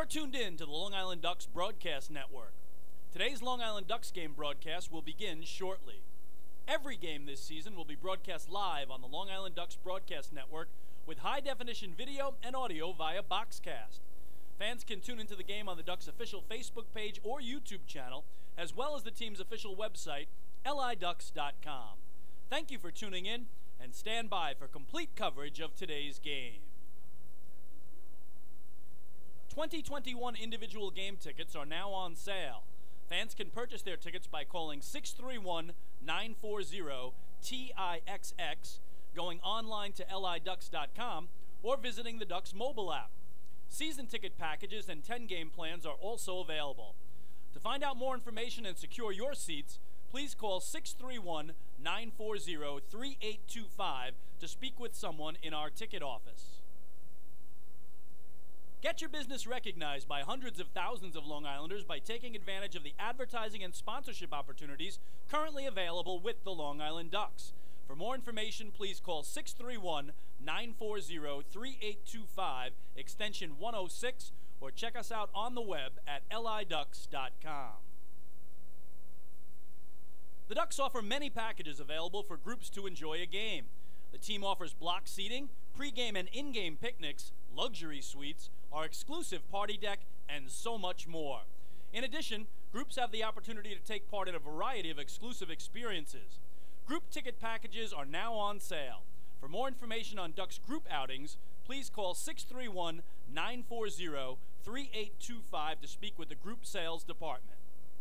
You're tuned in to the Long Island Ducks Broadcast Network. Today's Long Island Ducks game broadcast will begin shortly. Every game this season will be broadcast live on the Long Island Ducks Broadcast Network with high-definition video and audio via Boxcast. Fans can tune into the game on the Ducks' official Facebook page or YouTube channel, as well as the team's official website, liducks.com. Thank you for tuning in, and stand by for complete coverage of today's game. 2021 individual game tickets are now on sale. Fans can purchase their tickets by calling 631-940-TIXX, going online to liducks.com, or visiting the Ducks mobile app. Season ticket packages and 10-game plans are also available. To find out more information and secure your seats, please call 631-940-3825 to speak with someone in our ticket office. Get your business recognized by hundreds of thousands of Long Islanders by taking advantage of the advertising and sponsorship opportunities currently available with the Long Island Ducks. For more information, please call 631-940-3825, extension 106, or check us out on the web at liducks.com. The Ducks offer many packages available for groups to enjoy a game. The team offers block seating, pregame and in-game picnics, luxury suites, our exclusive party deck, and so much more. In addition, groups have the opportunity to take part in a variety of exclusive experiences. Group ticket packages are now on sale. For more information on Ducks group outings, please call 631-940-3825 to speak with the group sales department.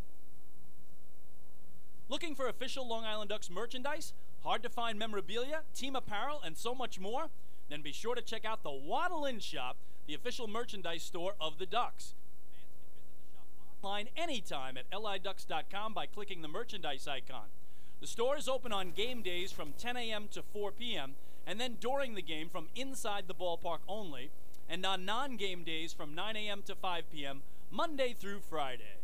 Looking for official Long Island Ducks merchandise, hard-to-find memorabilia, team apparel, and so much more? Then be sure to check out the Waddle In Shop, the official merchandise store of the Ducks. Fans can visit the shop online anytime at liducks.com by clicking the merchandise icon. The store is open on game days from 10 a.m. to 4 p.m. and then during the game from inside the ballpark only, and on non-game days from 9 a.m. to 5 p.m. Monday through Friday.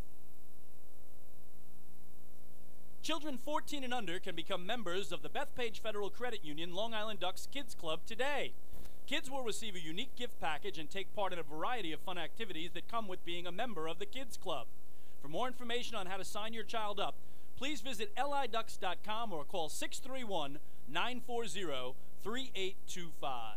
Children 14 and under can become members of the Bethpage Federal Credit Union Long Island Ducks Kids Club today. Kids will receive a unique gift package and take part in a variety of fun activities that come with being a member of the Kids Club. For more information on how to sign your child up, please visit liducks.com or call 631-940-3825.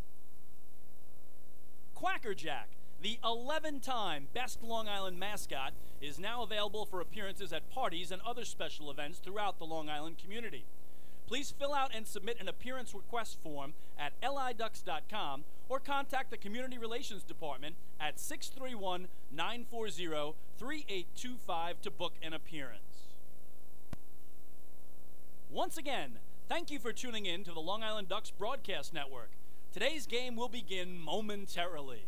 Quacker Jack, the 11-time Best Long Island mascot, is now available for appearances at parties and other special events throughout the Long Island community. Please fill out and submit an appearance request form at liducks.com or contact the Community Relations Department at 631-940-3825 to book an appearance. Once again, thank you for tuning in to the Long Island Ducks Broadcast Network. Today's game will begin momentarily.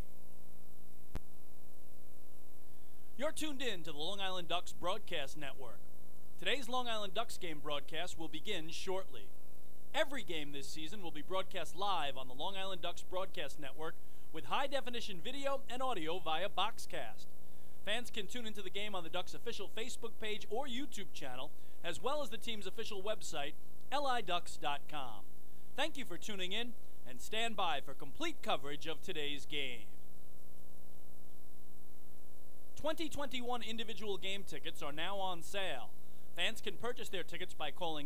You're tuned in to the Long Island Ducks Broadcast Network. Today's Long Island Ducks game broadcast will begin shortly. Every game this season will be broadcast live on the Long Island Ducks Broadcast Network with high-definition video and audio via Boxcast. Fans can tune into the game on the Ducks' official Facebook page or YouTube channel, as well as the team's official website, liducks.com. Thank you for tuning in, and stand by for complete coverage of today's game. 2021 individual game tickets are now on sale. Fans can purchase their tickets by calling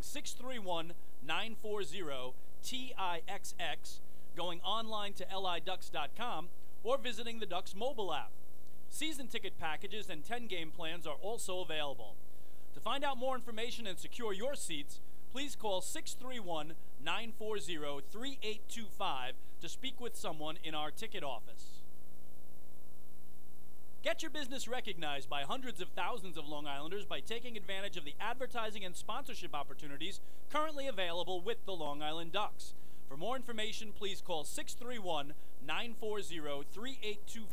631-940-TIXX, going online to liducks.com, or visiting the Ducks mobile app. Season ticket packages and 10-game plans are also available. To find out more information and secure your seats, please call 631-940-3825 to speak with someone in our ticket office. Get your business recognized by hundreds of thousands of Long Islanders by taking advantage of the advertising and sponsorship opportunities currently available with the Long Island Ducks. For more information, please call 631-940-3825.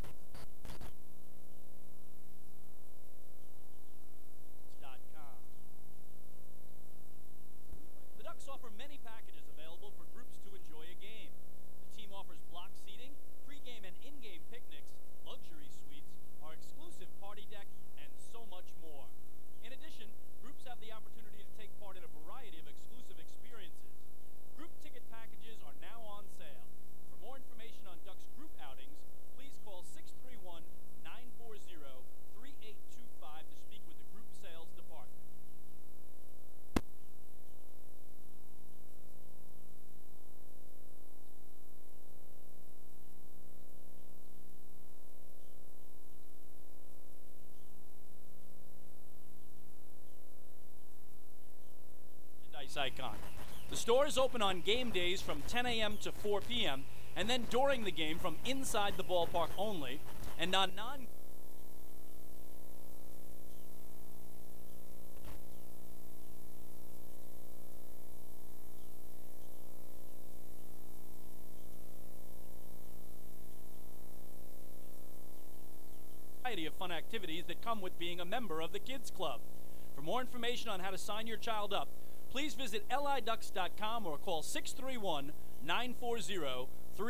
The Ducks offer many packages available for groups to enjoy a game. The team offers block seating, pregame and in-game picnics, luxury suites, our exclusive party deck, and so much more. In addition, groups have the opportunity to take part in a variety of exclusive experiences. Group ticket packages are now on sale. For more information on Ducks group outings, please call 631 icon. The store is open on game days from 10 a.m. to 4 p.m. and then during the game from inside the ballpark only, and on non of fun activities that come with being a member of the Kids Club. For more information on how to sign your child up, please visit liducks.com or call 631-940-3825.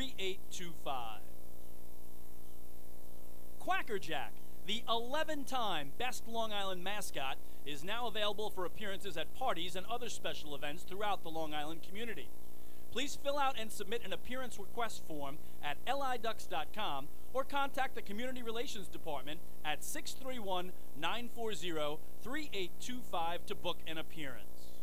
Quacker Jack, the 11-time Best Long Island mascot, is now available for appearances at parties and other special events throughout the Long Island community. Please fill out and submit an appearance request form at liducks.com or contact the Community Relations Department at 631-940-3825 to book an appearance.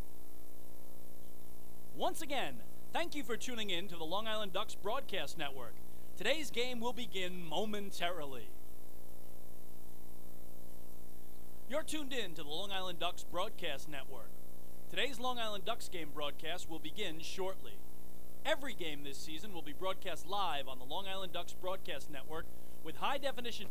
Once again, thank you for tuning in to the Long Island Ducks Broadcast Network. Today's game will begin momentarily. You're tuned in to the Long Island Ducks Broadcast Network. Today's Long Island Ducks game broadcast will begin shortly. Every game this season will be broadcast live on the Long Island Ducks Broadcast Network with high-definition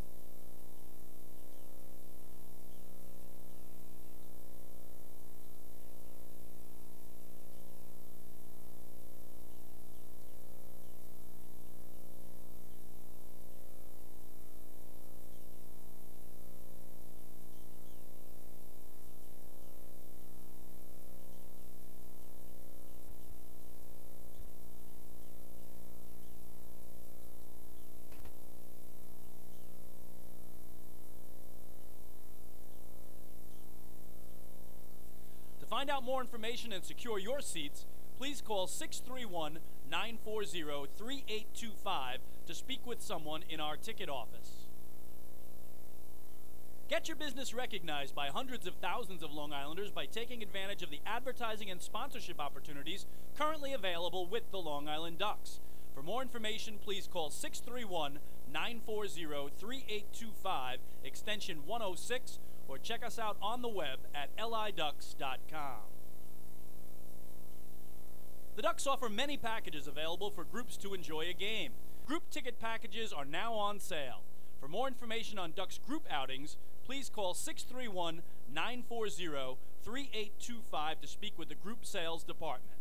find out more information and secure your seats, please call 631-940-3825 to speak with someone in our ticket office. Get your business recognized by hundreds of thousands of Long Islanders by taking advantage of the advertising and sponsorship opportunities currently available with the Long Island Ducks. For more information, please call 631-940-3825, extension 106, or check us out on the web at liducks.com. The Ducks offer many packages available for groups to enjoy a game. Group ticket packages are now on sale. For more information on Ducks group outings, please call 631-940-3825 to speak with the group sales department.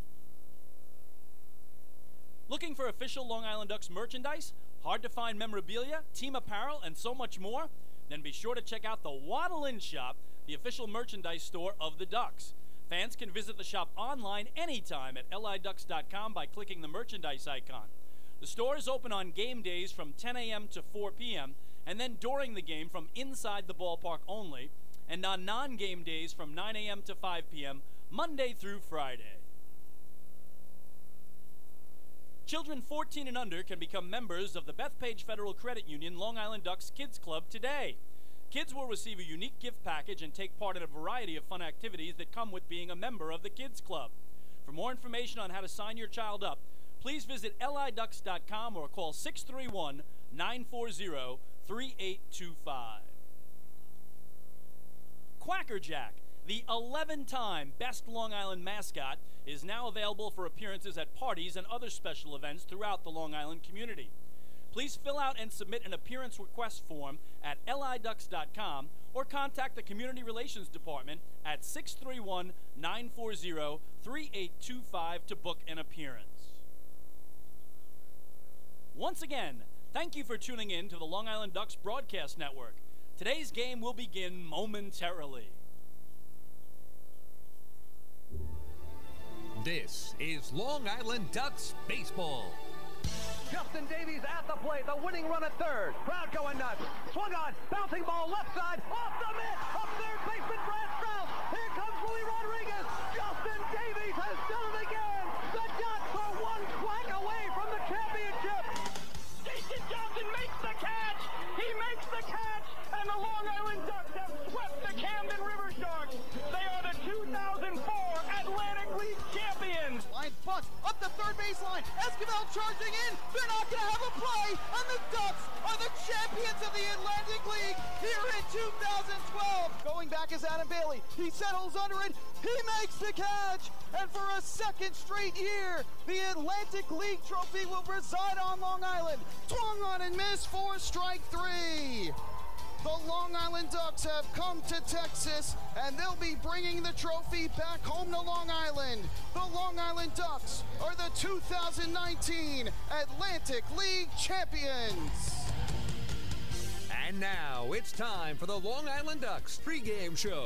Looking for official Long Island Ducks merchandise, hard-to-find memorabilia, team apparel, and so much more? Then be sure to check out the Waddle In Shop, the official merchandise store of the Ducks. Fans can visit the shop online anytime at liducks.com by clicking the merchandise icon. The store is open on game days from 10 a.m. to 4 p.m. and then during the game from inside the ballpark only, and on non-game days from 9 a.m. to 5 p.m. Monday through Friday. Children 14 and under can become members of the Bethpage Federal Credit Union Long Island Ducks Kids Club today. Kids will receive a unique gift package and take part in a variety of fun activities that come with being a member of the Kids Club. For more information on how to sign your child up, please visit liducks.com or call 631-940-3825. Quacker Jack, the 11-time Best Long Island mascot, is now available for appearances at parties and other special events throughout the Long Island community. Please fill out and submit an appearance request form at liducks.com or contact the Community Relations Department at 631-940-3825 to book an appearance. Once again, thank you for tuning in to the Long Island Ducks Broadcast Network. Today's game will begin momentarily. This is Long Island Ducks baseball. Justin Davies at the plate, the winning run at third. Crowd going nuts. Swung on, bouncing ball left side, off the mitt, up third baseman Brad Strauss. Here comes Louis Rodriguez. Justin Davies has done it again. The Ducks are one quack away from the championship. Jason Johnson makes the catch. He makes the catch, and the Long Island Ducks have swept the Camden River Sharks. They are the 2004 Atlantic League champions. Line bunt up the third base baseline. Esquivel charging in. They're not going to have a play. And the Ducks are the champions of the Atlantic League here in 2012. Going back is Adam Bailey. He settles under it. He makes the catch. And for a second straight year, the Atlantic League trophy will reside on Long Island. Swung on and missed for strike three. The Long Island Ducks have come to Texas, and they'll be bringing the trophy back home to Long Island. The Long Island Ducks are the 2019 Atlantic League champions. And now it's time for the Long Island Ducks pregame show.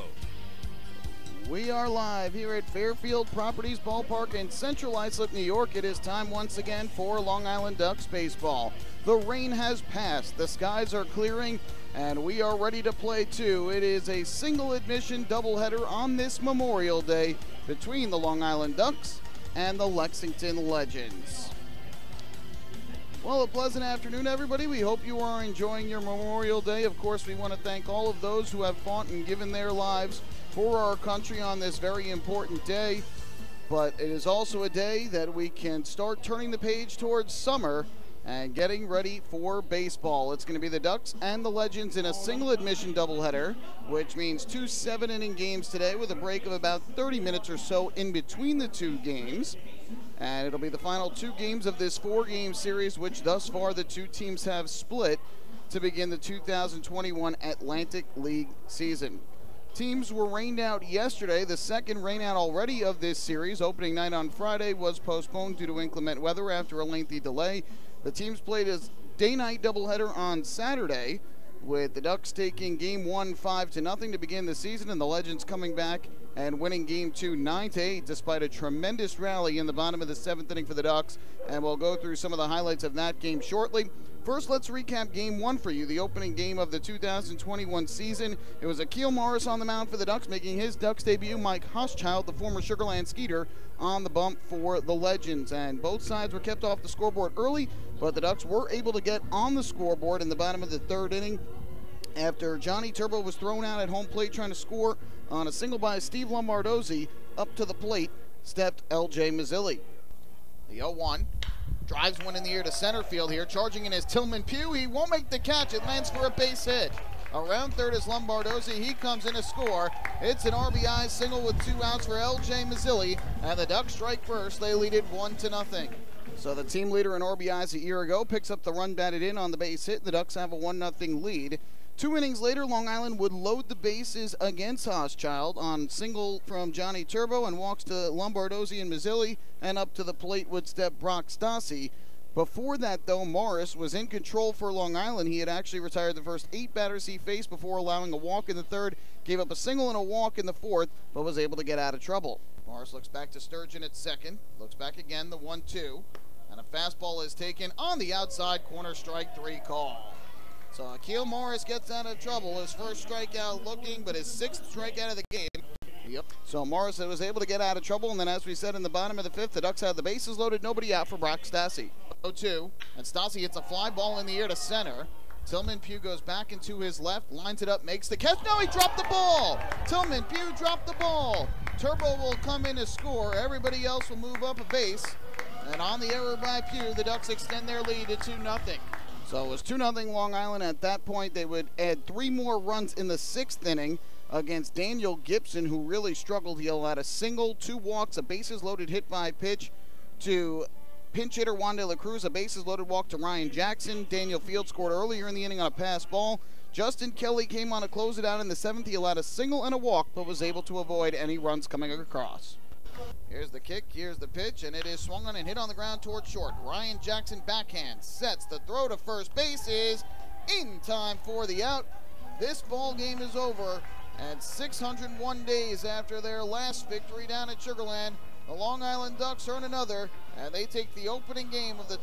We are live here at Fairfield Properties Ballpark in Central Islip, New York. It is time once again for Long Island Ducks baseball. The rain has passed, the skies are clearing, and we are ready to play too. It is a single admission doubleheader on this Memorial Day between the Long Island Ducks and the Lexington Legends. Well, a pleasant afternoon, everybody. We hope you are enjoying your Memorial Day. Of course, we want to thank all of those who have fought and given their lives for our country on this very important day. But it is also a day that we can start turning the page towards summer and getting ready for baseball. It's going to be the Ducks and the Legends in a single admission doubleheader, which means 2 7-inning games today with a break of about 30 minutes or so in between the two games. And it'll be the final 2 games of this 4-game series, which thus far the two teams have split to begin the 2021 Atlantic League season. Teams were rained out yesterday, the second rainout already of this series. Opening night on Friday was postponed due to inclement weather after a lengthy delay. The teams played a day-night doubleheader on Saturday, with the Ducks taking Game 1 5-0 to begin the season, and the Legends coming back and winning Game 2 9-8 despite a tremendous rally in the bottom of the 7th inning for the Ducks. And we'll go through some of the highlights of that game shortly. First, let's recap Game 1 for you, the opening game of the 2021 season. It was Akil Morris on the mound for the Ducks, making his Ducks debut. Mike Hochschild, the former Sugarland Skeeter, on the bump for the Legends. And both sides were kept off the scoreboard early, but the Ducks were able to get on the scoreboard in the bottom of the 3rd inning after Johnny Turbo was thrown out at home plate trying to score on a single by Steve Lombardozzi. Up to the plate stepped L.J. Mazzilli. The 0-1. Drives one in the air to center field here. Charging in is Tillman Pugh. He won't make the catch. It lands for a base hit. Around third is Lombardozzi. He comes in to score. It's an RBI single with 2 outs for L.J. Mazzilli. And the Ducks strike first. They lead it 1-0. So the team leader in RBIs a year ago picks up the run batted in on the base hit. The Ducks have a 1-0 lead. 2 innings later, Long Island would load the bases against Hochschild on single from Johnny Turbo and walks to Lombardozzi and Mazzilli, and up to the plate would step Brock Stassi. Before that, though, Morris was in control for Long Island. He had actually retired the first 8 batters he faced before allowing a walk in the 3rd, gave up a single and a walk in the 4th, but was able to get out of trouble. Morris looks back to Sturgeon at second, looks back again, the 1-2, and a fastball is taken on the outside corner, strike 3 call. So Akil Morris gets out of trouble. His first strikeout looking, but his 6th strikeout of the game. Yep. So Morris was able to get out of trouble, and then as we said in the bottom of the 5th, the Ducks had the bases loaded, nobody out for Brock Stassi. 0-2, and Stassi hits a fly ball in the air to center. Tillman Pugh goes back into his left, lines it up, makes the catch. No, he dropped the ball. Tillman Pugh dropped the ball. Turbo will come in to score. Everybody else will move up a base. And on the error by Pugh, the Ducks extend their lead to 2-0. So it was 2-0 Long Island. At that point, they would add 3 more runs in the 6th inning against Daniel Gibson, who really struggled. He allowed a single, 2 walks, a bases-loaded hit by pitch to pinch hitter Juan de la Cruz, a bases-loaded walk to Ryan Jackson. Daniel Field scored earlier in the inning on a pass ball. Justin Kelly came on to close it out in the 7th. He allowed a single and a walk, but was able to avoid any runs coming across. Here's the kick, here's the pitch, and it is swung on and hit on the ground towards short. Ryan Jackson backhand sets the throw to first base, is in time for the out. This ball game is over, and 601 days after their last victory down at Sugarland, the Long Island Ducks earn another, and they take the opening game of the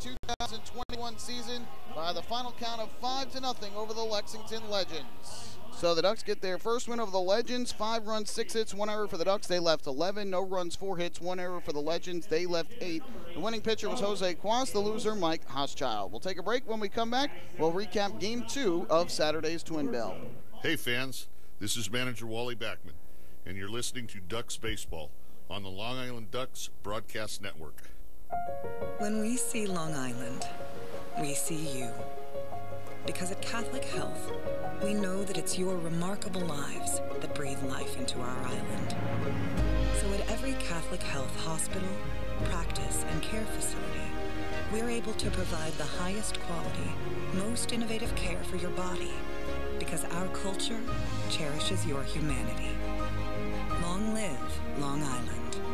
2021 season by the final count of 5-0 over the Lexington Legends. So the Ducks get their first win over the Legends. 5 runs, 6 hits, 1 error for the Ducks. They left 11. No runs, 4 hits, 1 error for the Legends. They left 8. The winning pitcher was Jose Quas. The loser, Mike Hochschild. We'll take a break. When we come back, we'll recap Game 2 of Saturday's Twin Bell. Hey fans, this is manager Wally Backman, and you're listening to Ducks Baseball on the Long Island Ducks Broadcast Network. When we see Long Island, we see you. Because at Catholic Health, we know that it's your remarkable lives that breathe life into our island. So at every Catholic Health hospital, practice, and care facility, we're able to provide the highest quality, most innovative care for your body, because our culture cherishes your humanity. Long live Long Island.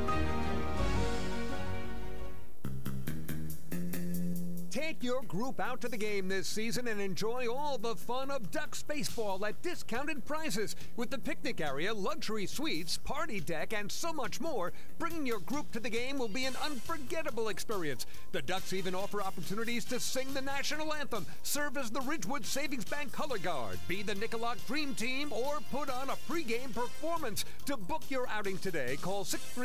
Take your group out to the game this season and enjoy all the fun of Ducks baseball at discounted prices with the picnic area, luxury suites, party deck, and so much more. Bringing your group to the game will be an unforgettable experience. The Ducks even offer opportunities to sing the national anthem, serve as the Ridgewood Savings Bank color guard, be the Nicolak Dream Team, or put on a pregame performance. To book your outing today, call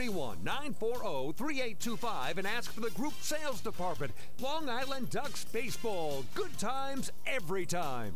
631-940-3825 and ask for the group sales department. Long Island Ducks baseball. Good times every time.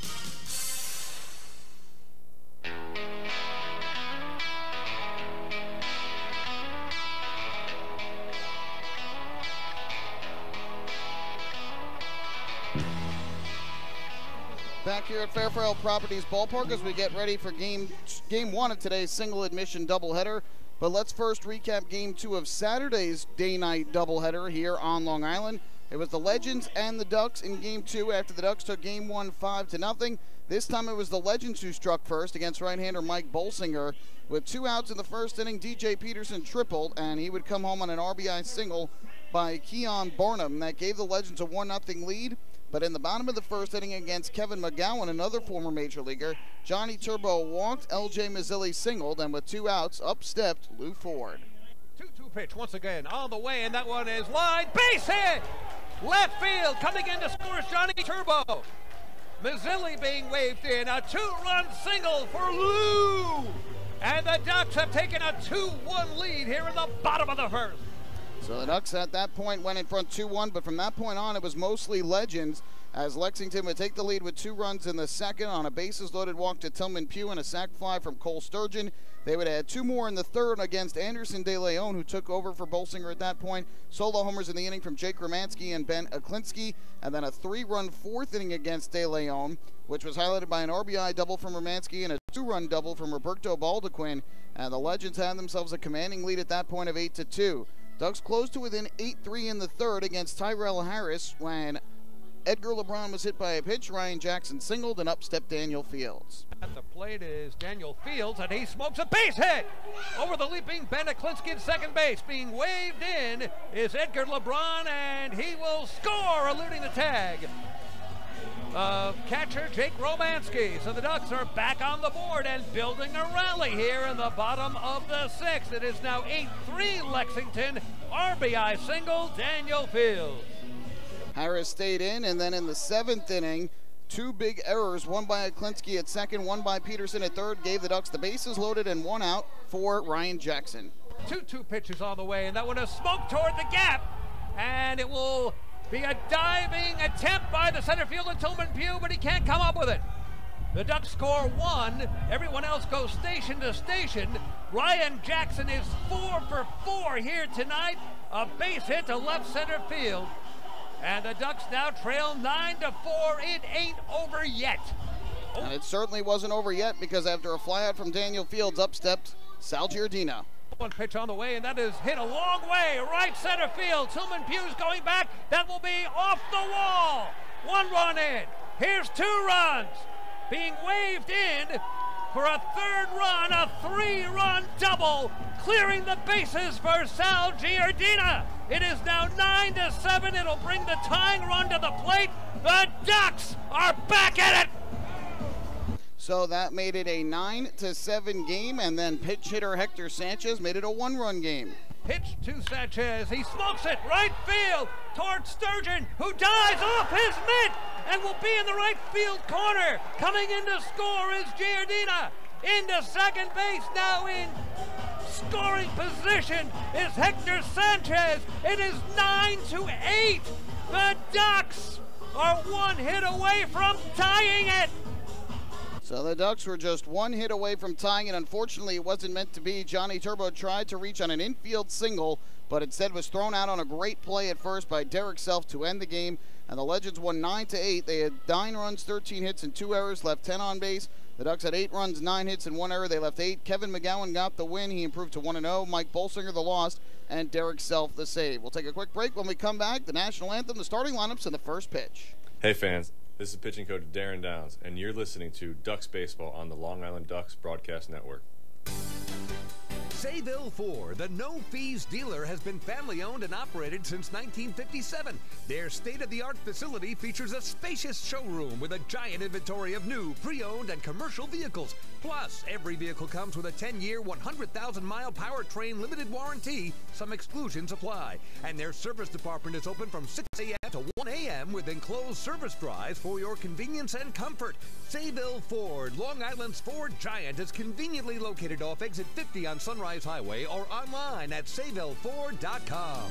Back here at Fairfield Properties Ballpark as we get ready for game one of today's single admission doubleheader. But let's first recap game two of Saturday's day-night doubleheader here on Long Island. It was the Legends and the Ducks in game two after the Ducks took game one 5-0. This time it was the Legends who struck first against right-hander Mike Bolsinger. With 2 outs in the first inning, DJ Peterson tripled, and he would come home on an RBI single by Keon Barnum. That gave the Legends a 1-0 lead. But in the bottom of the first inning against Kevin McGowan, another former major leaguer, Johnny Turbo walked, LJ Mazzilli singled, and with 2 outs, up stepped Lou Ford. 2-2 pitch once again on the way, and that one is line, base hit! Left field, coming in to score is Johnny Turbo. Mazzilli being waved in, a 2-run single for Lou! And the Ducks have taken a 2-1 lead here in the bottom of the first. So the Ducks at that point went in front 2-1, but from that point on it was mostly Legends as Lexington would take the lead with 2 runs in the second on a bases-loaded walk to Tillman Pugh and a sac fly from Cole Sturgeon. They would add 2 more in the third against Anderson De Leon, who took over for Bolsinger at that point. Solo homers in the inning from Jake Romansky and Ben Aklinski, and then a 3-run fourth inning against De Leon, which was highlighted by an RBI double from Romansky and a 2-run double from Roberto Baldequin. And the Legends had themselves a commanding lead at that point of 8-2. Ducks closed to within 8-3 in the third against Tyrell Harris when Edgar LeBron was hit by a pitch. Ryan Jackson singled, and up stepped Daniel Fields. At the plate is Daniel Fields, and he smokes a base hit over the leaping Ben Aklinski at second base. Being waved in is Edgar LeBron, and he will score, eluding the tag of catcher Jake Romansky. So the Ducks are back on the board and building a rally here in the bottom of the sixth. It is now 8-3 Lexington. RBI single, Daniel Fields. Harris stayed in, and then in the 7th inning, 2 big errors, one by Aklinski at second, one by Peterson at third, gave the Ducks the bases loaded and 1 out for Ryan Jackson. 2-2 pitches on the way, and that one is smoked toward the gap, and it will be a diving attempt by the center fielder Tillman Pugh, but he can't come up with it. The Ducks score 1. Everyone else goes station to station. Ryan Jackson is 4 for 4 here tonight. A base hit to left center field. And the Ducks now trail 9-4. It ain't over yet. And it certainly wasn't over yet, because after a flyout from Daniel Fields, up stepped Sal Giardina. One pitch on the way, and that is hit a long way, right center field. Tillman Pugh's going back. That will be off the wall. 1 run in. Here's 2 runs. Being waved in for a 3rd run, a 3-run double, clearing the bases for Sal Giardina. It is now 9-7. It'll bring the tying run to the plate. The Ducks are back at it. So that made it a 9-7 game, and then pitch hitter Hector Sanchez made it a 1-run game. Pitch to Sanchez. He smokes it right field towards Sturgeon, who dives off his mitt and will be in the right field corner. Coming in to score is Giardina. Into second base now in scoring position is Hector Sanchez. It is 9-8. The Ducks are 1 hit away from tying it. So the Ducks were just one hit away from tying, and unfortunately it wasn't meant to be. Johnny Turbo tried to reach on an infield single, but instead was thrown out on a great play at first by Derek Self to end the game, and the Legends won 9-8. They had 9 runs, 13 hits, and 2 errors, left 10 on base. The Ducks had 8 runs, 9 hits, and 1 error. They left 8. Kevin McGowan got the win. He improved to 1-0. Mike Bolsinger the loss, and Derek Self the save. We'll take a quick break. When we come back, the national anthem, the starting lineups, and the first pitch. Hey fans, this is pitching coach Darren Downs, and you're listening to Ducks Baseball on the Long Island Ducks Broadcast Network. Sayville Ford, the no-fees dealer, has been family-owned and operated since 1957. Their state-of-the-art facility features a spacious showroom with a giant inventory of new, pre-owned, and commercial vehicles. Plus, every vehicle comes with a 10-year, 100,000-mile powertrain limited warranty. Some exclusions apply. And their service department is open from 6 a.m. to 1 a.m. with enclosed service drives for your convenience and comfort. Sayville Ford, Long Island's Ford giant, is conveniently located off exit 50 on Sunrise Highway or online at SayvilleFord.com.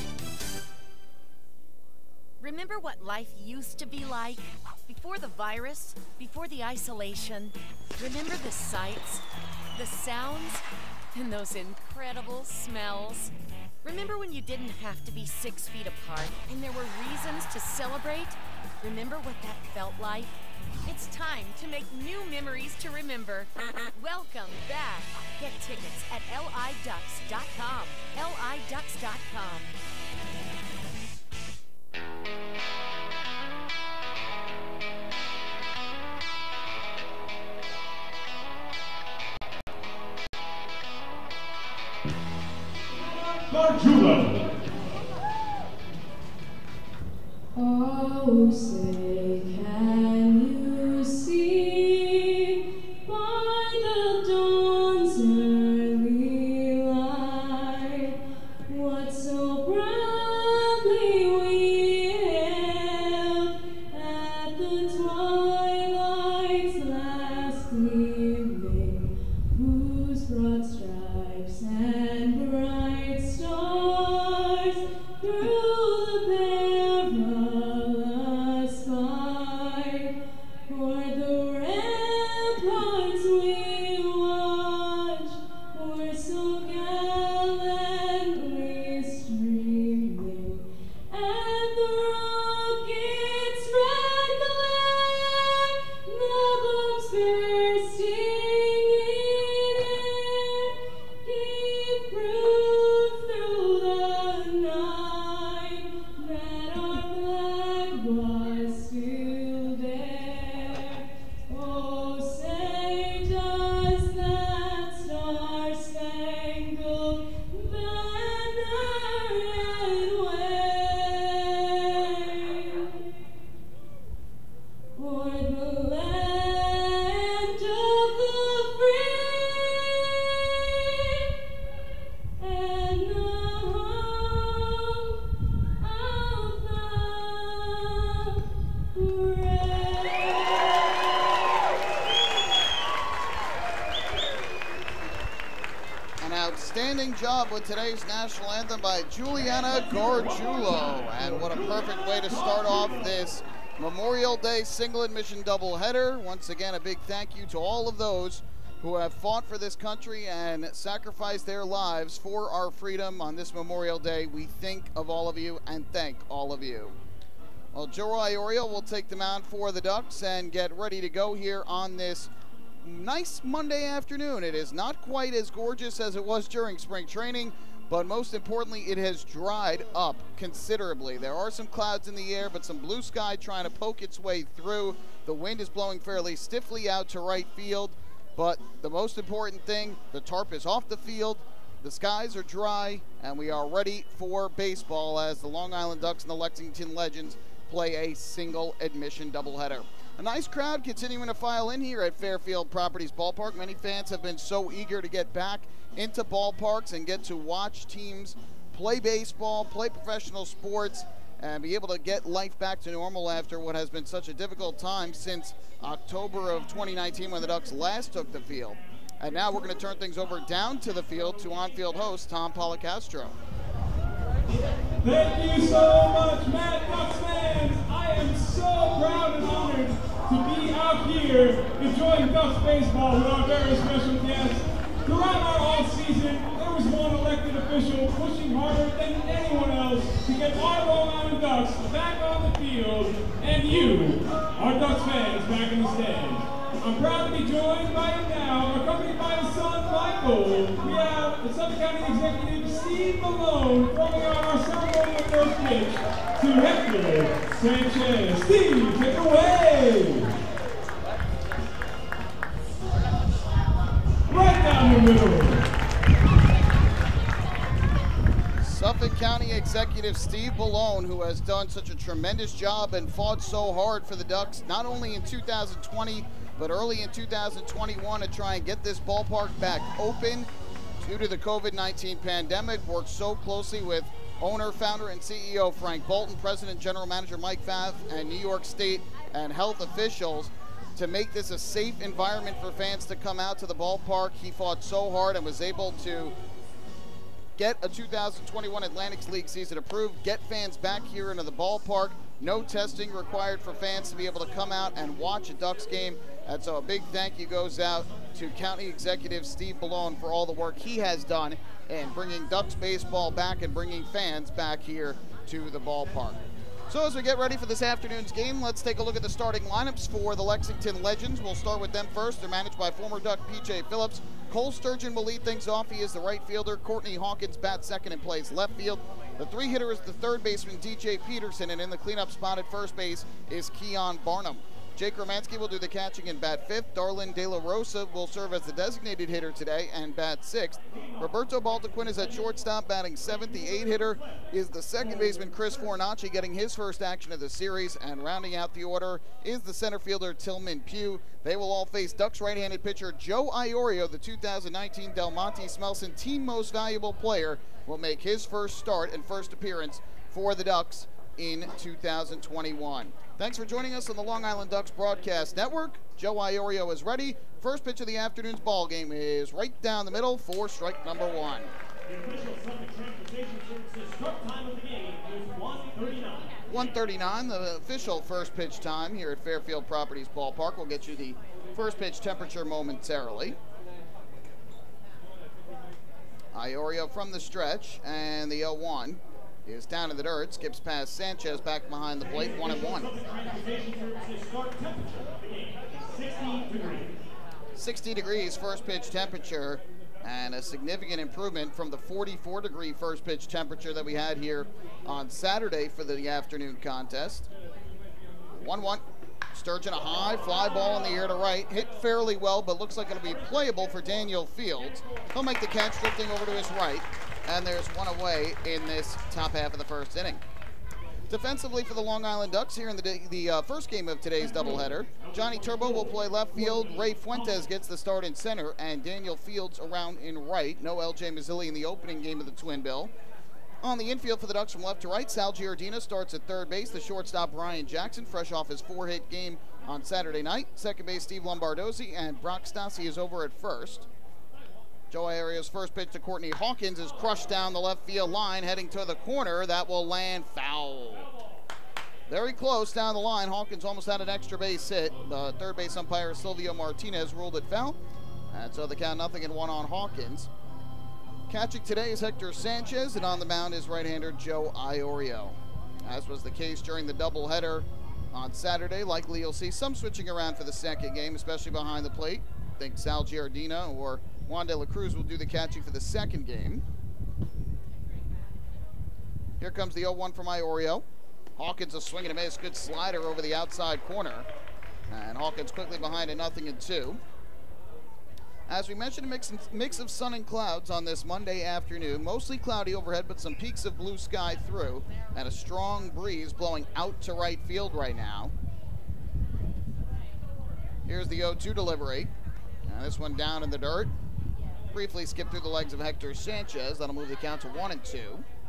Remember what life used to be like? Before the virus, before the isolation. Remember the sights, the sounds, and those incredible smells? Remember when you didn't have to be 6 feet apart and there were reasons to celebrate? Remember what that felt like? It's time to make new memories to remember. Welcome back. Get tickets at liducks.com. liducks.com. Gargiulo. Oh, say, can you see by the dawn's early light what so proudly we hailed at the twilight's last gleaming, whose broad stripes and bright stars through the perilous fight o'er the ramparts we watched were so gallantly streaming, and the rocket's red glare, the bombs bursting in air, gave proof through the night that our flag was still there. Oh, say does that star-spangled banner yet wave o'er the land of the free and the home of the brave. An outstanding job with today's national anthem by Juliana Gargiulo. And what a perfect way to start off this Memorial Day single admission doubleheader. Once again, a big thank you to all of those who have fought for this country and sacrificed their lives for our freedom on this Memorial Day. We think of all of you and thank all of you. Well, Joe Iorio will take the mound for the Ducks and get ready to go here on this nice Monday afternoon. It is not quite as gorgeous as it was during spring training, but most importantly, it has dried up considerably. There are some clouds in the air, but some blue sky trying to poke its way through. The wind is blowing fairly stiffly out to right field, but the most important thing, the tarp is off the field, the skies are dry, and we are ready for baseball as the Long Island Ducks and the Lexington Legends play a single admission doubleheader. A nice crowd continuing to file in here at Fairfield Properties Ballpark. Many fans have been so eager to get back into ballparks and get to watch teams play baseball, play professional sports, and be able to get life back to normal after what has been such a difficult time since October of 2019 when the Ducks last took the field. And now we're going to turn things over down to the field to on-field host Tom Policastro. Thank you so much, Mad Ducks fans. I am so proud and honored to be out here here enjoying Ducks baseball with our very special guests. Throughout our all-season, there was one elected official pushing harder than anyone else to get our Long Island Ducks back on the field, and you, our Ducks fans, back in the stands. I'm proud to be joined by him now, accompanied by his son, Michael. We have the Suffolk County Executive Steve Malone throwing out our ceremonial first pitch to Hector Sanchez. Steve, take it away! Right down the middle. Suffolk County Executive Steve Malone, who has done such a tremendous job and fought so hard for the Ducks, not only in 2020, but early in 2021 to try and get this ballpark back open due to the COVID-19 pandemic, worked so closely with owner, founder, and CEO Frank Bolton, President, General Manager Mike Pfaff, and New York State and health officials to make this a safe environment for fans to come out to the ballpark. He fought so hard and was able to get a 2021 Atlantic League season approved, get fans back here into the ballpark. No testing required for fans to be able to come out and watch a Ducks game. And so a big thank you goes out to County Executive Steve Malone for all the work he has done in bringing Ducks baseball back and bringing fans back here to the ballpark. So as we get ready for this afternoon's game, let's take a look at the starting lineups for the Lexington Legends. We'll start with them first. They're managed by former Duck P.J. Phillips. Cole Sturgeon will lead things off. He is the right fielder. Courtney Hawkins bats second and plays left field. The three-hitter is the third baseman, DJ Peterson, and in the cleanup spot at first base is Keon Barnum. Jake Romansky will do the catching and bat fifth. Darlin De La Rosa will serve as the designated hitter today and bat sixth. Roberto Baldaquin is at shortstop batting seventh. The eight-hitter is the second baseman, Chris Fornacci, getting his first action of the series. And rounding out the order is the center fielder, Tillman Pugh. They will all face Ducks right-handed pitcher Joe Iorio, the 2019 Del Monte Smelson Team Most Valuable Player, will make his first start and first appearance for the Ducks in 2021. Thanks for joining us on the Long Island Ducks Broadcast Network. Joe Iorio is ready. First pitch of the afternoon's ball game is right down the middle for strike number one. The official Suffolk Transportation Services start time of the game is 1:39. 1:39, the official first pitch time here at Fairfield Properties Ballpark. We'll get you the first pitch temperature momentarily. Iorio from the stretch, and the 0-1 is down in the dirt, skips past Sanchez, back behind the plate, 1-1. 60 degrees first pitch temperature, and a significant improvement from the 44-degree first pitch temperature that we had here on Saturday for the afternoon contest. 1-1. Sturgeon, a high fly ball in the air to right, hit fairly well, but looks like it'll be playable for Daniel Fields. He'll make the catch, drifting over to his right, and there's one away in this top half of the first inning. Defensively for the Long Island Ducks here in the first game of today's doubleheader, Johnny Turbo will play left field, Ray Fuentes gets the start in center, and Daniel Fields around in right. No L.J. Mazzilli in the opening game of the Twin Bill. On the infield for the Ducks from left to right, Sal Giardina starts at third base. The shortstop, Ryan Jackson, fresh off his 4-hit game on Saturday night. Second base, Steve Lombardozzi, and Brock Stassi is over at first. Joe Iorio's first pitch to Courtney Hawkins is crushed down the left field line, heading to the corner. That will land foul. Very close down the line. Hawkins almost had an extra base hit. The third base umpire, Silvio Martinez, ruled it foul. And so the count 0-1 on Hawkins. Catching today is Hector Sanchez, and on the mound is right-hander Joe Iorio. As was the case during the doubleheader on Saturday, likely you'll see some switching around for the second game, especially behind the plate. I think Sal Giardina or Juan de la Cruz will do the catching for the second game. Here comes the 0-1 from Iorio. Hawkins a swing and a miss, good slider over the outside corner. And Hawkins quickly behind a 0-2. As we mentioned, a mix of sun and clouds on this Monday afternoon. Mostly cloudy overhead, but some peaks of blue sky through, and a strong breeze blowing out to right field right now. Here's the 0-2 delivery. And this one down in the dirt. Briefly skip through the legs of Hector Sanchez. That'll move the count to 1-2.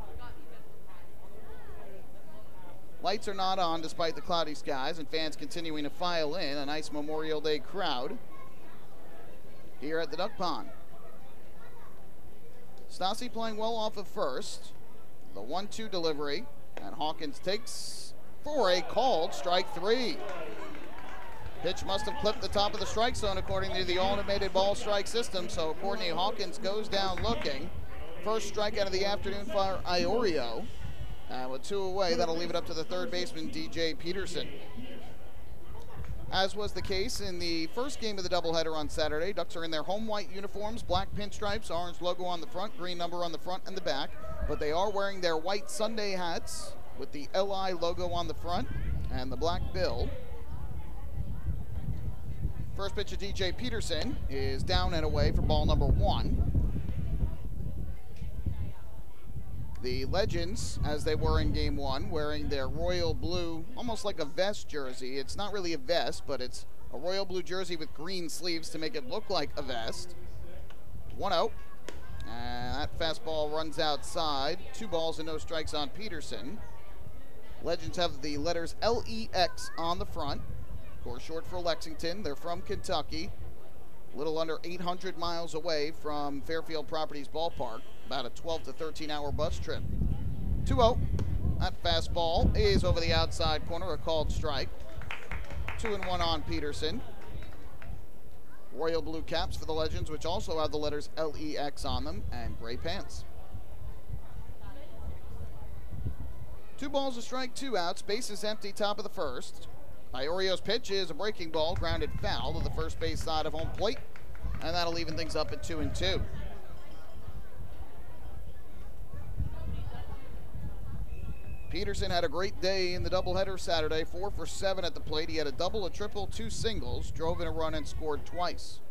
Lights are not on despite the cloudy skies, and fans continuing to file in. A nice Memorial Day crowd here at the Duck Pond. Stassi playing well off of first. The 1-2 delivery, and Hawkins takes for a called strike three. Pitch must have clipped the top of the strike zone according to the automated ball strike system, so Courtney Hawkins goes down looking. First strikeout of the afternoon for Iorio. With 2 away, that'll leave it up to the third baseman, DJ Peterson. As was the case in the first game of the doubleheader on Saturday, Ducks are in their home white uniforms, black pinstripes, orange logo on the front, green number on the front and the back, but they are wearing their white Sunday hats with the LI logo on the front and the black bill. First pitch of DJ Peterson is down and away for ball number 1. The Legends, as they were in game 1, wearing their royal blue, almost like a vest jersey. It's not really a vest, but it's a royal blue jersey with green sleeves to make it look like a vest. 1-0. And that fastball runs outside. 2 balls and no strikes on Peterson. Legends have the letters LEX on the front. Of course, short for Lexington. They're from Kentucky. A little under 800 miles away from Fairfield Properties Ballpark. About a 12 to 13 hour bus trip. 2-0. That fastball is over the outside corner, a called strike. 2-1 on Peterson. Royal blue caps for the Legends, which also have the letters LEX on them, and gray pants. 2 balls, a strike, 2 outs. Bases empty, top of the first. Iorio's pitch is a breaking ball, grounded foul to the first base side of home plate, and that'll even things up at 2-2. Peterson had a great day in the doubleheader Saturday, 4 for 7 at the plate. He had a double, a triple, 2 singles, drove in a run and scored twice.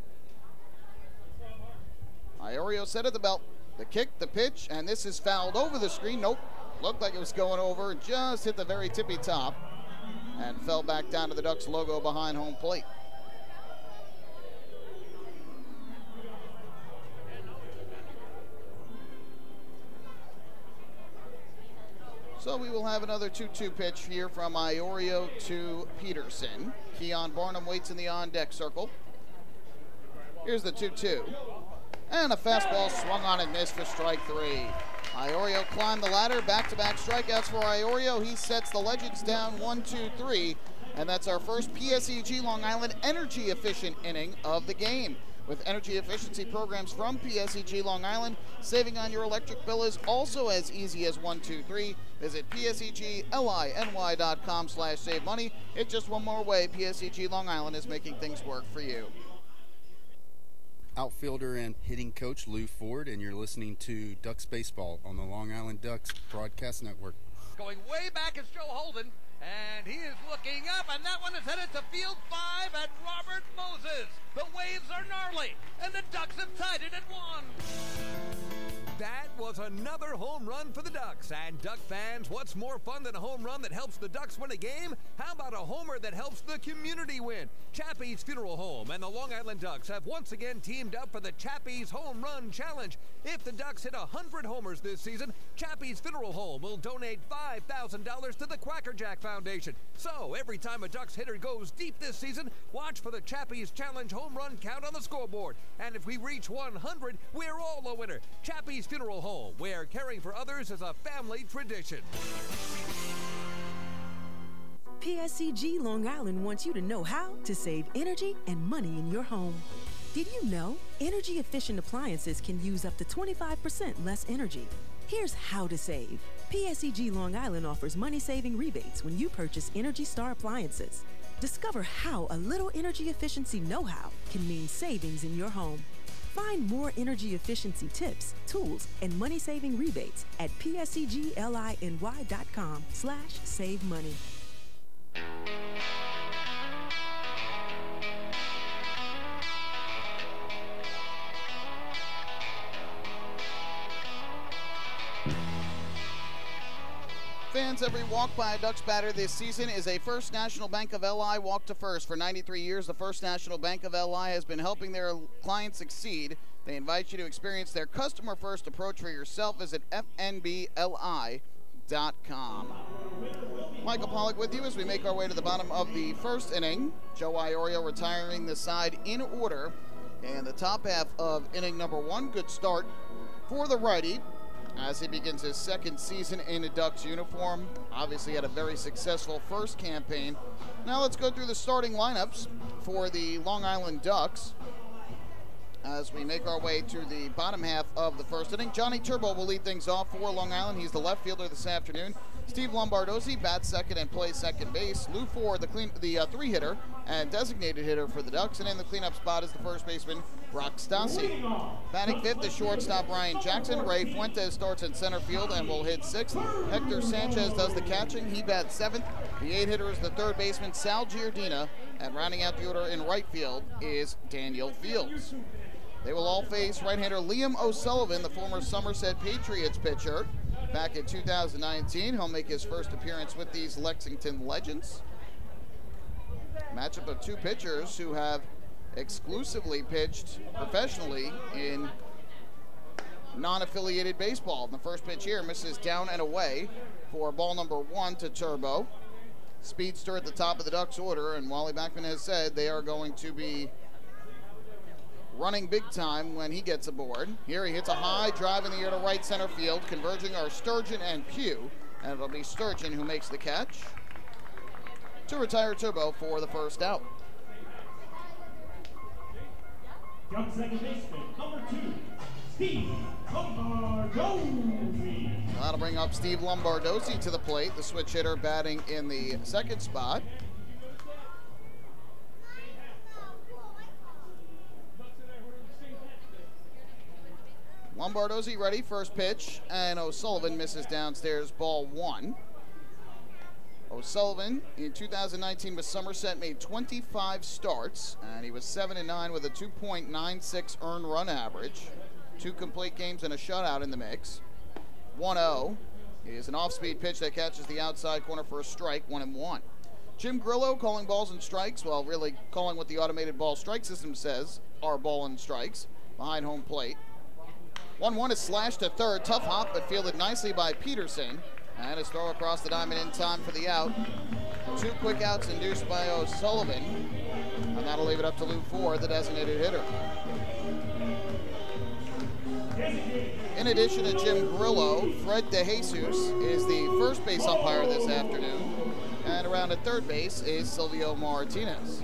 Iorio set at the belt, the kick, the pitch, and this is fouled over the screen. Nope, looked like it was going over, just hit the very tippy top and fell back down to the Ducks logo behind home plate. So we will have another 2-2 pitch here from Iorio to Peterson. Keon Barnum waits in the on-deck circle. Here's the 2-2. And a fastball swung on and missed for strike 3. Iorio climbed the ladder, back-to-back strikeouts for Iorio. He sets the Legends down 1-2-3, and that's our first PSEG Long Island energy-efficient inning of the game. With energy efficiency programs from PSEG Long Island, saving on your electric bill is also as easy as 1-2-3. Visit PSEGLINY.com/save money. It's just one more way PSEG Long Island is making things work for you. Outfielder and hitting coach Lou Ford, and you're listening to Ducks Baseball on the Long Island Ducks Broadcast Network. Going way back is Joe Holden, and he is looking up, and that one is headed to field 5 at Robert Moses. The waves are gnarly, and the Ducks have tied it at 1. That was another home run for the Ducks. And Duck fans, what's more fun than a home run that helps the Ducks win a game? How about a homer that helps the community win? Chappie's Funeral Home and the Long Island Ducks have once again teamed up for the Chappie's Home Run Challenge. If the Ducks hit 100 homers this season, Chappie's Funeral Home will donate $5,000 to the Quackerjack Foundation. So every time a Ducks hitter goes deep this season, watch for the Chappie's Challenge home run count on the scoreboard. And if we reach 100, we're all a winner. Chappie's Funeral Home, where caring for others is a family tradition. PSEG Long Island wants you to know how to save energy and money in your home. Did you know energy-efficient appliances can use up to 25% less energy? Here's how to save. PSEG Long Island offers money-saving rebates when you purchase Energy Star appliances. Discover how a little energy efficiency know-how can mean savings in your home. Find more energy efficiency tips, tools, and money-saving rebates at psegLINY.com/save money. Fans, every walk by a Ducks batter this season is a First National Bank of LI walk to first. For 93 years, the First National Bank of LI has been helping their clients succeed. They invite you to experience their customer-first approach for yourself. Visit fnbli.com. Michael Pollock with you as we make our way to the bottom of the first inning. Joe Iorio retiring the side in order. And the top half of inning number 1, good start for the righty. as he begins his second season in a Ducks uniform. Obviously had a very successful first campaign. Now let's go through the starting lineups for the Long Island Ducks as we make our way to the bottom half of the first inning. Johnny Turbo will lead things off for Long Island. He's the left fielder this afternoon. Steve Lombardozzi bats second and plays second base. Lou Ford, the three-hitter and designated hitter for the Ducks. And in the cleanup spot is the first baseman, Brock Stassi. Batting fifth, the shortstop, Ryan Jackson. Ray Fuentes starts in center field and will hit sixth. Hector Sanchez does the catching. He bats seventh. The eight-hitter is the third baseman, Sal Giardina. And rounding out the order in right field is Daniel Fields. They will all face right-hander Liam O'Sullivan, the former Somerset Patriots pitcher. Back in 2019, he'll make his first appearance with these Lexington Legends. Matchup of two pitchers who have exclusively pitched professionally in non-affiliated baseball. And the first pitch here misses down and away for ball number 1 to Turbo. Speedster at the top of the Ducks order, and Wally Backman has said they are going to be running big time when he gets aboard. Here he hits a high drive in the air to right center field. Converging are Sturgeon and Pugh, and it'll be Sturgeon who makes the catch to retire Turbo for the first out. Young second baseman, number 2, Steve Lombardozzi. That'll bring up Steve Lombardozzi to the plate, the switch hitter batting in the second spot. Lombardozzi ready, first pitch, and O'Sullivan misses downstairs, ball 1. O'Sullivan in 2019 with Somerset made 25 starts, and he was 7-9 with a 2.96 earned run average. 2 complete games and a shutout in the mix. 1-0 is an off-speed pitch that catches the outside corner for a strike, 1-1. Jim Grillo calling balls and strikes, well, really calling what the automated ball strike system says are ball and strikes behind home plate. 1-1 is slashed to third. Tough hop, but fielded nicely by Peterson. And his throw across the diamond in time for the out. 2 quick outs induced by O'Sullivan. And that'll leave it up to Lou Ford, the designated hitter. In addition to Jim Grillo, Fred DeJesus is the first base umpire this afternoon. And around at third base is Silvio Martinez.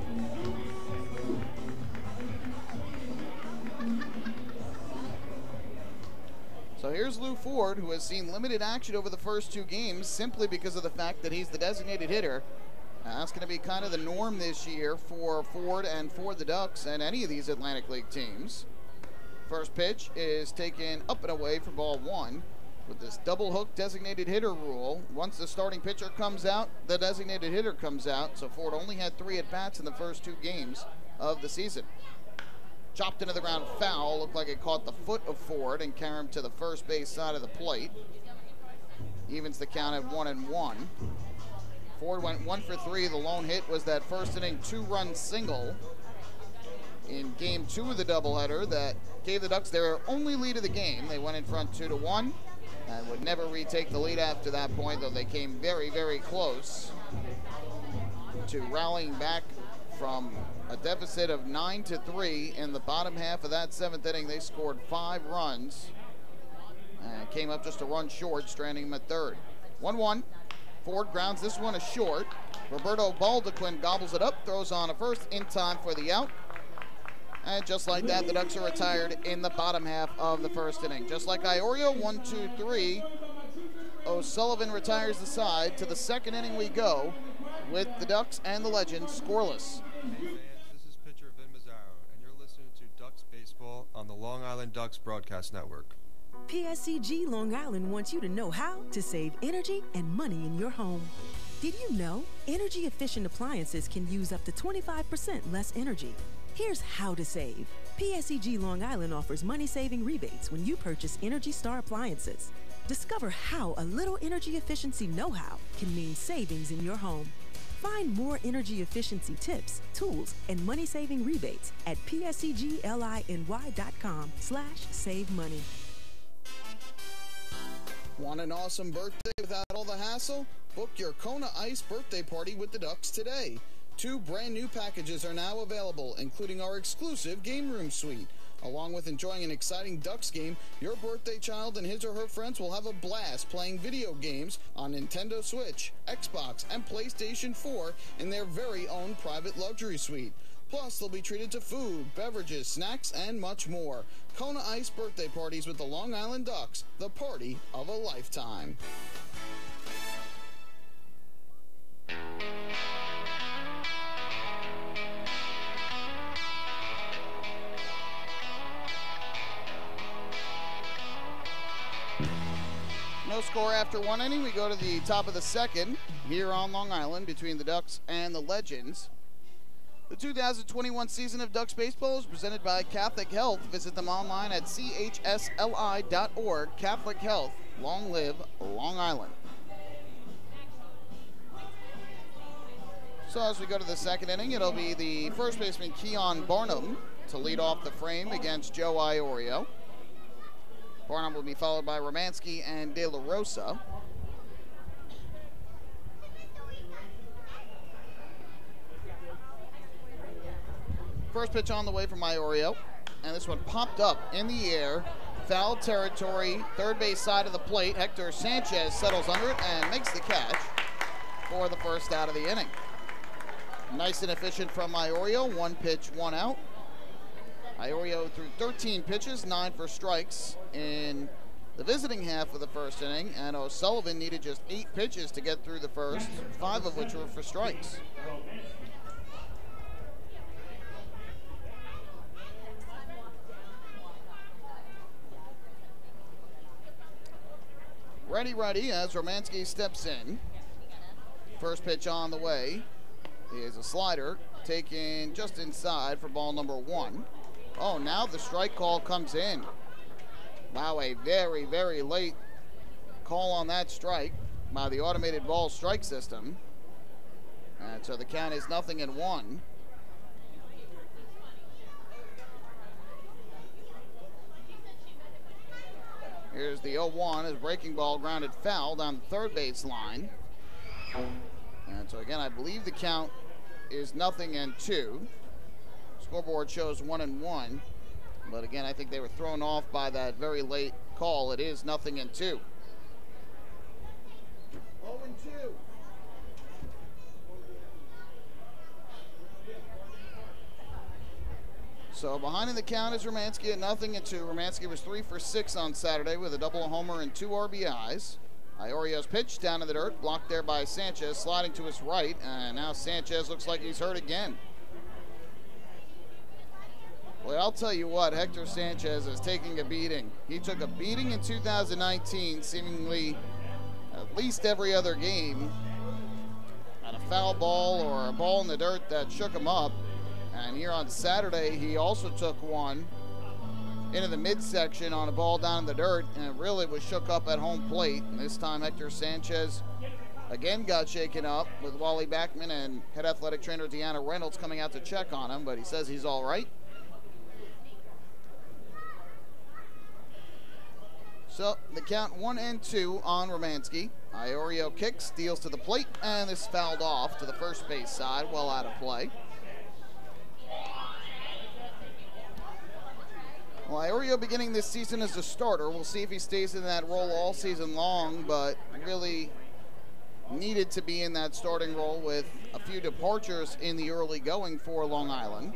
So here's Lou Ford, who has seen limited action over the first 2 games simply because of the fact that he's the designated hitter. That's going to be kind of the norm this year for Ford and for the Ducks and any of these Atlantic League teams. First pitch is taken up and away for ball 1 with this double hook designated hitter rule. Once the starting pitcher comes out, the designated hitter comes out. So Ford only had 3 at-bats in the first 2 games of the season. Chopped into the ground foul, looked like it caught the foot of Ford and carried him to the first base side of the plate. Evens the count at 1-1. Ford went 1 for 3. The lone hit was that first inning 2-run single in game 2 of the doubleheader that gave the Ducks their only lead of the game. They went in front 2-1 and would never retake the lead after that point, though they came very, very close to rallying back from a deficit of 9-3 in the bottom half of that 7th inning. They scored 5 runs and came up just a run short, stranding them at third. 1-1. Ford grounds this one short. Roberto Baldequin gobbles it up, throws on a first in time for the out. And just like that, the Ducks are retired in the bottom half of the first inning. Just like Iorio, 1-2-3. O'Sullivan retires the side. To the second inning we go with the Ducks and the Legends scoreless. This is pitcher Vin Mazzaro, and you're listening to Ducks Baseball on the Long Island Ducks Broadcast Network. PSCG Long Island wants you to know how to save energy and money in your home. Did you know energy-efficient appliances can use up to 25% less energy? Here's how to save. PSCG Long Island offers money-saving rebates when you purchase Energy Star appliances. Discover how a little energy efficiency know-how can mean savings in your home. Find more energy efficiency tips, tools, and money-saving rebates at pscgliny.com/save money. Want an awesome birthday without all the hassle? Book your Kona Ice birthday party with the Ducks today. 2 brand new packages are now available, including our exclusive game room suite. Along with enjoying an exciting Ducks game, your birthday child and his or her friends will have a blast playing video games on Nintendo Switch, Xbox, and PlayStation 4 in their very own private luxury suite. Plus, they'll be treated to food, beverages, snacks, and much more. Kona Ice birthday parties with the Long Island Ducks, the party of a lifetime. No score after one inning. We go to the top of the second here on Long Island between the Ducks and the Legends. The 2021 season of Ducks Baseball is presented by Catholic Health. Visit them online at chsli.org. Catholic Health. Long live Long Island. So as we go to the second inning, it'll be the first baseman Keon Barnum to lead off the frame against Joe Iorio. Barnum will be followed by Romansky and De La Rosa. First pitch on the way from Iorio, and this one popped up in the air. Foul territory, third base side of the plate. Hector Sanchez settles under it and makes the catch for the first out of the inning. Nice and efficient from Iorio. One pitch, one out. Iorio threw 13 pitches, 9 for strikes in the visiting half of the first inning, and O'Sullivan needed just 8 pitches to get through the first, 5 of which were for strikes. Ready as Romansky steps in. First pitch on the way is a slider taken just inside for ball number 1. Oh, now the strike call comes in. Wow, a very, very late call on that strike by the automated ball strike system. And so the count is 0-1. Here's the 0-1 as breaking ball grounded foul down the third base line. And so again, I believe the count is 0-2. Scoreboard shows 1-1. But again, I think they were thrown off by that very late call. It is 0-2. 0-2. So behind in the count is Romansky at 0-2. Romansky was 3 for 6 on Saturday with a double homer and 2 RBIs. Iorio's pitch down in the dirt, blocked there by Sanchez, sliding to his right, and now Sanchez looks like he's hurt again. Well, I'll tell you what, Hector Sanchez is taking a beating. He took a beating in 2019, seemingly at least every other game, on a foul ball or a ball in the dirt that shook him up. And here on Saturday, he also took one into the midsection on a ball down in the dirt, and it really was shook up at home plate. And this time, Hector Sanchez again got shaken up with Wally Backman and head athletic trainer Deanna Reynolds coming out to check on him, but he says he's all right. So the count 1-2 on Romansky. Iorio kicks, steals to the plate, and is fouled off to the first base side, well out of play. Well, Iorio beginning this season as a starter. We'll see if he stays in that role all season long, but really needed to be in that starting role with a few departures in the early going for Long Island.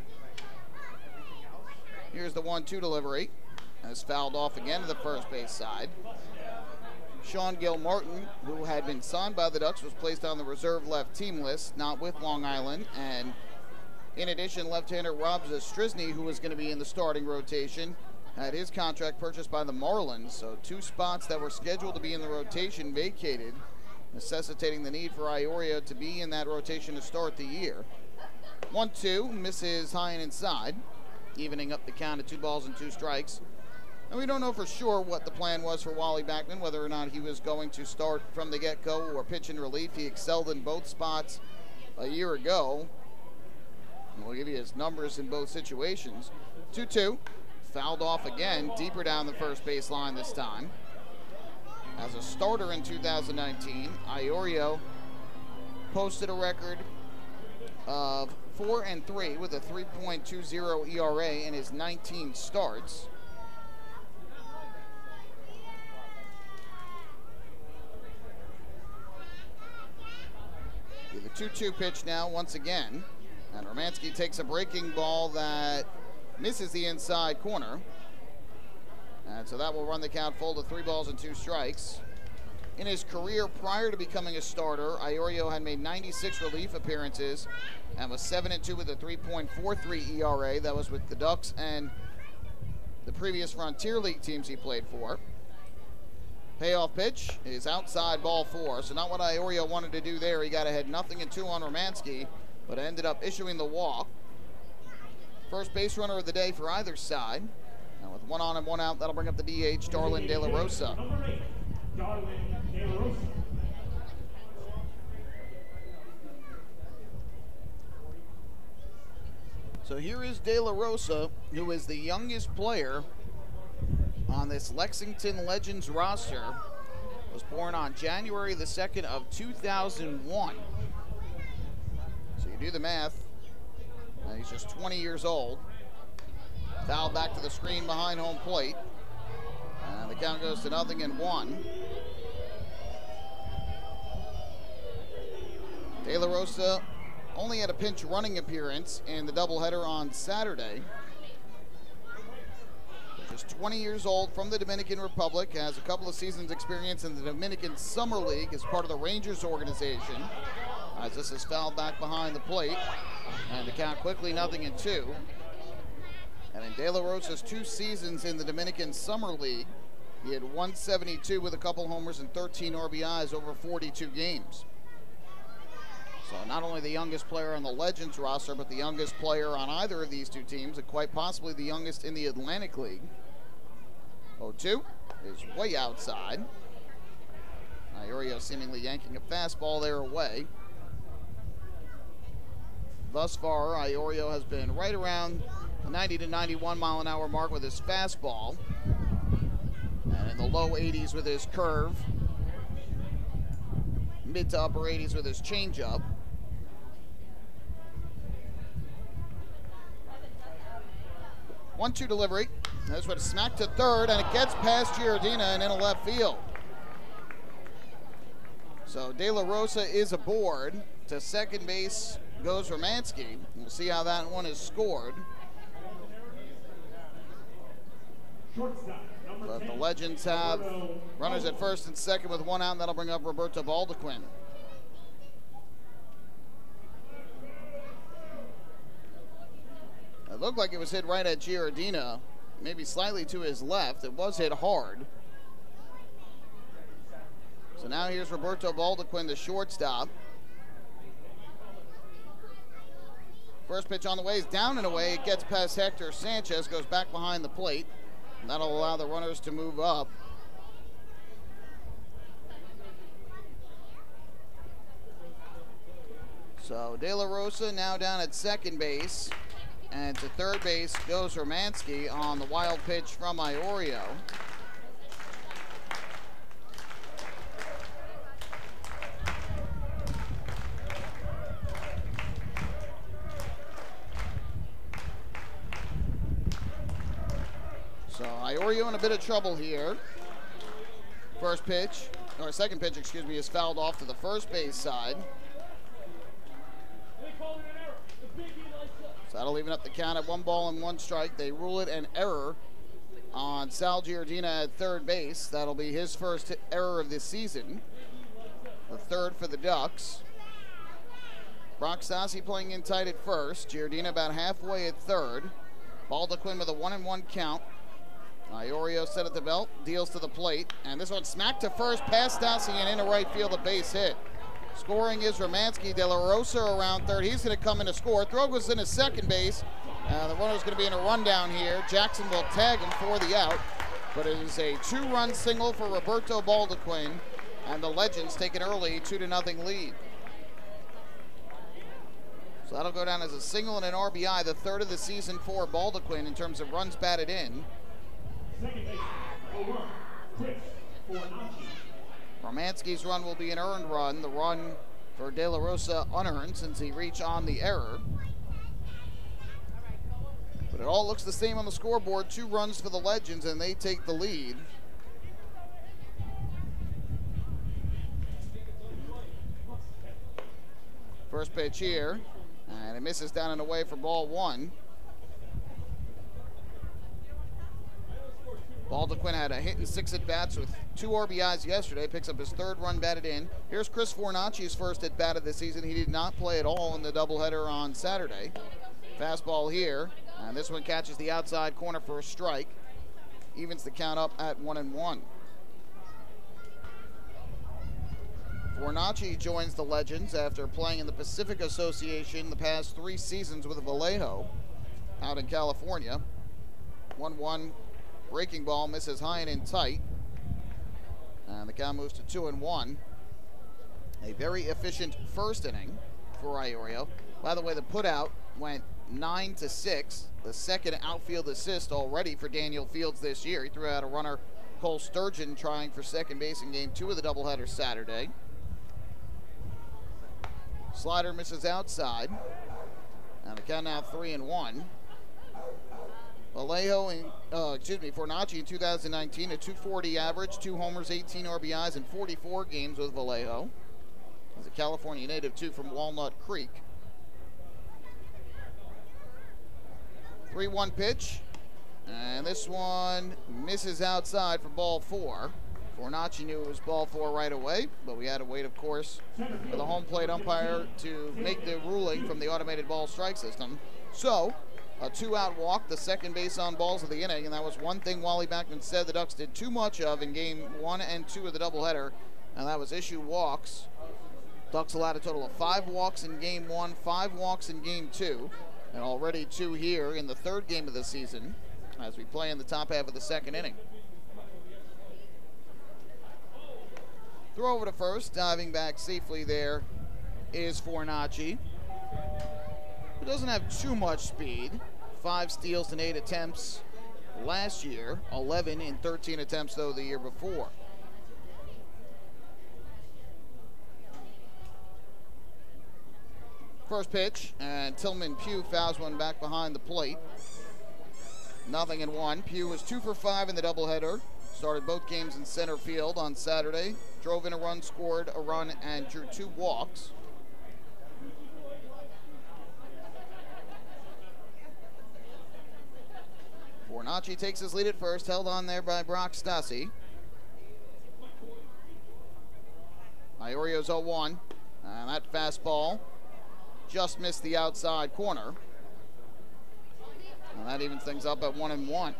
Here's the 1-2 delivery. As fouled off again to the first base side. Sean Gilmartin, who had been signed by the Ducks, was placed on the reserve left team list, not with Long Island. And in addition, left-hander Rob Zastrisny, who was going to be in the starting rotation, had his contract purchased by the Marlins. So 2 spots that were scheduled to be in the rotation vacated, necessitating the need for Iorio to be in that rotation to start the year. 1-2, misses high and inside, evening up the count at 2 balls and 2 strikes. And we don't know for sure what the plan was for Wally Backman, whether or not he was going to start from the get-go or pitch in relief. He excelled in both spots a year ago. And we'll give you his numbers in both situations. 2-2, fouled off again, deeper down the first base line this time. As a starter in 2019, Iorio posted a record of 4-3 with a 3.20 ERA in his 19 starts. The 2-2 pitch now once again. And Romanski takes a breaking ball that misses the inside corner. And so that will run the count full to 3 balls and 2 strikes. In his career prior to becoming a starter, Iorio had made 96 relief appearances and was 7-2 with a 3.43 ERA. That was with the Ducks and the previous Frontier League teams he played for. Payoff pitch is outside, ball 4. So not what Iorio wanted to do there. He got ahead 0-2 on Romanski, but ended up issuing the walk. First base runner of the day for either side. Now with 1 on and 1 out, that'll bring up the DH, Darlin De La Rosa. So here is De La Rosa, who is the youngest player on this Lexington Legends roster. Was born on January the 2nd of 2001. So you do the math. He's just 20 years old. Foul back to the screen behind home plate. And the count goes to 0-1. De La Rosa only had a pinch running appearance in the doubleheader on Saturday. Just 20 years old, from the Dominican Republic, has a couple of seasons experience in the Dominican Summer League as part of the Rangers organization. As this is fouled back behind the plate, and the count quickly 0-2. And in De La Rosa's 2 seasons in the Dominican Summer League, he had 172 with a couple homers and 13 RBIs over 42 games. So not only the youngest player on the Legends roster, but the youngest player on either of these 2 teams, and quite possibly the youngest in the Atlantic League. 0-2 is way outside. Iorio seemingly yanking a fastball there away. Thus far, Iorio has been right around the 90 to 91 mile an hour mark with his fastball, and in the low 80s with his curve, mid to upper 80s with his changeup. One-two delivery. That's what smacked to third, and it gets past Giardina and into left field. So De La Rosa is aboard. To second base goes Romanski. We'll see how that one is scored. But the Legends have runners at first and second with 1 out, and that'll bring up Roberto Baldequin. It looked like it was hit right at Giardina, maybe slightly to his left. It was hit hard. So now here's Roberto Baldequin, the shortstop. First pitch on the way is down and away. It gets past Hector Sanchez, goes back behind the plate. And that'll allow the runners to move up. So De La Rosa now down at second base. And to third base goes Romanski on the wild pitch from Iorio. So Iorio in a bit of trouble here. First pitch, or second pitch, excuse me, is fouled off to the first base side. So that'll even up the count at 1 ball and 1 strike. They rule it an error on Sal Giardina at third base. That'll be his first error of this season. The third for the Ducks. Brock Stassi playing in tight at first. Giardina about halfway at third. Baldequin with a 1-1 count. Iorio set at the belt, deals to the plate, and this one smacked to first, past Stassi and into right field, a base hit. Scoring is Romanski. De La Rosa around third. He's going to come in to score. Throw goes into second base. The runner's going to be in a rundown here. Jackson will tag him for the out, but it is a 2-run single for Roberto Baldequin, and the Legends take an early 2-0 lead. So that'll go down as a single and an RBI, the third of the season for Baldequin in terms of runs batted in. Romanski's run will be an earned run. The run for De La Rosa unearned since he reached on the error. But it all looks the same on the scoreboard. 2 runs for the Legends, and they take the lead. First pitch here, and it misses down and away for ball 1. Baldequin had a hit and 6 at-bats with 2 RBIs yesterday, picks up his 3rd run batted in. Here's Chris Fornacci's first at-bat of the season. He did not play at all in the doubleheader on Saturday. Fastball here, and this one catches the outside corner for a strike. Evens the count up at 1-1. Fornacci joins the Legends after playing in the Pacific Association the past 3 seasons with Vallejo out in California. 1-1. Breaking ball misses high and in tight. And the count moves to 2-1. A very efficient first inning for Iorio. By the way, the putout went 9-6. The second outfield assist already for Daniel Fields this year. He threw out a runner, Cole Sturgeon, trying for second base in game 2 of the doubleheader Saturday. Slider misses outside. And the count now 3-1. Fornacci in 2019, a 240 average, 2 homers, 18 RBIs in 44 games with Vallejo. He's a California native, too, from Walnut Creek. 3-1 pitch, and this one misses outside for ball 4. Fornacci knew it was ball 4 right away, but we had to wait, of course, for the home plate umpire to make the ruling from the automated ball strike system. So, a 2-out walk, the second base on balls of the inning, and that was one thing Wally Backman said the Ducks did too much of in game 1 and 2 of the doubleheader, and that was issue walks. Ducks allowed a total of 5 walks in game 1, 5 walks in game 2, and already 2 here in the 3rd game of the season as we play in the top half of the 2nd inning. Throw over to first, diving back safely there is Fornacci. He doesn't have too much speed. 5 steals and 8 attempts last year, 11 in 13 attempts, though, the year before. First pitch, and Tillman Pugh fouls one back behind the plate. 0-1. Pugh was 2 for 5 in the doubleheader. Started both games in center field on Saturday. Drove in a run, scored a run, and drew 2 walks. Fornacci takes his lead at first, held on there by Brock Stassi. Iorio's 0-1, and that fastball just missed the outside corner. And that evens things up at 1-1.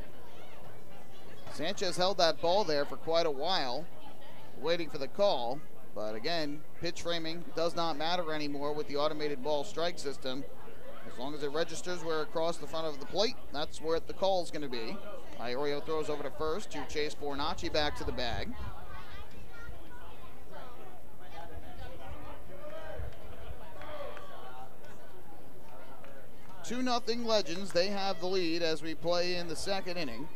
Sanchez held that ball there for quite a while, waiting for the call. But again, pitch framing does not matter anymore with the automated ball strike system. As long as it registers where across the front of the plate, that's where the call is going to be. Iorio throws over to first to chase Fornacci back to the bag. Two 2-0 Legends. They have the lead as we play in the 2nd inning.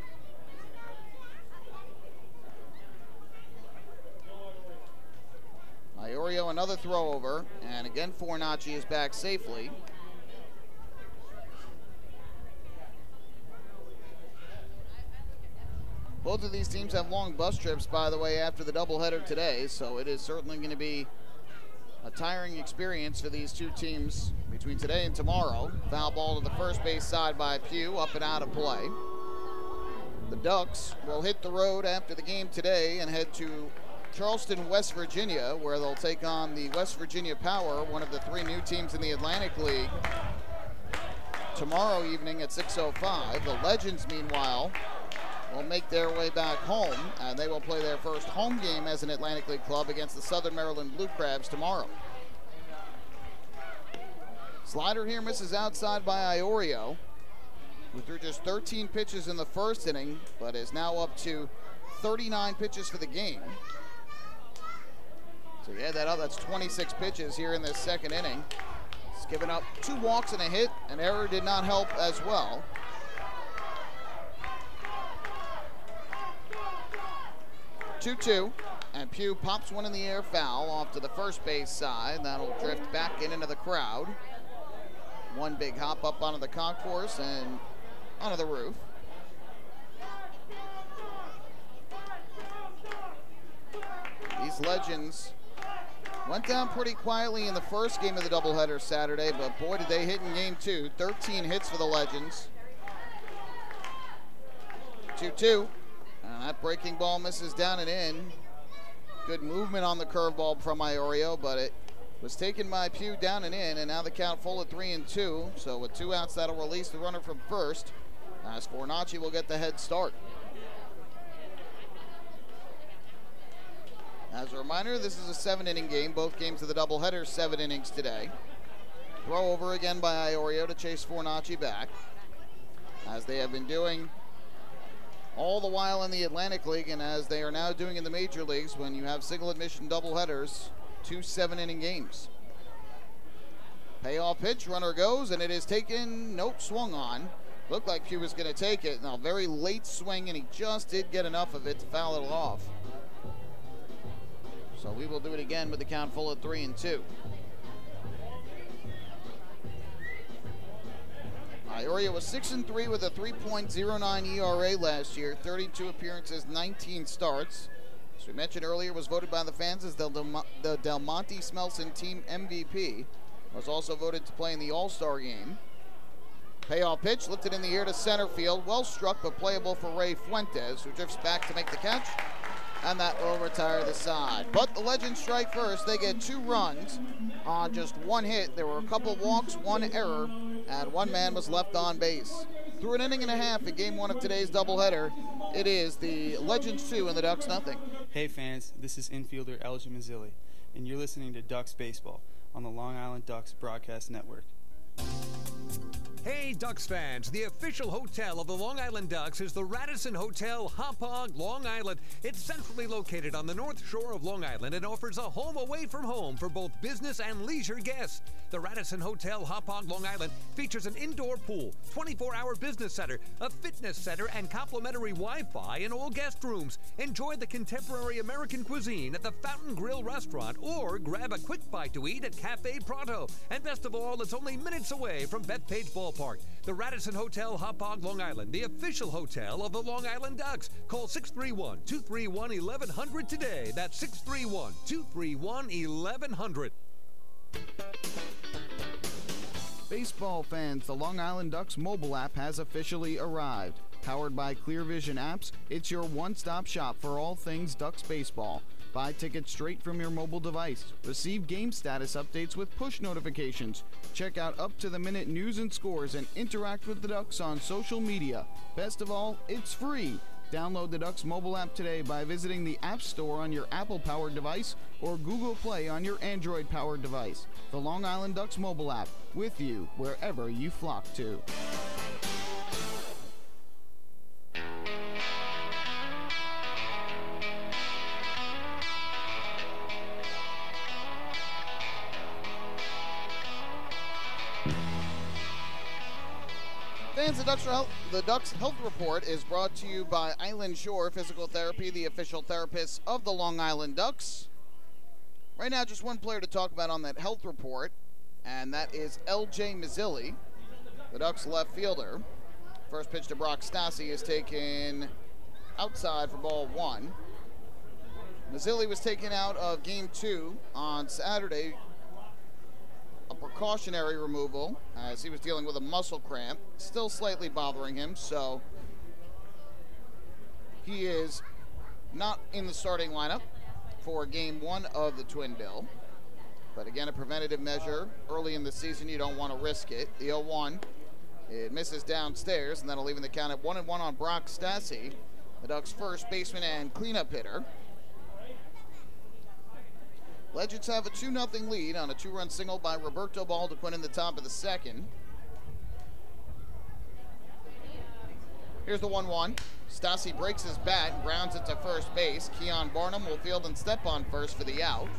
Iorio another throw over, and again Fornacci is back safely. Both of these teams have long bus trips, by the way, after the doubleheader today, so it is certainly going to be a tiring experience for these 2 teams between today and tomorrow. Foul ball to the first base side by Pugh, up and out of play. The Ducks will hit the road after the game today and head to Charleston, West Virginia, where they'll take on the West Virginia Power, one of the 3 new teams in the Atlantic League, tomorrow evening at 6:05. The Legends, meanwhile, will make their way back home, and they will play their first home game as an Atlantic League club against the Southern Maryland Blue Crabs tomorrow. Slider here misses outside by Iorio, who threw just 13 pitches in the first inning, but is now up to 39 pitches for the game. So you add that up, that's 26 pitches here in this 2nd inning. He's given up 2 walks and a hit. An error did not help as well. Two, and Pugh pops one in the air foul off to the first base side. That'll drift back into the crowd. One big hop up onto the concourse, and onto the roof. These Legends went down pretty quietly in the first game of the doubleheader Saturday, but boy, did they hit in game 2. 13 hits for the Legends. 2-2. That breaking ball misses down and in. Good movement on the curveball from Iorio, but it was taken by Pugh down and in, and now the count full at 3-2. So with 2 outs, that'll release the runner from first, as Fornacci will get the head start. As a reminder, this is a 7-inning game. Both games of the doubleheader, 7 innings today. Throw over again by Iorio to chase Fornacci back, as they have been doing all the while in the Atlantic League, and as they are now doing in the major leagues when you have single admission doubleheaders, 2 7-inning games. Payoff pitch, runner goes, and it is taken, nope, swung on. Looked like Pugh was going to take it. Now, very late swing, and he just did get enough of it to foul it off. So we will do it again with the count full at 3-2. Iorio was 6-3 with a 3.09 ERA last year, 32 appearances, 19 starts. As we mentioned earlier, was voted by the fans as the Del Monte Smelson team MVP. Was also voted to play in the All-Star game. Payoff pitch, lifted in the air to center field. Well struck, but playable for Ray Fuentes, who drifts back to make the catch. And that will retire the side. But the Legends strike first. They get 2 runs on just 1 hit. There were a couple walks, 1 error, and 1 man was left on base. Through an inning and a half in game 1 of today's doubleheader, it is the Legends 2 and the Ducks nothing. Hey fans, this is infielder Elgin Mazzilli, and you're listening to Ducks Baseball on the Long Island Ducks Broadcast Network. Hey Ducks fans, the official hotel of the Long Island Ducks is the Radisson Hotel, Hauppauge, Long Island. It's centrally located on the north shore of Long Island and offers a home away from home for both business and leisure guests. The Radisson Hotel, Hauppauge, Long Island features an indoor pool, 24-hour business center, a fitness center, and complimentary Wi-Fi in all guest rooms. Enjoy the contemporary American cuisine at the Fountain Grill restaurant or grab a quick bite to eat at Cafe Pronto. And best of all, it's only minutes away from Bethpage Ballpark. The Radisson Hotel, Hauppauge, Long Island, the official hotel of the Long Island Ducks. Call 631-231-1100 today. That's 631-231-1100. Baseball fans, the Long Island Ducks mobile app has officially arrived. Powered by Clear Vision Apps, it's your one-stop shop for all things Ducks baseball. Buy tickets straight from your mobile device. Receive game status updates with push notifications. Check out up-to-the-minute news and scores and interact with the Ducks on social media. Best of all, it's free. Download the Ducks mobile app today by visiting the App Store on your Apple-powered device or Google Play on your Android-powered device. The Long Island Ducks mobile app, with you wherever you flock to. Fans, the Ducks Health Report is brought to you by Island Shore Physical Therapy, the official therapists of the Long Island Ducks. Right now, just one player to talk about on that health report, and that is L.J. Mazzilli, the Ducks left fielder. First pitch to Brock Stassi is taken outside for ball 1. Mazzilli was taken out of game 2 on Saturday, a precautionary removal as he was dealing with a muscle cramp, still slightly bothering him, so he is not in the starting lineup for game 1 of the Twin Bill. But again, a preventative measure early in the season, you don't want to risk it. The 0-1, it misses downstairs, and that'll leave the count at 1-1 on Brock Stassi, the Ducks' first baseman and cleanup hitter. Legends have a 2-0 lead on a 2-run single by Roberto Baldequin in the top of the second. Here's the 1-1. Stassi breaks his bat and grounds it to first base. Keon Barnum will field and step on first for the out.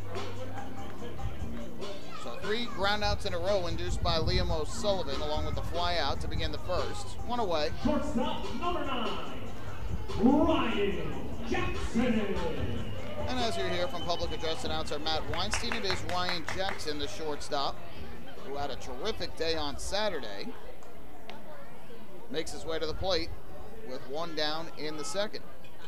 So 3 groundouts in a row induced by Liam O'Sullivan along with the fly out to begin the first. 1 away. Shortstop number 9, Ryan Jackson. And as you hear from public address announcer Matt Weinstein, it is Ryan Jackson, the shortstop, who had a terrific day on Saturday. makes his way to the plate with one down in the second.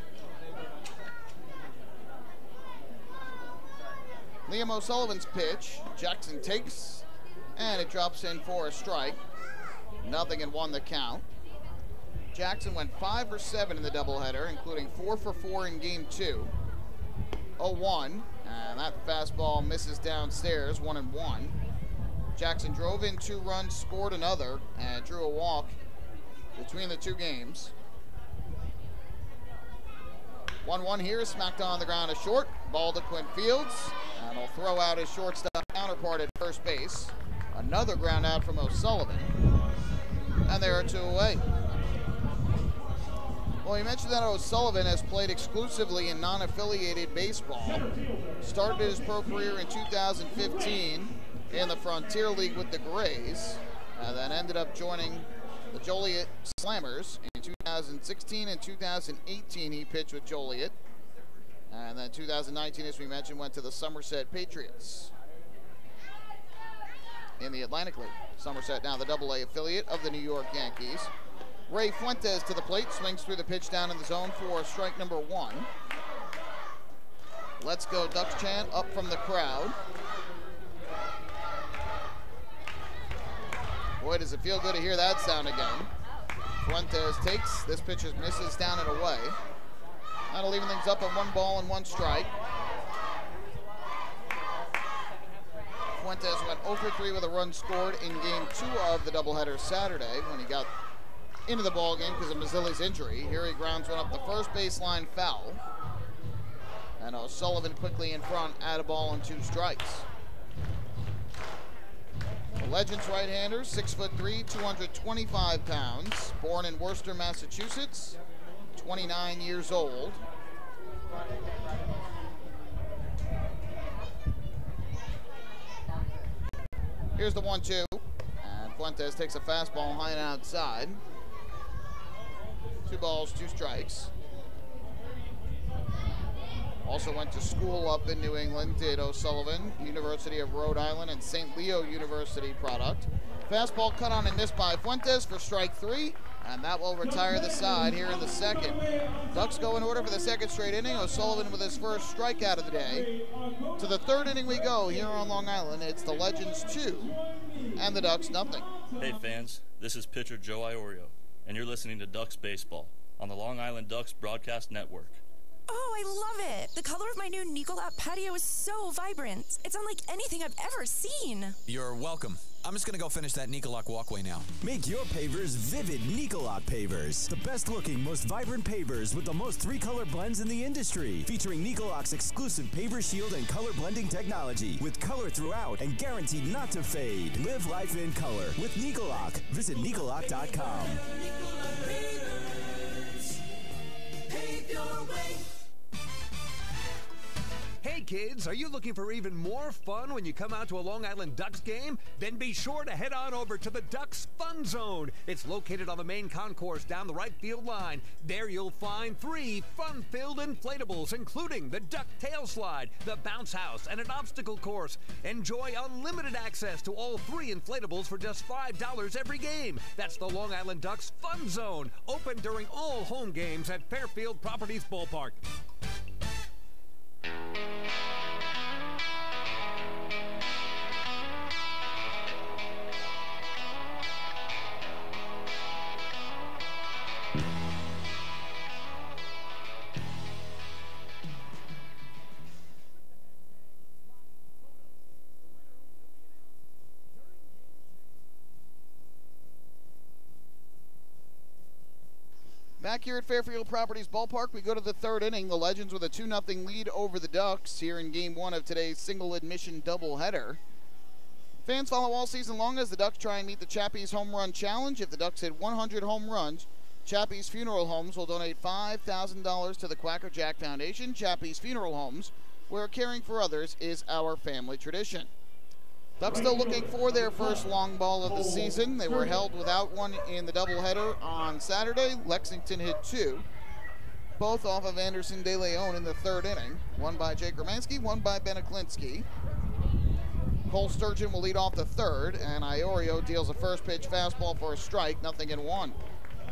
Liam O'Sullivan's pitch, Jackson takes, and it drops in for a strike. 0-1 the count. Jackson went 5 for 7 in the doubleheader, including 4 for 4 in game 2. 0-1, and that fastball misses downstairs, 1-1. Jackson drove in 2 runs, scored another, and drew a walk between the 2 games. 1-1 here, smacked on the ground to short. Ball to Quinn Fields, and he'll throw out his shortstop counterpart at first base. Another ground out from O'Sullivan, and there are 2 away. Well, you mentioned that O'Sullivan has played exclusively in non-affiliated baseball. Started his pro career in 2015 in the Frontier League with the Grays, and then ended up joining the Joliet Slammers in 2016 and 2018. He pitched with Joliet, and then 2019, as we mentioned, went to the Somerset Patriots in the Atlantic League. Somerset now the AA affiliate of the New York Yankees. Ray Fuentes to the plate, swings through the pitch down in the zone for strike number 1. Let's go Ducks chant up from the crowd. Boy, does it feel good to hear that sound again. Fuentes takes, this pitch misses down and away. That'll even things up at 1 ball and 1 strike. Fuentes went 0 for 3 with a run scored in game 2 of the doubleheader Saturday when he got into the ball game because of Mazzilli's injury. Here he grounds one up the first baseline foul. And O'Sullivan quickly in front, add a ball and 2 strikes. The Legends right-hander, 6'3", 225 pounds, born in Worcester, Massachusetts, 29 years old. Here's the 1-2, and Fuentes takes a fastball high and outside. 2 balls, 2 strikes. Also went to school up in New England, did O'Sullivan, University of Rhode Island and St. Leo University product. Fastball cut on and missed by Fuentes for strike 3, and that will retire the side here in the second. Ducks go in order for the second straight inning. O'Sullivan with his first strikeout of the day. To the 3rd inning we go here on Long Island. It's the Legends 2 and the Ducks 0. Hey fans, this is pitcher Joe Iorio, and you're listening to Ducks Baseball on the Long Island Ducks Broadcast Network. Oh, I love it! The color of my new Nicolot patio is so vibrant. It's unlike anything I've ever seen. You're welcome. I'm just gonna go finish that Nicolot walkway now. Make your pavers vivid Nicolot pavers. The best looking, most vibrant pavers with the most 3-color blends in the industry. Featuring Nicolot's exclusive paver shield and color blending technology. With color throughout and guaranteed not to fade. Live life in color with Nicolot. Visit Nicolot.com. Pave your way. Hey kids, are you looking for even more fun when you come out to a Long Island Ducks game? Then be sure to head on over to the Ducks Fun Zone. It's located on the main concourse down the right field line. There you'll find 3 fun-filled inflatables, including the Duck Tail Slide, the Bounce House, and an obstacle course. Enjoy unlimited access to all 3 inflatables for just $5 every game. That's the Long Island Ducks Fun Zone, open during all home games at Fairfield Properties Ballpark. Back here at Fairfield Properties Ballpark, we go to the 3rd inning. The Legends with a 2-0 lead over the Ducks here in Game 1 of today's single admission doubleheader. Fans follow all season long as the Ducks try and meet the Chappie's Home Run Challenge. If the Ducks hit 100 home runs, Chappie's Funeral Homes will donate $5,000 to the Quacker Jack Foundation. Chappie's Funeral Homes, where caring for others is our family tradition. Ducks still looking for their first long ball of the season. They were held without one in the doubleheader on Saturday. Lexington hit 2, both off of Anderson De Leon in the 3rd inning. One by Jake Romanski, one by Beneklinski. Cole Sturgeon will lead off the 3rd, and Iorio deals a first pitch fastball for a strike, 0-1.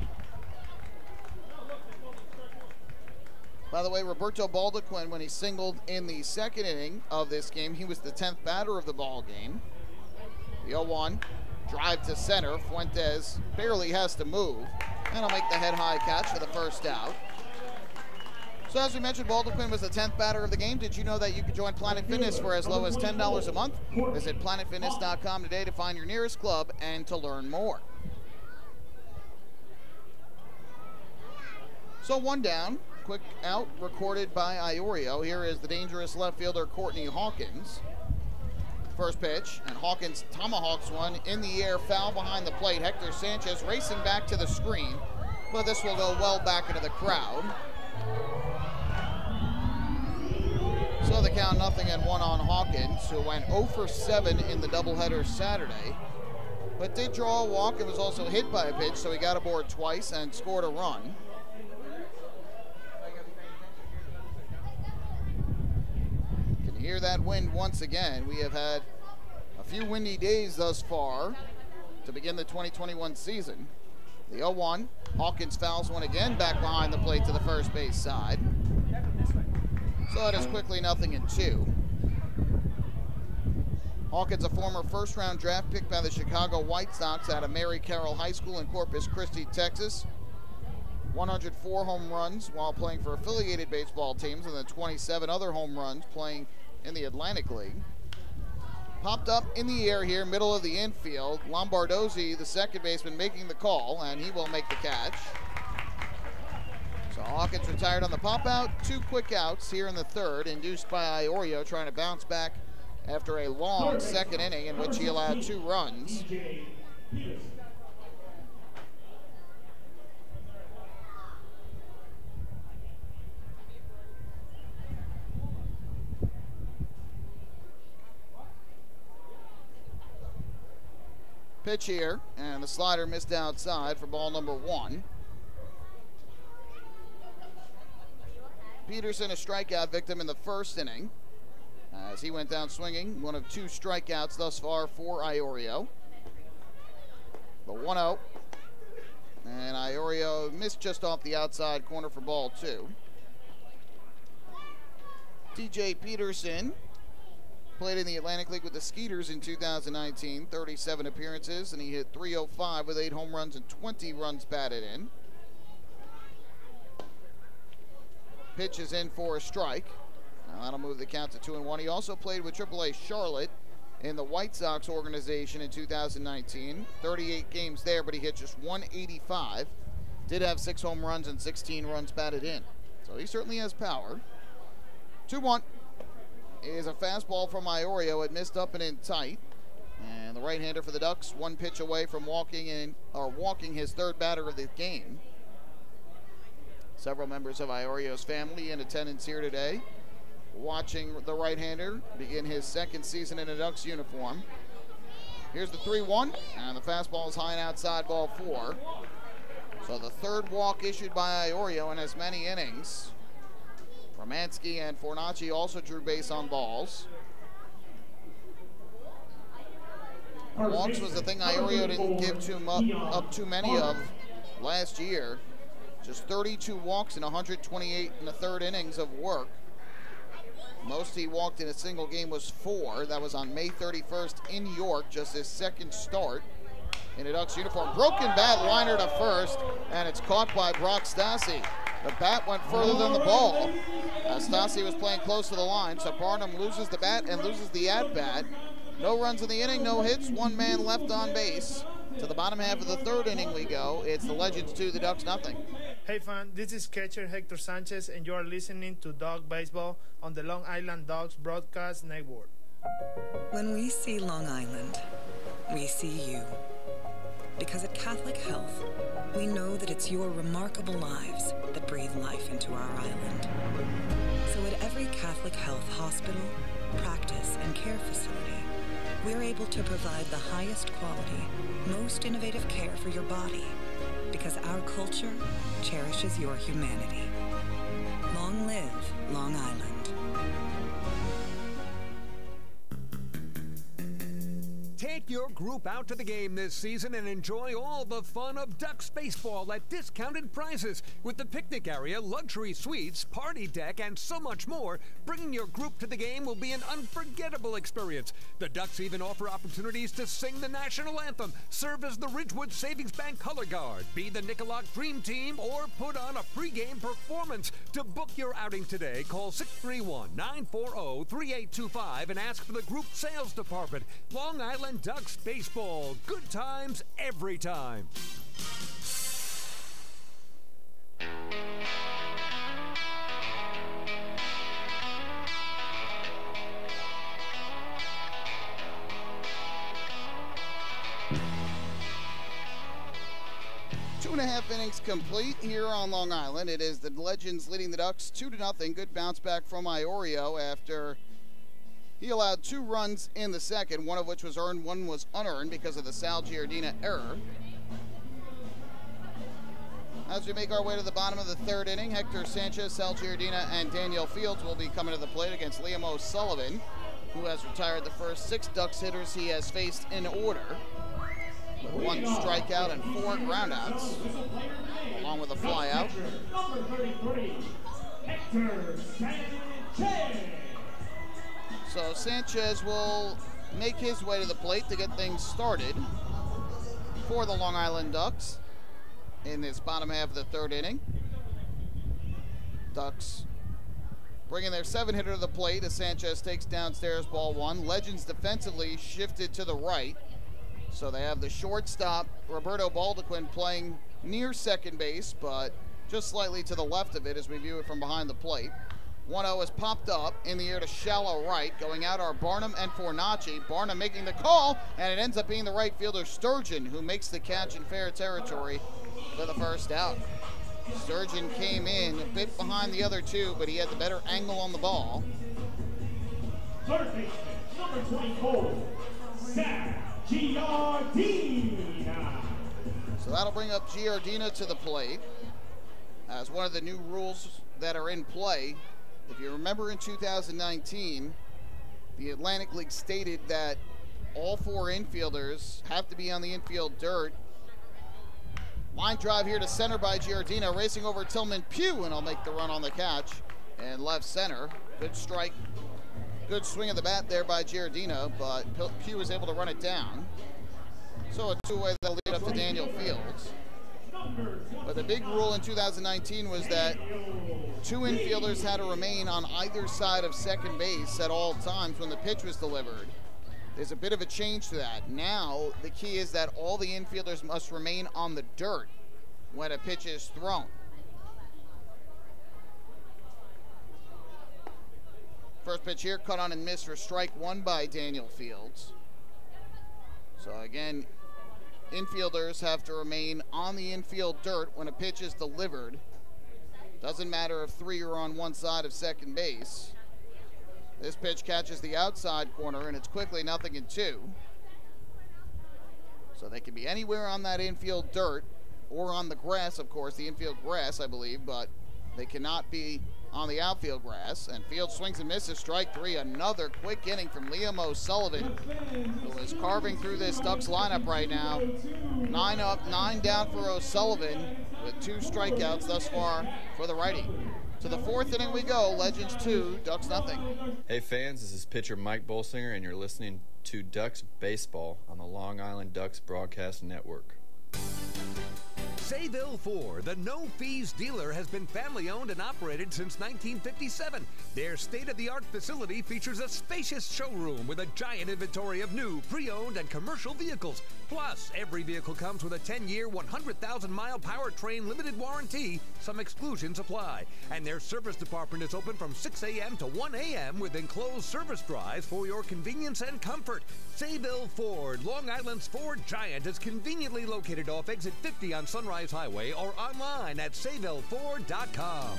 By the way, Roberto Baldequin, when he singled in the second inning of this game, he was the 10th batter of the ball game. The 0-1, drive to center. Fuentes barely has to move, and he'll make the head-high catch for the first out. So as we mentioned, Baldequin was the 10th batter of the game. Did you know that you could join Planet Fitness for as low as $10 a month? Visit planetfitness.com today to find your nearest club and to learn more. So one down, quick out recorded by Iorio. Here is the dangerous left fielder Courtney Hawkins. First pitch, and Hawkins tomahawks one in the air, foul behind the plate. Hector Sanchez racing back to the screen, but this will go well back into the crowd. So the count 0-1 on Hawkins, who went 0 for 7 in the doubleheader Saturday, but did draw a walk and was also hit by a pitch, so he got aboard twice and scored a run. Can hear that wind once again. We have had a few windy days thus far to begin the 2021 season. The 0-1, Hawkins fouls one again back behind the plate to the first base side. So it is quickly 0-2. Hawkins, a former first-round draft pick by the Chicago White Sox out of Mary Carroll High School in Corpus Christi, Texas. 104 home runs while playing for affiliated baseball teams, and then 27 other home runs playing in the Atlantic League. Popped up in the air here, middle of the infield. Lombardozzi, the second baseman, making the call, and he will make the catch. So Hawkins retired on the pop out. 2 quick outs here in the third, induced by Iorio trying to bounce back after a long second inning in which he allowed 2 runs. Pitch here, and the slider missed outside for ball number 1. Peterson, a strikeout victim in the first inning, as he went down swinging. One of 2 strikeouts thus far for Iorio. The 1-0, and Iorio missed just off the outside corner for ball 2. TJ Peterson played in the Atlantic League with the Skeeters in 2019, 37 appearances, and he hit .305 with 8 home runs and 20 runs batted in. Pitch is in for a strike. Now that'll move the count to 2-1. He also played with AAA Charlotte in the White Sox organization in 2019. 38 games there, but he hit just .185. Did have 6 home runs and 16 runs batted in. So he certainly has power. 2-1 is a fastball from Iorio. It missed up and in tight. And the right-hander for the Ducks, 1 pitch away from walking his 3rd batter of the game. Several members of Iorio's family in attendance here today, watching the right-hander begin his 2nd season in a Ducks uniform. Here's the 3-1, and the fastball is high and outside, ball 4. So the 3rd walk issued by Iorio in as many innings. Romansky and Fornacci also drew base on balls. Walks was the thing Iorio didn't give up too many of last year. Just 32 walks in 128 in the 3rd innings of work. Most he walked in a single game was 4. That was on May 31st in York, just his 2nd start in a Ducks uniform. Broken bat liner to first, and it's caught by Brock Stassi. The bat went further than the ball. Stassi was playing close to the line, so Barnum loses the bat and loses the at-bat. No runs in the inning, no hits, 1 man left on base. To the bottom half of the 3rd inning we go. It's the Legends 2, the Ducks 0. Hey fan, this is catcher Hector Sanchez, and you are listening to Dog Baseball on the Long Island Ducks Broadcast Network. When we see Long Island, we see you. Because at Catholic Health, we know that it's your remarkable lives that breathe life into our island. So at every Catholic Health hospital, practice, and care facility, we're able to provide the highest quality, most innovative care for your body, because our culture cherishes your humanity. Long live Long Island. Take Take your group out to the game this season and enjoy all the fun of Ducks baseball at discounted prices with the picnic area, luxury suites, party deck, and so much more. Bringing your group to the game will be an unforgettable experience. The Ducks even offer opportunities to sing the national anthem, serve as the Ridgewood Savings Bank color guard, be the Nickolock Dream Team, or put on a pregame performance. To book your outing today, call 631-940-3825 and ask for the group sales department. Long Island Ducks baseball. Good times every time. Two and a half innings complete here on Long Island. It is the Legends leading the Ducks 2-0. Good bounce back from Iorio after he allowed 2 runs in the second, one of which was earned, one was unearned because of the Sal Giardina error. As we make our way to the bottom of the third inning, Hector Sanchez, Sal Giardina, and Daniel Fields will be coming to the plate against Liam O'Sullivan, who has retired the first 6 Ducks hitters he has faced in order, with 1 strikeout and 4 groundouts, along with a flyout. Number 33, Hector Sanchez. So Sanchez will make his way to the plate to get things started for the Long Island Ducks in this bottom half of the third inning. Ducks bringing their 7-hitter to the plate as Sanchez takes downstairs ball 1. Legends defensively shifted to the right. So they have the shortstop, Roberto Baldequin, playing near second base, but just slightly to the left of it as we view it from behind the plate. 1-0 is popped up in the air to shallow right. Going out are Barnum and Fornacci. Barnum making the call, and it ends up being the right fielder Sturgeon who makes the catch in fair territory for the first out. Sturgeon came in a bit behind the other 2, but he had the better angle on the ball. Third baseman, number 24, Sal Giardina. So that'll bring up Giardina to the plate as one of the new rules that are in play. If you remember in 2019, the Atlantic League stated that all 4 infielders have to be on the infield dirt. Line drive here to center by Giardina, racing over Tillman Pugh, and I'll make the run on the catch and left center. Good strike, good swing of the bat there by Giardina, but Pugh was able to run it down. So a 2-way that'll lead up to Daniel Fields. But the big rule in 2019 was that 2 infielders had to remain on either side of second base at all times when the pitch was delivered. There's a bit of a change to that. Now, the key is that all the infielders must remain on the dirt when a pitch is thrown. First pitch here, cut on and missed for strike 1 by Daniel Fields. So again, infielders have to remain on the infield dirt when a pitch is delivered. Doesn't matter if 3 are on one side of second base. This pitch catches the outside corner, and it's quickly 0-2. So they can be anywhere on that infield dirt or on the grass, of course, the infield grass, I believe, but they cannot be on the outfield grass. And Field swings and misses, strike 3. Another quick inning from Liam O'Sullivan, who is carving through this Ducks lineup right now. 9 up, 9 down for O'Sullivan with 2 strikeouts thus far for the righty. To the 4th inning we go. Legends 2, Ducks 0. Hey fans, this is pitcher Mike Bolsinger, and you're listening to Ducks Baseball on the Long Island Ducks Broadcast Network. Sayville Ford, the no-fees dealer, has been family-owned and operated since 1957. Their state-of-the-art facility features a spacious showroom with a giant inventory of new, pre-owned, and commercial vehicles. Plus, every vehicle comes with a 10-year, 100,000-mile powertrain limited warranty. Some exclusions apply. And their service department is open from 6 a.m. to 1 a.m. with enclosed service drives for your convenience and comfort. Sayville Ford, Long Island's Ford giant, is conveniently located off exit 50 on Sunrise Highway or online at SayvilleFord.com.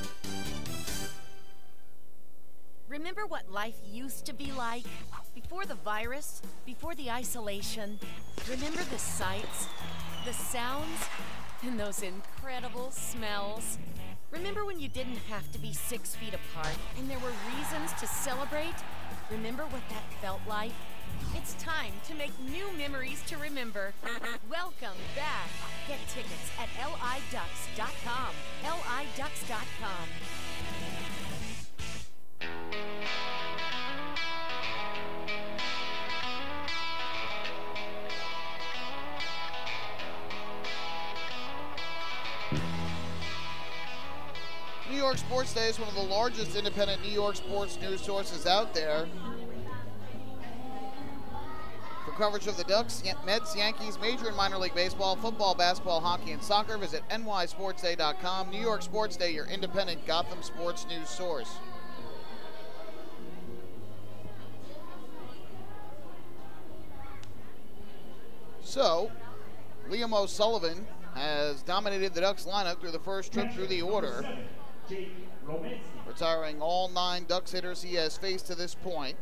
Remember what life used to be like? Before the virus, before the isolation. Remember the sights, the sounds, and those incredible smells? Remember when you didn't have to be 6 feet apart and there were reasons to celebrate? Remember what that felt like? It's time to make new memories to remember. Welcome back. Get tickets at liducks.com. liducks.com. New York Sports Day is one of the largest independent New York sports news sources out there. For coverage of the Ducks, Mets, Yankees, Major and Minor League Baseball, football, basketball, hockey, and soccer, visit nysportsday.com. New York Sports Day, your independent Gotham sports news source. So, Liam O'Sullivan has dominated the Ducks lineup through the first trip through the order, retiring all 9 Ducks hitters he has faced to this point.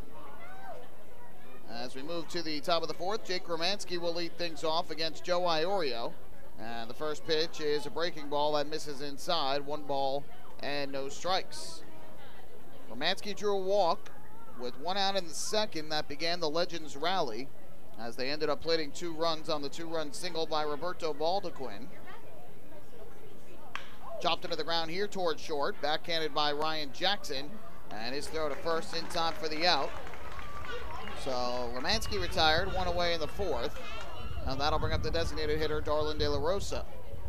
As we move to the top of the fourth, Jake Romanski will lead things off against Joe Iorio. And the first pitch is a breaking ball that misses inside, 1 ball and no strikes. Romanski drew a walk with 1 out in the second that began the Legends rally, as they ended up plating 2 runs on the 2-run single by Roberto Baldequin. Chopped into the ground here towards short, backhanded by Ryan Jackson, and his throw to first in time for the out. So Romanski retired, 1 away in the fourth, and that'll bring up the designated hitter, Darlin De La Rosa.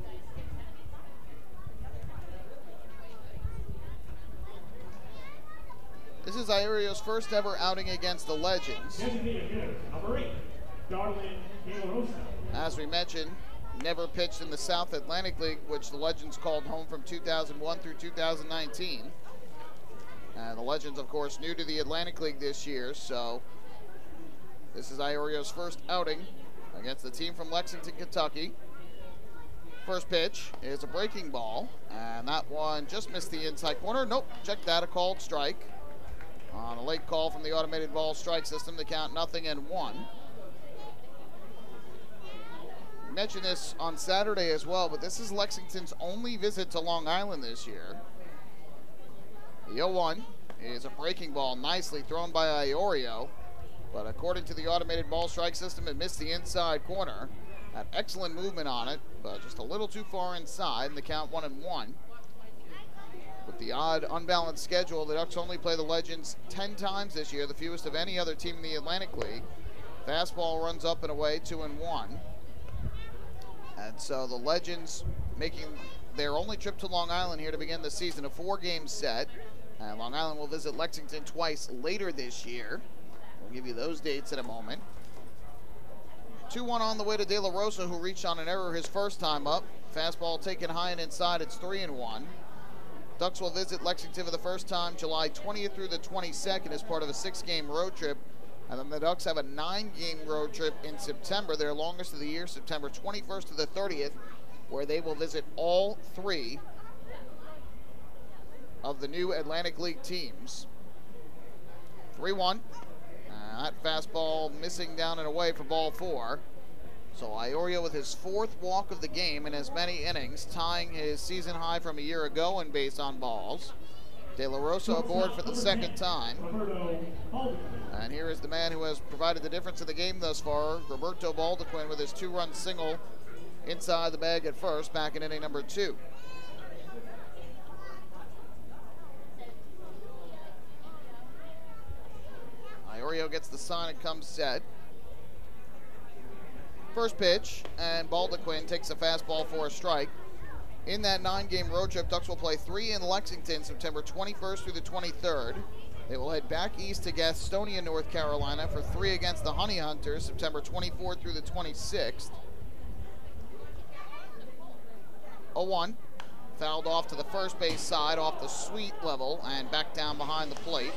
This is Iorio's first ever outing against the Legends. Designated hitter, number 8, Darlin De La Rosa. As we mentioned, never pitched in the South Atlantic League, which the Legends called home from 2001 through 2019. And the Legends, of course, new to the Atlantic League this year, so this is Iorio's first outing against the team from Lexington, Kentucky. First pitch is a breaking ball, and that one just missed the inside corner. Nope, check that, a called strike. On a late call from the automated ball strike system, the count 0-1. We mentioned this on Saturday as well, but this is Lexington's only visit to Long Island this year. The 0-1 is a breaking ball nicely thrown by Iorio, but according to the automated ball strike system, it missed the inside corner. Had excellent movement on it, but just a little too far inside, and the count 1-1. With the odd, unbalanced schedule, the Ducks only play the Legends 10 times this year, the fewest of any other team in the Atlantic League. Fastball runs up and away, 2-1. And so the Legends making their only trip to Long Island here to begin the season, a 4-game set. And Long Island will visit Lexington twice later this year. We'll give you those dates in a moment. 2-1 on the way to De La Rosa, who reached on an error his first time up. Fastball taken high and inside, it's 3-1. Ducks will visit Lexington for the first time July 20th through the 22nd as part of a 6-game road trip. And then the Ducks have a 9-game road trip in September, their longest of the year, September 21st to the 30th, where they will visit all 3 of the new Atlantic League teams. 3-1. That fastball missing down and away for ball 4. So Iorio with his 4th walk of the game in as many innings, tying his season high from a year ago in base on balls. De La Rosa aboard for the 2nd time. And here is the man who has provided the difference in the game thus far, Roberto Baldequin, with his 2-run single inside the bag at first, back in inning number 2. Iorio gets the sign and comes set. First pitch, and Baldequin takes a fastball for a strike. In that 9-game road trip, Ducks will play 3 in Lexington, September 21st through the 23rd. They will head back east to Gastonia, North Carolina for 3 against the Honey Hunters, September 24th through the 26th. 0-1, fouled off to the first base side, off the sweet level, and back down behind the plate.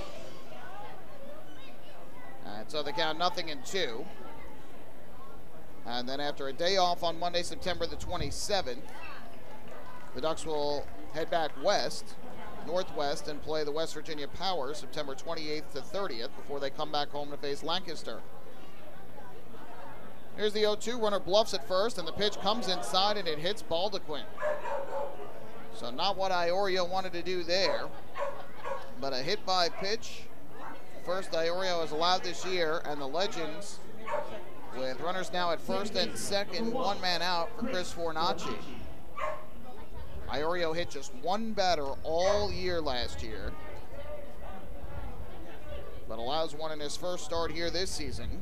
And so they count 0-2. And then after a day off on Monday, September the 27th, the Ducks will head back northwest, and play the West Virginia Power September 28th to 30th before they come back home to face Lancaster. Here's the 0-2, runner bluffs at first, and the pitch comes inside and it hits Baldequin. So not what Iorio wanted to do there, but a hit by pitch first Iorio has allowed this year, and the Legends, with runners now at first and second, one man out for Chris Fornacci. Iorio hit just one batter all year last year, but allows one in his first start here this season.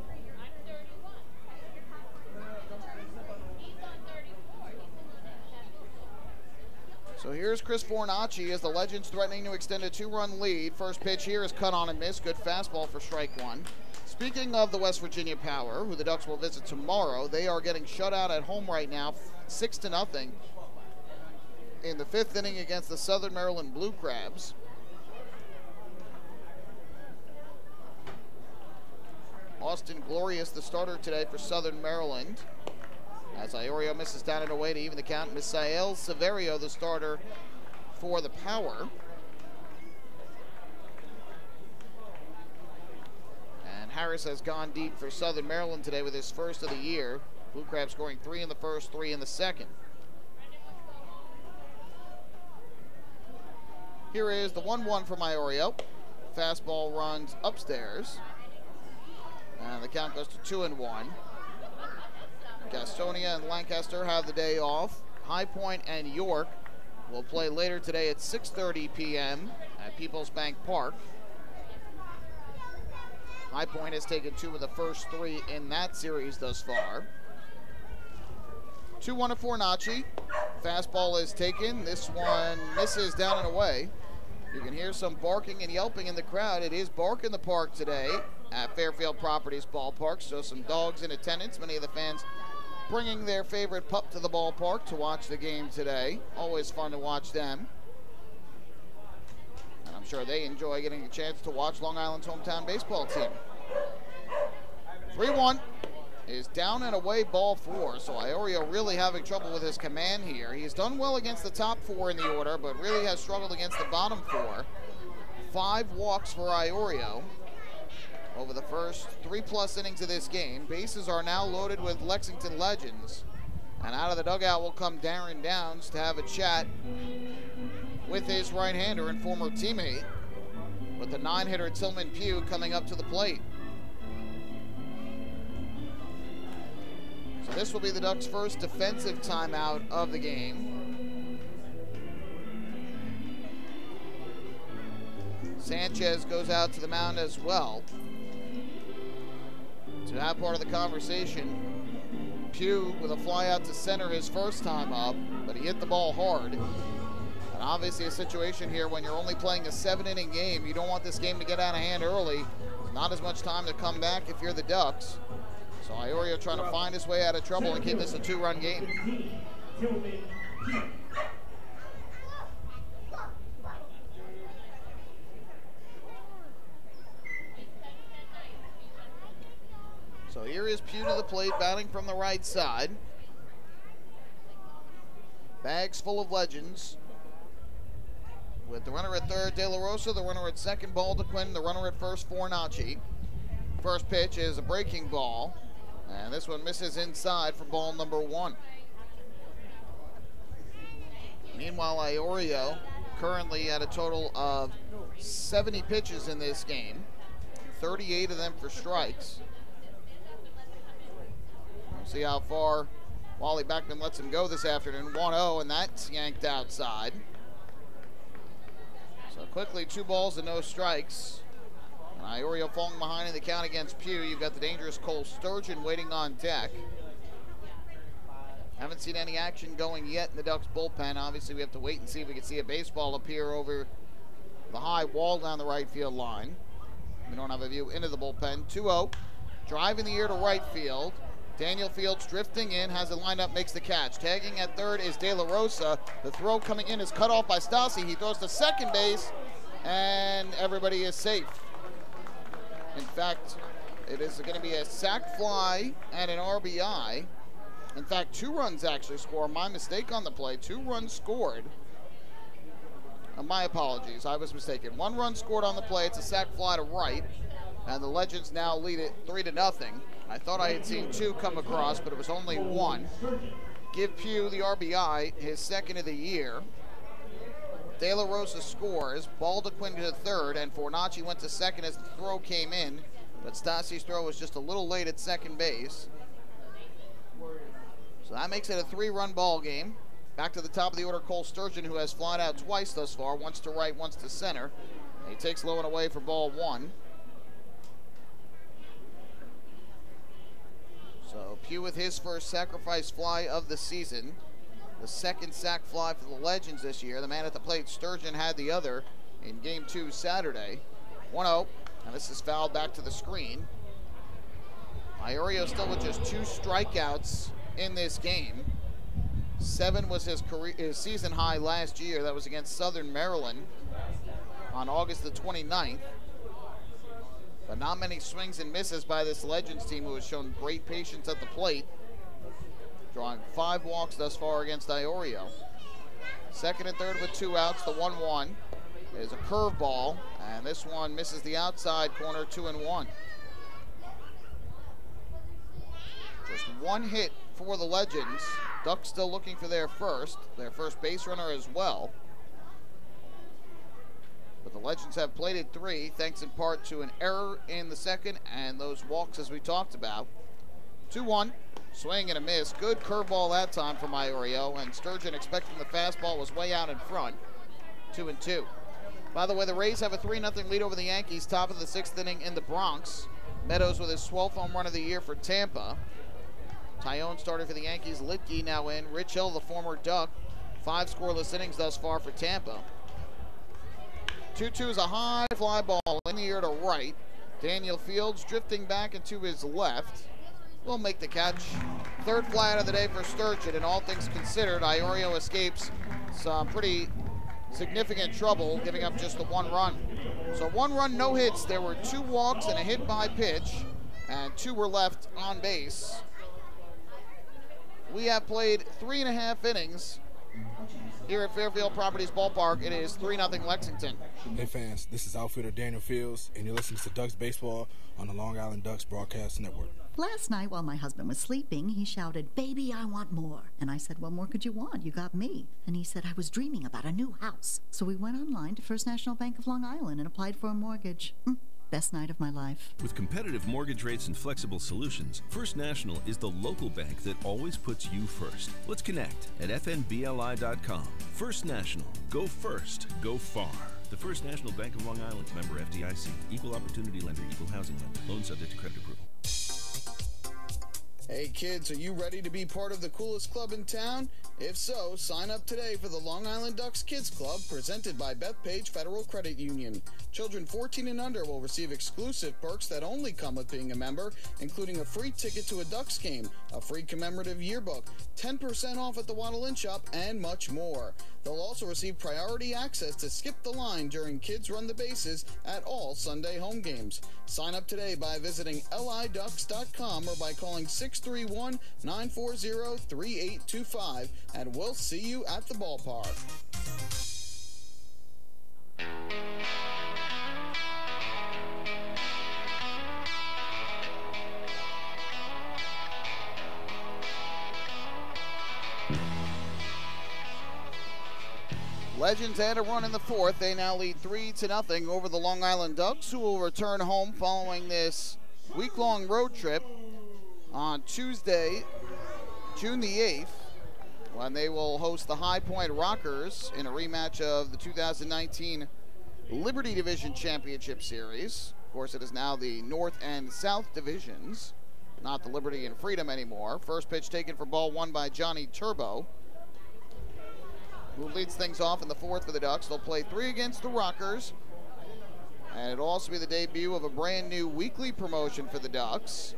So here's Chris Fornacci as the Legends threatening to extend a 2-run lead. First pitch here is cut on and missed. Good fastball for strike one. Speaking of the West Virginia Power, who the Ducks will visit tomorrow, they are getting shut out at home right now, 6-0 in the 5th inning against the Southern Maryland Blue Crabs. Austin Glorious, the starter today for Southern Maryland, as Iorio misses down and away to even the count. Misael Severio, the starter for the Power. And Harris has gone deep for Southern Maryland today with his first of the year. Blue Crabs scoring 3 in the first, 3 in the second. Here is the 1-1 from Iorio. Fastball runs upstairs. And the count goes to 2-1. Gastonia and Lancaster have the day off. High Point and York will play later today at 6:30 p.m. at Peoples Bank Park. High Point has taken 2 of the first 3 in that series thus far. 2-1 to Fornacci. Fastball is taken. This one misses down and away. You can hear some barking and yelping in the crowd. It is Bark in the Park today at Fairfield Properties Ballpark, so some dogs in attendance. Many of the fans bringing their favorite pup to the ballpark to watch the game today. Always fun to watch them. And I'm sure they enjoy getting a chance to watch Long Island's hometown baseball team. 3-1 is down and away, ball 4. So Iorio really having trouble with his command here. He's done well against the top 4 in the order, but really has struggled against the bottom 4. 5 walks for Iorio over the first 3+ innings of this game. Bases are now loaded with Lexington Legends. And out of the dugout will come Darren Downs to have a chat with his right-hander and former teammate, with the 9-hitter Tillman Pugh coming up to the plate. So this will be the Ducks' first defensive timeout of the game. Sanchez goes out to the mound as well to have part of the conversation. Pugh with a fly out to center his first time up, but he hit the ball hard. And obviously a situation here when you're only playing a 7-inning game, you don't want this game to get out of hand early. Not as much time to come back if you're the Ducks. So Iorio trying to find his way out of trouble and keep this a 2-run game. So here is Pugh to the plate, batting from the right side. Bags full of Legends. With the runner at third, De La Rosa, the runner at second, Baldequin, the runner at first, Fornacci. First pitch is a breaking ball, and this one misses inside for ball number 1. Meanwhile, Iorio currently at a total of 70 pitches in this game, 38 of them for strikes. We'll see how far Wally Backman lets him go this afternoon. 1-0, and that's yanked outside. So quickly, 2 balls and no strikes. And Iorio falling behind in the count against Pugh. You've got the dangerous Cole Sturgeon waiting on deck. Haven't seen any action going yet in the Ducks bullpen. Obviously, we have to wait and see if we can see a baseball appear over the high wall down the right field line. We don't have a view into the bullpen. 2-0. Drive in the air to right field. Daniel Fields drifting in, has it lined up, makes the catch. Tagging at third is De La Rosa. The throw coming in is cut off by Stassi. He throws to second base, and everybody is safe. In fact, it is going to be a sac fly and an RBI. In fact, 2 runs actually score. My mistake on the play. 2 runs scored. My apologies. I was mistaken. 1 run scored on the play. It's a sac fly to right. And the Legends now lead it 3-0. I thought I had seen 2 come across, but it was only 1. Give Pugh the RBI, his second of the year. De La Rosa scores. Baldaquin to third, and Fornacci went to second as the throw came in. But Stassi's throw was just a little late at second base. So that makes it a 3-run ball game. Back to the top of the order, Cole Sturgeon, who has flied out twice thus far, once to right, once to center. He takes low and away for ball 1. So Pugh with his first sacrifice fly of the season. The second sac fly for the Legends this year. The man at the plate, Sturgeon, had the other in Game 2 Saturday. 1-0, and this is fouled back to the screen. Iorio still with just 2 strikeouts in this game. 7 was his season high last year. That was against Southern Maryland on August the 29th. But not many swings and misses by this Legends team, who has shown great patience at the plate, drawing 5 walks thus far against Iorio. Second and third with 2 outs. The 1-1 is a curveball, and this one misses the outside corner. 2-1. Just 1 hit for the Legends. Ducks still looking for their first base runner as well. But the Legends have plated 3, thanks in part to an error in the second and those walks as we talked about. 2-1, swing and a miss. Good curveball that time from Iorio, and Sturgeon, expecting the fastball, was way out in front. 2-2. By the way, the Rays have a 3-0 lead over the Yankees, top of the 6th inning in the Bronx. Meadows with his 12th home run of the year for Tampa. Tyone started for the Yankees. Litke now in. Rich Hill, the former Duck, 5 scoreless innings thus far for Tampa. 2-2 is a high fly ball in the air to right. Daniel Fields drifting back into his left will make the catch. Third fly out of the day for Sturgeon, and all things considered, Iorio escapes some pretty significant trouble, giving up just the 1 run. So 1 run, no hits. There were 2 walks and a hit by pitch, and 2 were left on base. We have played 3.5 innings here at Fairfield Properties Ballpark. It is 3-0 Lexington. Hey fans, this is outfielder Daniel Fields, and you're listening to Ducks Baseball on the Long Island Ducks Broadcast Network. Last night while my husband was sleeping, he shouted, "Baby, I want more." And I said, "What more could you want? You got me." And he said, "I was dreaming about a new house." So we went online to First National Bank of Long Island and applied for a mortgage. Best night of my life. With competitive mortgage rates and flexible solutions, First National is the local bank that always puts you first. Let's connect at fnbli.com. First National. Go first. Go far. The First National Bank of Long Island, member FDIC, equal opportunity lender, equal housing lender. Loan subject to credit approval. Hey kids, are you ready to be part of the coolest club in town? If so, sign up today for the Long Island Ducks Kids Club, presented by Bethpage Federal Credit Union. Children 14 and under will receive exclusive perks that only come with being a member, including a free ticket to a Ducks game, a free commemorative yearbook, 10% off at the Waddle Inn Shop, and much more. They'll also receive priority access to skip the line during Kids Run the Bases at all Sunday home games. Sign up today by visiting liducks.com or by calling 631-940-3825, and we'll see you at the ballpark. Legends had a run in the 4th. They now lead 3-0 over the Long Island Ducks, who will return home following this week-long road trip on Tuesday, June the 8th, when they will host the High Point Rockers in a rematch of the 2019 Liberty Division Championship Series. Of course, it is now the North and South Divisions, not the Liberty and Freedom anymore. First pitch taken for ball 1 by Johnny Turbo, who leads things off in the 4th for the Ducks. They'll play 3 against the Rockers, and it'll also be the debut of a brand new weekly promotion for the Ducks,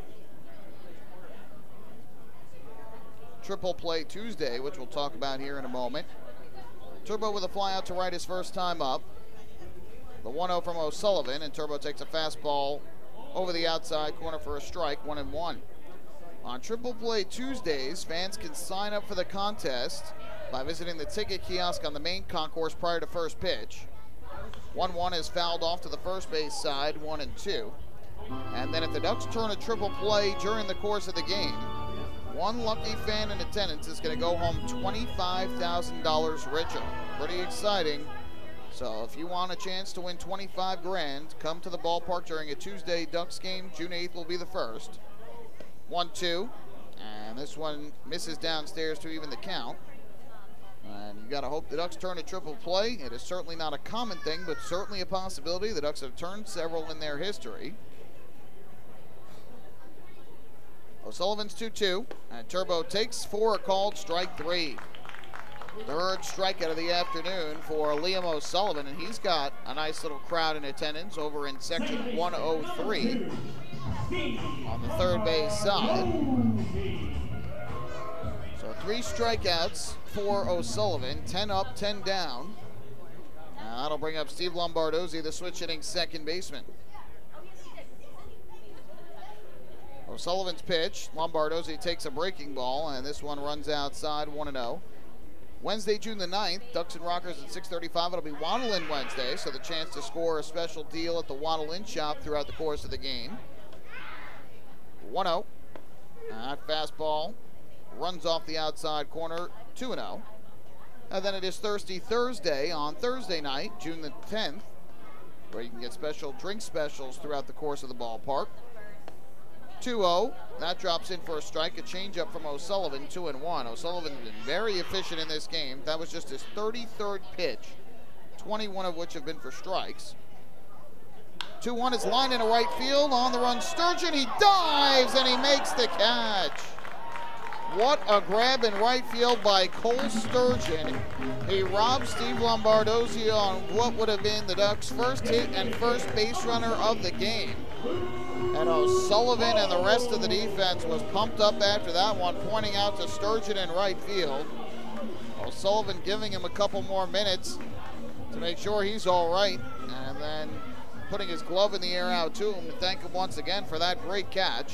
Triple Play Tuesday, which we'll talk about here in a moment. Turbo with a fly out to right his first time up. The 1-0 from O'Sullivan, and Turbo takes a fastball over the outside corner for a strike, 1-1. On Triple Play Tuesdays, fans can sign up for the contest by visiting the ticket kiosk on the main concourse prior to first pitch. 1-1 is fouled off to the first base side, 1-2. And then if the Ducks turn a triple play during the course of the game, one lucky fan in attendance is going to go home $25,000 richer. Pretty exciting. So if you want a chance to win 25 grand, come to the ballpark during a Tuesday Ducks game. June 8th will be the first. 1-2. And this one misses downstairs to even the count. And you got to hope the Ducks turn a triple play. It is certainly not a common thing, but certainly a possibility. The Ducks have turned several in their history. O'Sullivan's 2-2, and Turbo takes 4, called strike 3. Third strikeout of the afternoon for Liam O'Sullivan, and he's got a nice little crowd in attendance over in section 103 on the third base side. So 3 strikeouts for O'Sullivan, 10 up, 10 down. Now that'll bring up Steve Lombardozzi, the switch-hitting second baseman. O'Sullivan's pitch, Lombardozzi takes a breaking ball, and this one runs outside, 1-0. Wednesday, June the 9th, Ducks and Rockers at 6:35. It'll be Waddle In Wednesday, so the chance to score a special deal at the Waddle In shop throughout the course of the game. 1-0. Fastball runs off the outside corner, 2-0. And then it is Thirsty Thursday on Thursday night, June the 10th, where you can get special drink specials throughout the course of the ballpark. 2-0. That drops in for a strike. A changeup from O'Sullivan, 2-1. O'Sullivan's been very efficient in this game. That was just his 33rd pitch, 21 of which have been for strikes. 2-1 is lined into right field. On the run, Sturgeon. He dives and he makes the catch. What a grab in right field by Cole Sturgeon. He robbed Steve Lombardozzi on what would have been the Ducks' first hit and first base runner of the game. And O'Sullivan and the rest of the defense was pumped up after that one, pointing out to Sturgeon in right field. O'Sullivan giving him a couple more minutes to make sure he's all right, and then putting his glove in the air out to him to thank him once again for that great catch.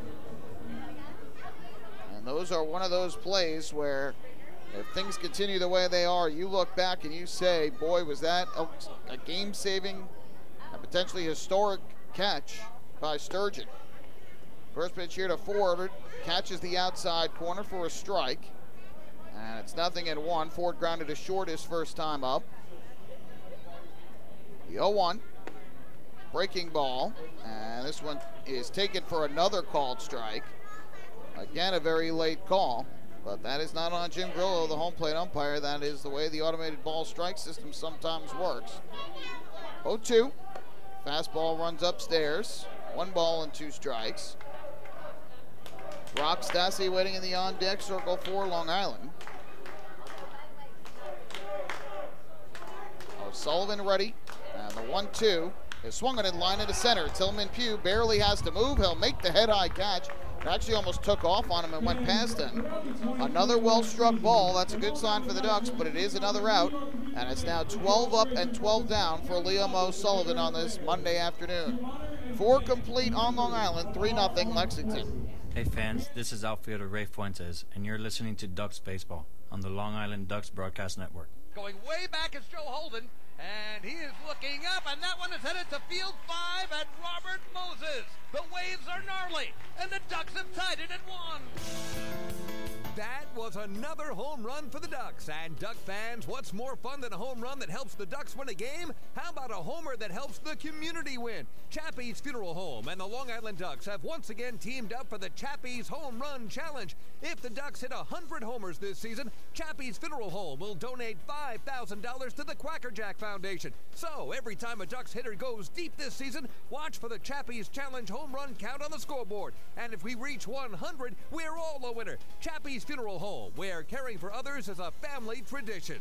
And those are one of those plays where if things continue the way they are, you look back and you say, boy, was that a game-saving and potentially historic catch by Sturgeon. First pitch here to Ford, catches the outside corner for a strike, and it's 0-1. Ford grounded to short his first time up. The 0-1, breaking ball, and this one is taken for another called strike. Again, a very late call, but that is not on Jim Grillo, the home plate umpire. That is the way the automated ball strike system sometimes works. 0-2, fastball runs upstairs. 1 ball and 2 strikes. Brock Stassi waiting in the on-deck circle for Long Island. O'Sullivan ready, and the 1-2 is swung on in line into center. Tillman Pugh barely has to move. He'll make the head-high catch. It actually almost took off on him and went past him. Another well-struck ball. That's a good sign for the Ducks, but it is another out, and it's now 12 up and 12 down for Liam O'Sullivan on this Monday afternoon. 4 complete on Long Island, 3-0 Lexington. Hey fans, this is outfielder Ray Fuentes, and you're listening to Ducks Baseball on the Long Island Ducks Broadcast Network. Going way back is Joe Holden, and he is looking up, and that one is headed to field 5 at Robert Moses. The waves are gnarly, and the Ducks have tied it at 1. That was another home run for the Ducks. And Duck fans, what's more fun than a home run that helps the Ducks win a game? How about a homer that helps the community win? Chappie's Funeral Home and the Long Island Ducks have once again teamed up for the Chappie's Home Run Challenge. If the Ducks hit 100 homers this season, Chappie's Funeral Home will donate $5,000 to the Quackerjack Foundation. So every time a Ducks hitter goes deep this season, watch for the Chappie's Challenge home run count on the scoreboard. And if we reach 100, we're all a winner. Chappie's Funeral Home, where caring for others is a family tradition.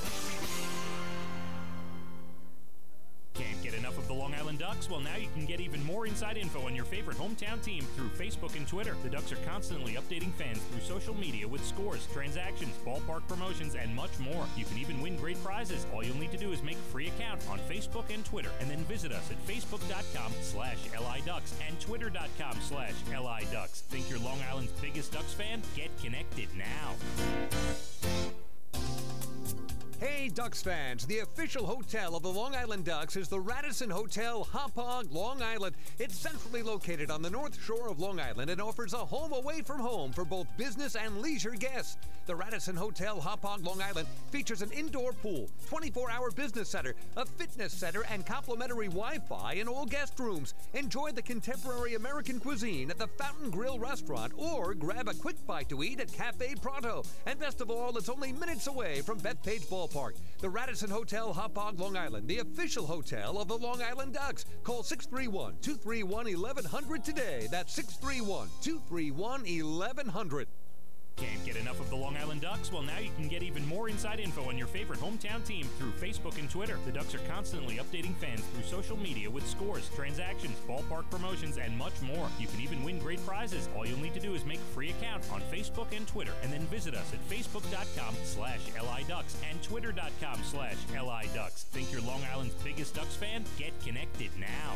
Can't get enough of the Long Island Ducks? Well, now you can get even more inside info on your favorite hometown team through Facebook and Twitter. The Ducks are constantly updating fans through social media with scores, transactions, ballpark promotions, and much more. You can even win great prizes. All you'll need to do is make a free account on Facebook and Twitter, and then visit us at facebook.com/LIDucks and twitter.com/LIDucks. Think you're Long Island's biggest Ducks fan? Get connected now. Hey, Ducks fans, the official hotel of the Long Island Ducks is the Radisson Hotel Hauppauge, Long Island. It's centrally located on the north shore of Long Island and offers a home away from home for both business and leisure guests. The Radisson Hotel Hauppauge, Long Island features an indoor pool, 24-hour business center, a fitness center, and complimentary Wi-Fi in all guest rooms. Enjoy the contemporary American cuisine at the Fountain Grill restaurant or grab a quick bite to eat at Cafe Pronto. And best of all, it's only minutes away from Bethpage Ballpark. The Radisson Hotel Hauppauge, Long Island, the official hotel of the Long Island Ducks. Call 631-231-1100 today. That's 631-231-1100. Can't get enough of the Long Island Ducks? Well, now you can get even more inside info on your favorite hometown team through Facebook and Twitter. The Ducks are constantly updating fans through social media with scores, transactions, ballpark promotions, and much more. You can even win great prizes. All you'll need to do is make a free account on Facebook and Twitter, and then visit us at facebook.com/LIDucks and twitter.com/LIDucks. Think you're Long Island's biggest Ducks fan? Get connected now.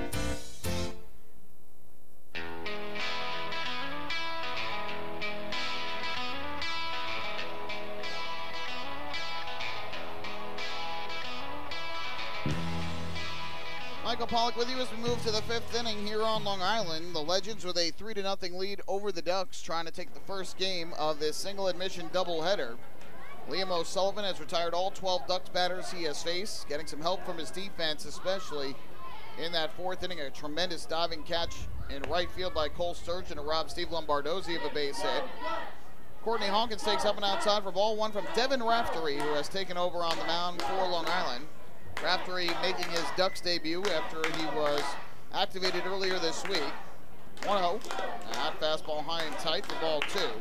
Michael Pollock with you as we move to the fifth inning here on Long Island. The Legends with a 3-0 lead over the Ducks, trying to take the first game of this single admission doubleheader. Liam O'Sullivan has retired all 12 Ducks batters he has faced, getting some help from his defense, especially in that fourth inning. A tremendous diving catch in right field by Cole Sturgeon to rob Steve Lombardozzi of a base hit. Courtney Hawkins takes up and outside for ball one from Devin Raftery, who has taken over on the mound for Long Island. Raftery making his Ducks debut after he was activated earlier this week. 1-0. That fastball high and tight for ball two.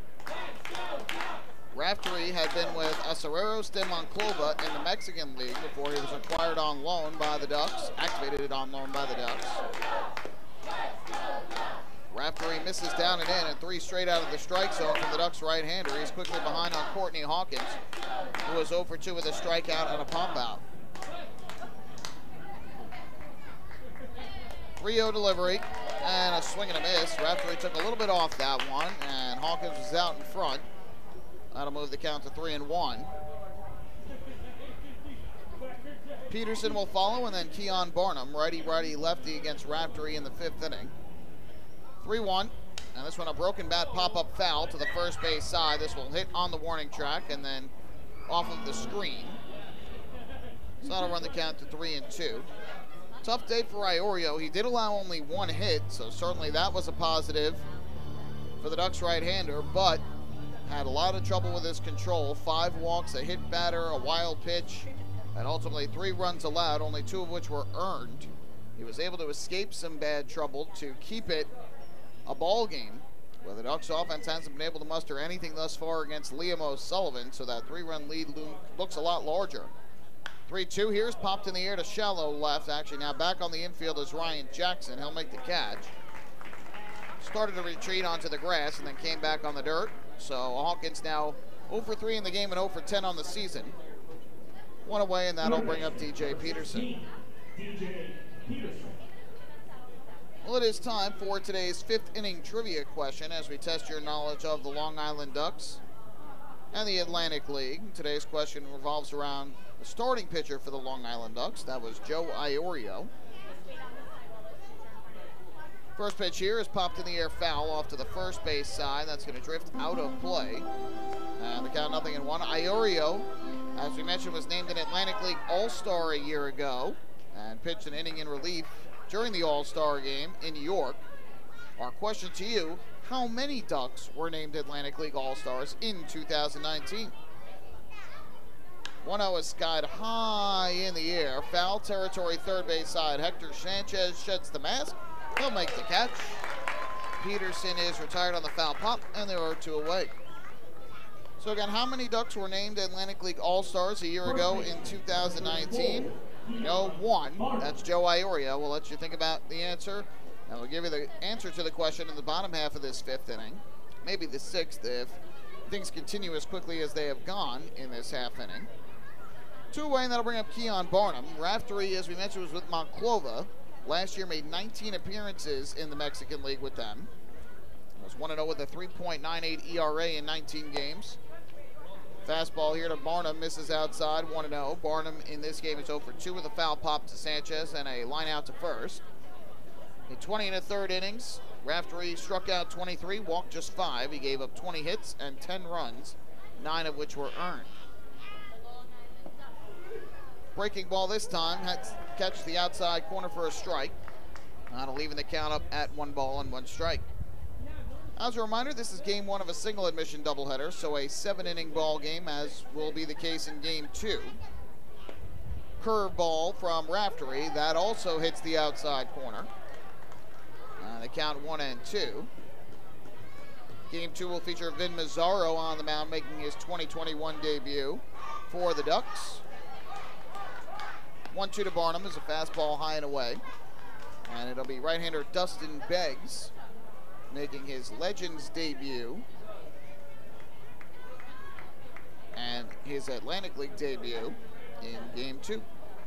Raftery had been with Acereros de Monclova in the Mexican League before he was acquired on loan by the Ducks, activated on loan by the Ducks. Raftery misses down and in, and three straight out of the strike zone from the Ducks right-hander. He's quickly behind on Courtney Hawkins, who was 0 for 2 with a strikeout and a pump out. 3-0 delivery and a swing and a miss. Raftery took a little bit off that one, and Hawkins was out in front. That'll move the count to 3-1. Peterson will follow, and then Keon Barnum, righty, lefty against Raftery in the fifth inning. 3-1, and this one a broken bat pop-up foul to the first base side. This will hit on the warning track and then off of the screen. So that'll run the count to 3-2. Tough day for Iorio. He did allow only one hit, so certainly that was a positive for the Ducks right-hander, but had a lot of trouble with his control. 5 walks, a hit batter, a wild pitch, and ultimately 3 runs allowed, only 2 of which were earned. He was able to escape some bad trouble to keep it a ball game, where the Ducks offense hasn't been able to muster anything thus far against Liam O'Sullivan, so that 3-run lead looks a lot larger. 3-2 here is popped in the air to shallow left. Actually now back on the infield is Ryan Jackson. He'll make the catch. Started to retreat onto the grass and then came back on the dirt. So Hawkins now 0 for 3 in the game and 0 for 10 on the season. One away, and that'll bring up DJ Peterson. Well, it is time for today's fifth inning trivia question as we test your knowledge of the Long Island Ducks and the Atlantic League. Today's question revolves around the starting pitcher for the Long Island Ducks. That was Joe Iorio. First pitch here is popped in the air foul off to the first base side. That's going to drift out of play. And the count 0-1. Iorio, as we mentioned, was named an Atlantic League All-Star a year ago and pitched an inning in relief during the All-Star game in New York. Our question to you, how many Ducks were named Atlantic League All-Stars in 2019? 1-0 is skied high in the air. Foul territory, third base side. Hector Sanchez sheds the mask. He'll make the catch. Peterson is retired on the foul pop, and there are 2 away. So again, how many Ducks were named Atlantic League All-Stars a year ago in 2019? No, 1. That's Joe Iorio. We'll let you think about the answer, and we'll give you the answer to the question in the bottom half of this fifth inning. Maybe the sixth if things continue as quickly as they have gone in this half inning. 2 away, and that'll bring up Keon Barnum. Raftery, as we mentioned, was with Monclova. Last year made 19 appearances in the Mexican League with them. Was 1-0 with a 3.98 ERA in 19 games. Fastball here to Barnum, misses outside, 1-0. Barnum in this game is 0 for 2 with a foul pop to Sanchez and a line out to first. In 20 and a third innings, Raftery struck out 23, walked just 5. He gave up 20 hits and 10 runs, 9 of which were earned. Breaking ball this time, had to catch the outside corner for a strike. Leaving the count up at 1 ball and 1 strike. As a reminder, this is game 1 of a single admission doubleheader, so a 7-inning ball game, as will be the case in game 2. Curveball from Raftery, that also hits the outside corner. The count 1-2. Game 2 will feature Vin Mazzaro on the mound, making his 2021 debut for the Ducks. 1-2 to Barnum is a fastball high and away. And it'll be right-hander Dustin Beggs making his Legends debut and his Atlantic League debut in game 2.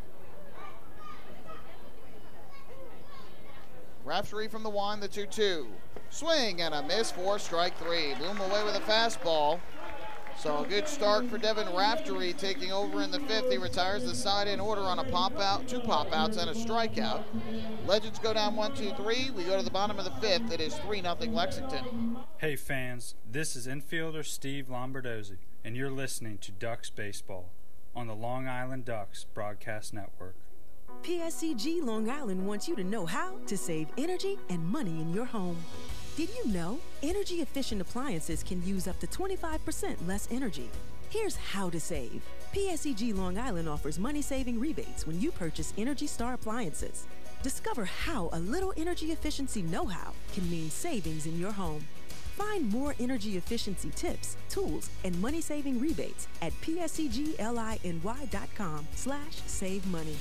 Raftery from the one, the 2-2. Swing and a miss for strike 3. Bloom away with a fastball. So a good start for Devin Raftery taking over in the 5th. He retires the side in order on a pop out, 2 pop outs and a strikeout. Legends go down 1-2-3. We go to the bottom of the 5th. It is 3-0 Lexington. Hey fans, this is infielder Steve Lombardozzi, and you're listening to Ducks Baseball on the Long Island Ducks Broadcast Network. PSCG Long Island wants you to know how to save energy and money in your home. Did you know energy-efficient appliances can use up to 25% less energy? Here's how to save. PSEG Long Island offers money-saving rebates when you purchase Energy Star appliances. Discover how a little energy efficiency know-how can mean savings in your home. Find more energy efficiency tips, tools, and money-saving rebates at pscgliny.com/save money.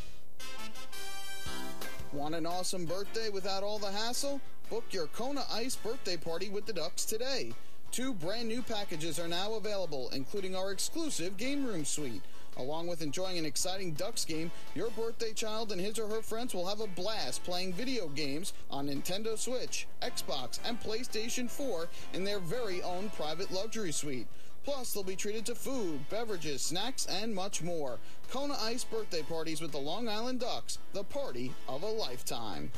Want an awesome birthday without all the hassle? Book your Kona Ice birthday party with the Ducks today. 2 brand new packages are now available, including our exclusive game room suite. Along with enjoying an exciting Ducks game, your birthday child and his or her friends will have a blast playing video games on Nintendo Switch, Xbox, and PlayStation 4 in their very own private luxury suite. Plus, they'll be treated to food, beverages, snacks, and much more. Kona Ice birthday parties with the Long Island Ducks, the party of a lifetime.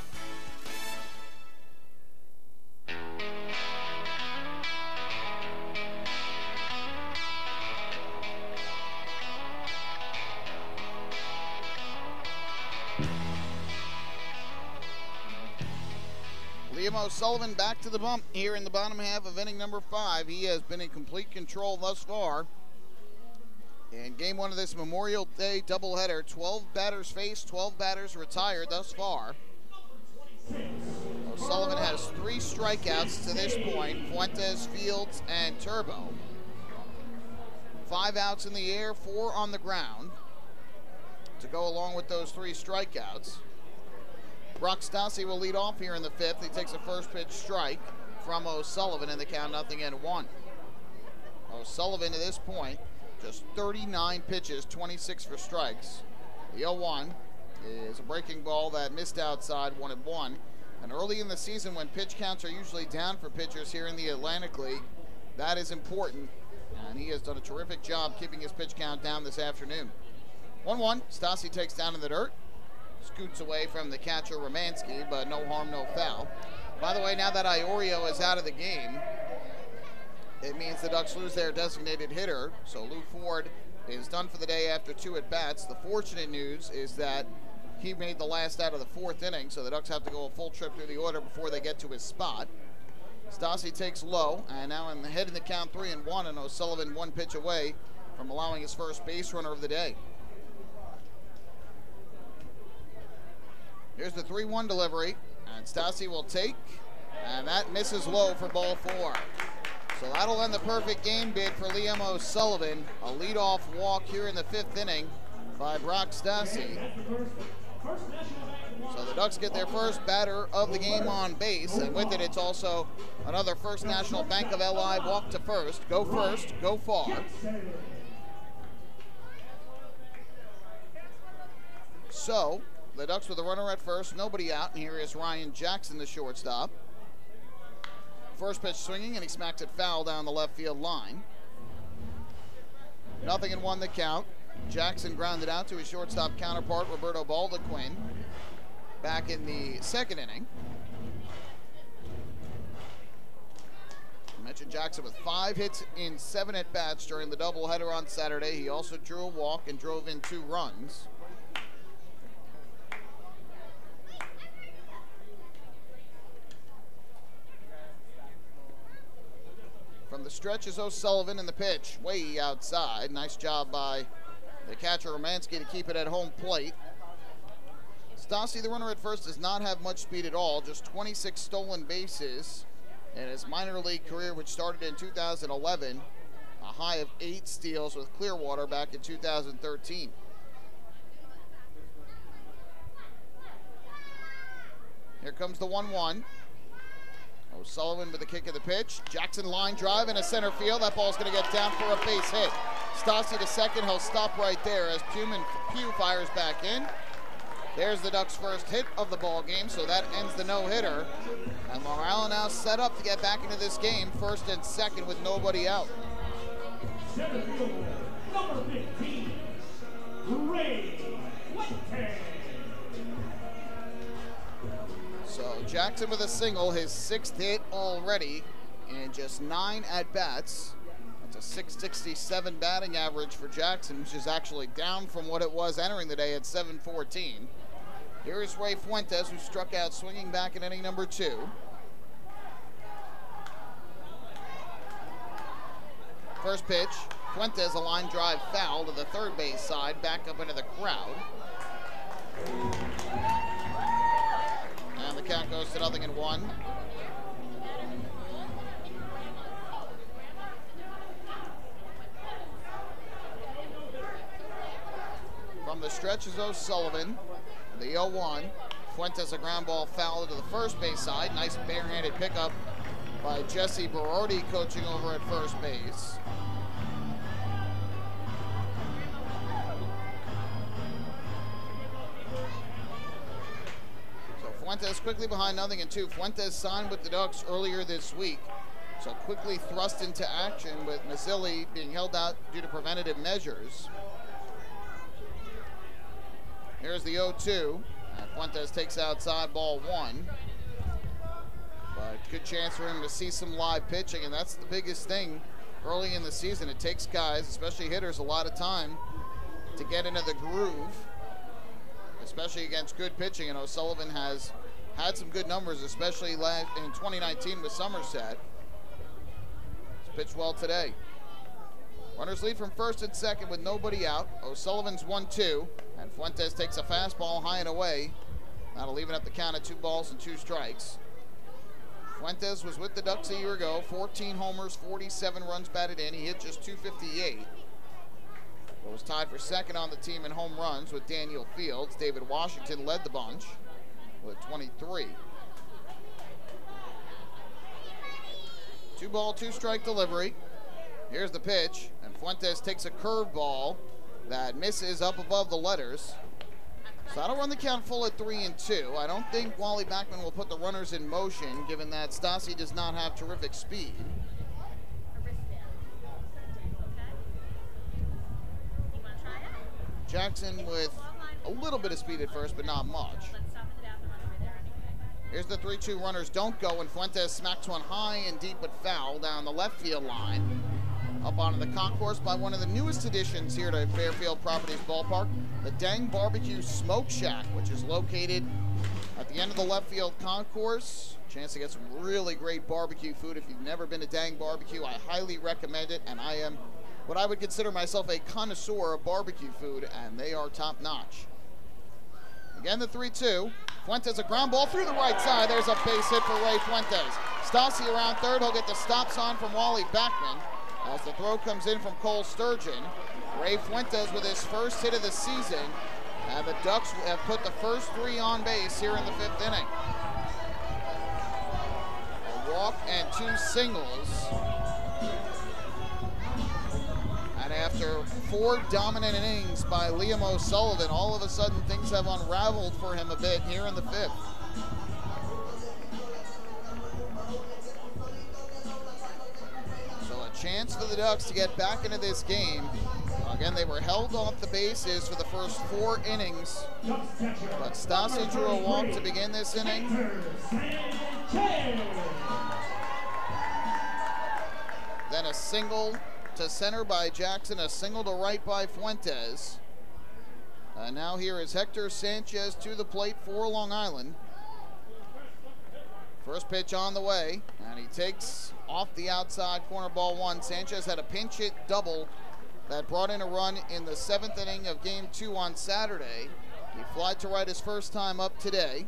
Liam O'Sullivan back to the bump here in the bottom half of inning number 5. He has been in complete control thus far. In game 1 of this Memorial Day doubleheader, 12 batters faced, 12 batters retired thus far. O'Sullivan has 3 strikeouts to this point, Fuentes, Fields, and Turbo. 5 outs in the air, 4 on the ground to go along with those 3 strikeouts. Brock Stassi will lead off here in the 5th. He takes a first pitch strike from O'Sullivan in the count 0-1. O'Sullivan to this point, just 39 pitches, 26 for strikes. The 0-1 is a breaking ball that missed outside 1-1. And early in the season when pitch counts are usually down for pitchers here in the Atlantic League, that is important. And he has done a terrific job keeping his pitch count down this afternoon. 1-1, Stassi takes down in the dirt. Scoots away from the catcher Romansky, but no harm, no foul. By the way, now that Iorio is out of the game, it means the Ducks lose their designated hitter. So Lou Ford is done for the day after 2 at-bats. The fortunate news is that he made the last out of the 4th inning, so the Ducks have to go a full trip through the order before they get to his spot. Stassi takes low, and now ahead in the count 3-1, and O'Sullivan 1 pitch away from allowing his first base runner of the day. Here's the 3-1 delivery, and Stassi will take, and that misses low for ball 4. So that'll end the perfect game bid for Liam O'Sullivan. A leadoff walk here in the 5th inning by Brock Stassi. So the Ducks get their first batter of the game on base, and with it, it's also another First National Bank of LI walk to first, go far. So the Ducks with a runner at first, nobody out, and here is Ryan Jackson, the shortstop. First pitch swinging, and he smacks it foul down the left field line. 0-1 the count. Jackson grounded out to his shortstop counterpart, Roberto Baldaquin, back in the second inning. I mentioned Jackson with 5 hits in 7 at-bats during the doubleheader on Saturday. He also drew a walk and drove in 2 runs. From the stretch is O'Sullivan, and the pitch way outside. Nice job by the catcher Romanski to keep it at home plate. Stassi, the runner at first, does not have much speed at all, just 26 stolen bases in his minor league career, which started in 2011, a high of 8 steals with Clearwater back in 2013. Here comes the 1-1. O'Sullivan with the kick of the pitch. Jackson line drive into center field. That ball's going to get down for a base hit. Stassi to second. He'll stop right there as Pugh fires back in. There's the Ducks' first hit of the ball game, so that ends the no-hitter. And Long Island now set up to get back into this game, first and second with nobody out. Center fielder, number 15, Ray Fuentes. So Jackson with a single, his 6th hit already in just 9 at-bats. That's a .667 batting average for Jackson, which is actually down from what it was entering the day at .714. Here's Ray Fuentes, who struck out swinging back in inning number 2. First pitch, Fuentes, a line drive foul to the third base side, back up into the crowd. And the count goes to 0-1. From the stretch is O'Sullivan, the 0-1. Fuentes, a ground ball foul to the first base side. Nice barehanded pickup by Jesse Berardi, coaching over at first base. Fuentes quickly behind 0-2. Fuentes signed with the Ducks earlier this week, so quickly thrust into action with Mazzilli being held out due to preventative measures. Here's the 0-2. Fuentes takes outside, ball 1. But good chance for him to see some live pitching, and that's the biggest thing early in the season. It takes guys, especially hitters, a lot of time to get into the groove, especially against good pitching, and O'Sullivan has had some good numbers, especially in 2019 with Somerset. He's pitched well today. Runners lead from first and second with nobody out. O'Sullivan's 1-2, and Fuentes takes a fastball high and away. That'll even up the count at 2 balls and 2 strikes. Fuentes was with the Ducks a year ago, 14 homers, 47 runs batted in. He hit just .258. But was tied for second on the team in home runs with Daniel Fields. David Washington led the bunch with 23. 2 ball, 2 strike delivery. Here's the pitch, and Fuentes takes a curveball that misses up above the letters. So that'll run the count full at 3-2. I don't think Wally Backman will put the runners in motion, given that Stassi does not have terrific speed. Jackson with a little bit of speed at first, but not much. Here's the 3-2 runners don't go, and Fuentes smacks one high and deep but foul down the left field line. Up onto the concourse by one of the newest additions here to Fairfield Properties Ballpark, the Dang Barbecue Smoke Shack, which is located at the end of the left field concourse. Chance to get some really great barbecue food. If you've never been to Dang Barbecue, I highly recommend it, and I am what I would consider myself a connoisseur of barbecue food, and they are top-notch. Again, the 3-2. Fuentes, a ground ball through the right side. There's a base hit for Ray Fuentes. Stassi around third. He'll get the stop sign from Wally Backman as the throw comes in from Cole Sturgeon. Ray Fuentes with his first hit of the season, and the Ducks have put the first 3 on base here in the 5th inning. A walk and 2 singles. And after 4 dominant innings by Liam O'Sullivan, all of a sudden things have unraveled for him a bit here in the 5th. So a chance for the Ducks to get back into this game. Again, they were held off the bases for the first 4 innings, but Stassi drew a walk to begin this inning. Then a single to center by Jackson, a single to right by Fuentes. Now here is Hector Sanchez to the plate for Long Island. First pitch on the way, and he takes off the outside corner, ball 1. Sanchez had a pinch hit double that brought in a run in the 7th inning of Game 2 on Saturday. He flied to right his first time up today.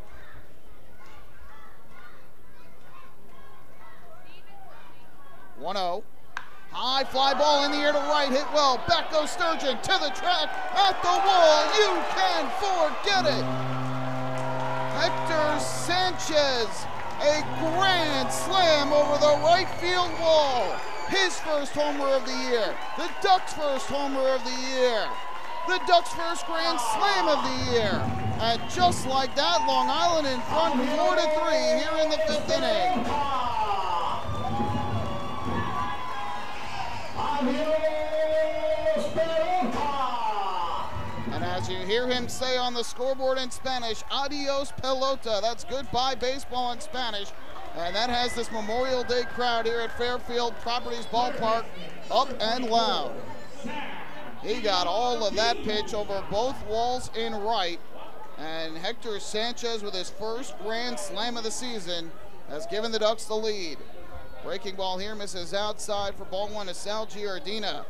(1-0). High fly ball in the air to right, hit well. Back goes Sturgeon to the track, at the wall. You can forget it. Hector Sanchez, a grand slam over the right field wall. His first homer of the year. The Ducks' first homer of the year. The Ducks' first grand slam of the year. And just like that, Long Island in front 4-3 here in the 5th inning. And as you hear him say on the scoreboard in Spanish, adios pelota, that's goodbye baseball in Spanish. And that has this Memorial Day crowd here at Fairfield Properties Ballpark up and loud. He got all of that pitch over both walls in right. And Hector Sanchez, with his first grand slam of the season, has given the Ducks the lead. Breaking ball here, misses outside for ball 1 to Sal Giardina.